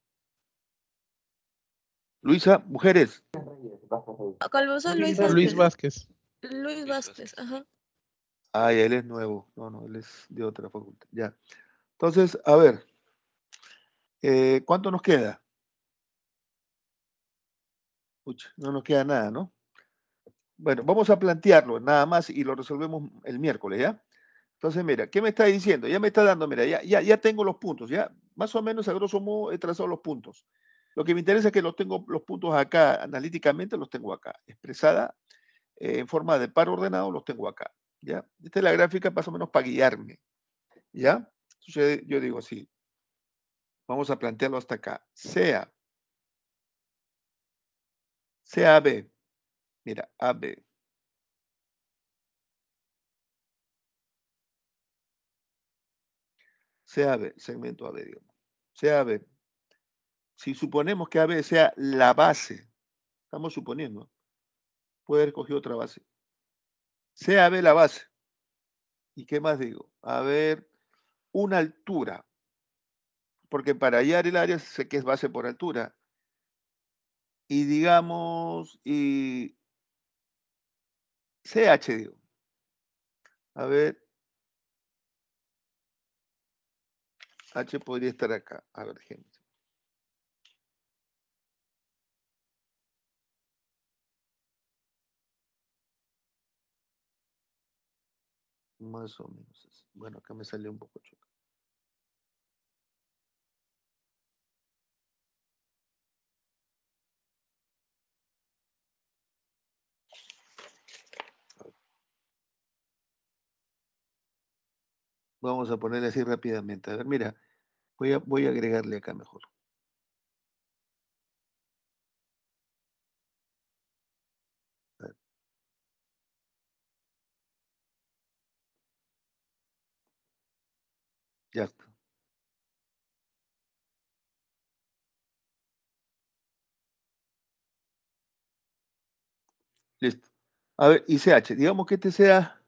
Luisa, mujeres. Con el profesor Luis Luis Vázquez. Vázquez. Luis Vázquez, ajá. Ah, ya, él es nuevo. No, él es de otra facultad. Ya. Entonces, a ver, ¿cuánto nos queda? Pucha, no nos queda nada, ¿no? Bueno, vamos a plantearlo nada más y lo resolvemos el miércoles, ¿ya? Entonces, mira, ¿qué me está diciendo? Ya me está dando, mira, ya tengo los puntos, ya más o menos a grosso modo he trazado los puntos. Lo que me interesa es que los tengo los puntos acá, analíticamente los tengo acá, expresada en forma de par ordenado, los tengo acá, ¿ya? Esta es la gráfica más o menos para guiarme, ¿ya? Entonces yo digo así, vamos a plantearlo hasta acá, sea AB, mira, AB. Sea AB, segmento AB, digamos. Sea AB. Si suponemos que AB sea la base, estamos suponiendo, puede haber cogido otra base. Sea AB la base. ¿Y qué más digo? A ver, una altura. Porque para hallar el área sé que es base por altura. Y digamos, y CH, digo. A ver, H podría estar acá. A ver, ejemplo. Más o menos así. Bueno, acá me salió un poco chueco. Vamos a ponerle así rápidamente. A ver, mira, voy a agregarle acá mejor. A ver. Ya está. Listo. A ver, y CH, digamos que este sea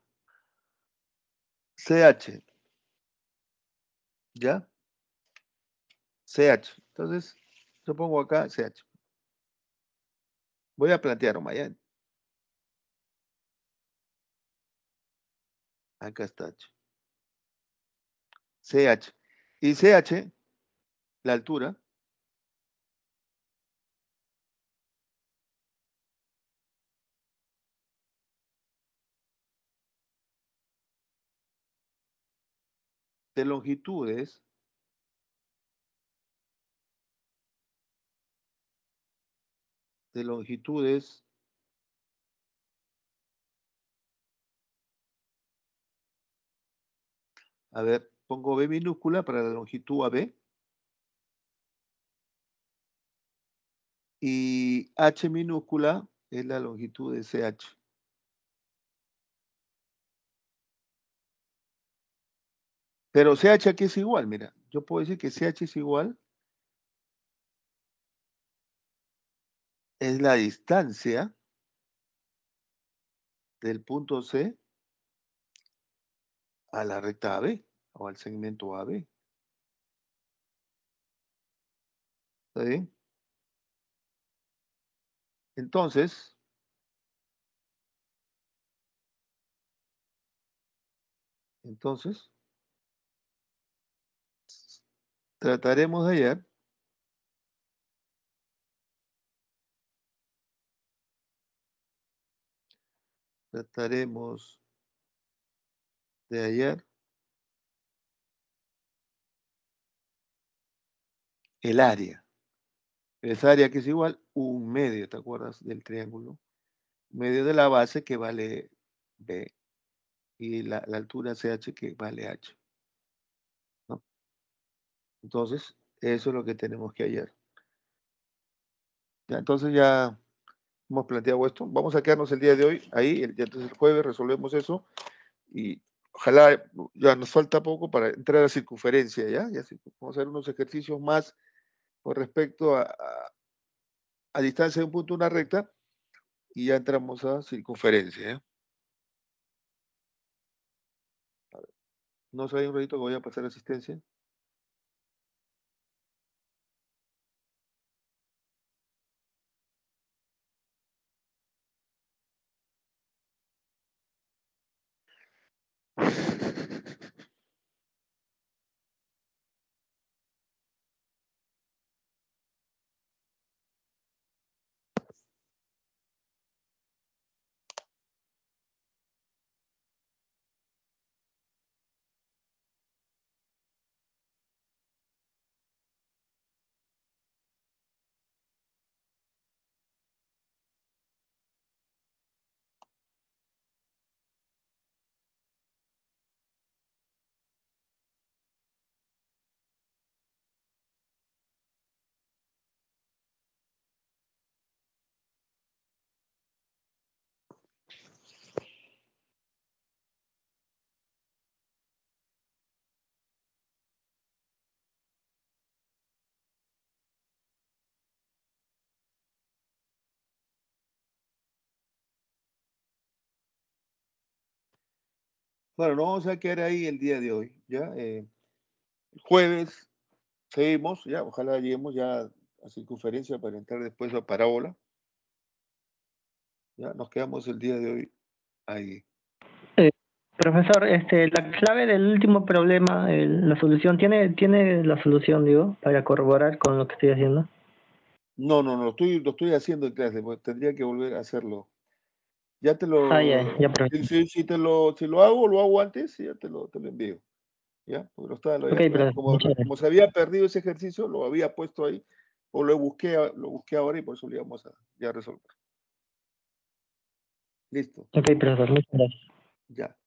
CH, ¿ya? CH. Entonces, yo pongo acá CH. Voy a plantear un Mayan. Acá está H. CH. Y CH, la altura, de longitudes, de longitudes, a ver, pongo B minúscula para la longitud AB y H minúscula es la longitud de CH. Pero CH aquí es igual, mira, yo puedo decir que CH es igual, es la distancia del punto C a la recta AB o al segmento AB. ¿Está bien? Entonces, trataremos de hallar trataremos de hallar el área. Esa área que es igual 1/2, ¿te acuerdas del triángulo? Medio de la base que vale B y la altura CH que vale H, ¿no? Entonces, eso es lo que tenemos que hallar. Ya, entonces ya hemos planteado esto. Vamos a quedarnos el día de hoy ahí, entonces el jueves resolvemos eso y ojalá, ya nos falta poco para entrar a circunferencia, ¿ya? Vamos a hacer unos ejercicios más con respecto a distancia de un punto, una recta, y ya entramos a circunferencia, ¿ya? No sé, hay un ratito que voy a pasar asistencia. Bueno, no vamos a quedar ahí el día de hoy, ¿ya? El jueves seguimos, ya, ojalá lleguemos ya a circunferencia para entrar después a parábola. Ya, nos quedamos el día de hoy ahí. Profesor, la clave del último problema, la solución, ¿tiene la solución, digo, para corroborar con lo que estoy haciendo? No, lo estoy haciendo en clase, pues tendría que volver a hacerlo. Ya te Ya, lo, profesor. si lo hago antes y ya te lo envío. ¿Ya? Porque Ok, profesor, muchas gracias. como se había perdido ese ejercicio, lo había puesto ahí, o lo busqué ahora y por eso lo íbamos a ya resolver. Listo, Ok, profesor, muchas gracias. ya.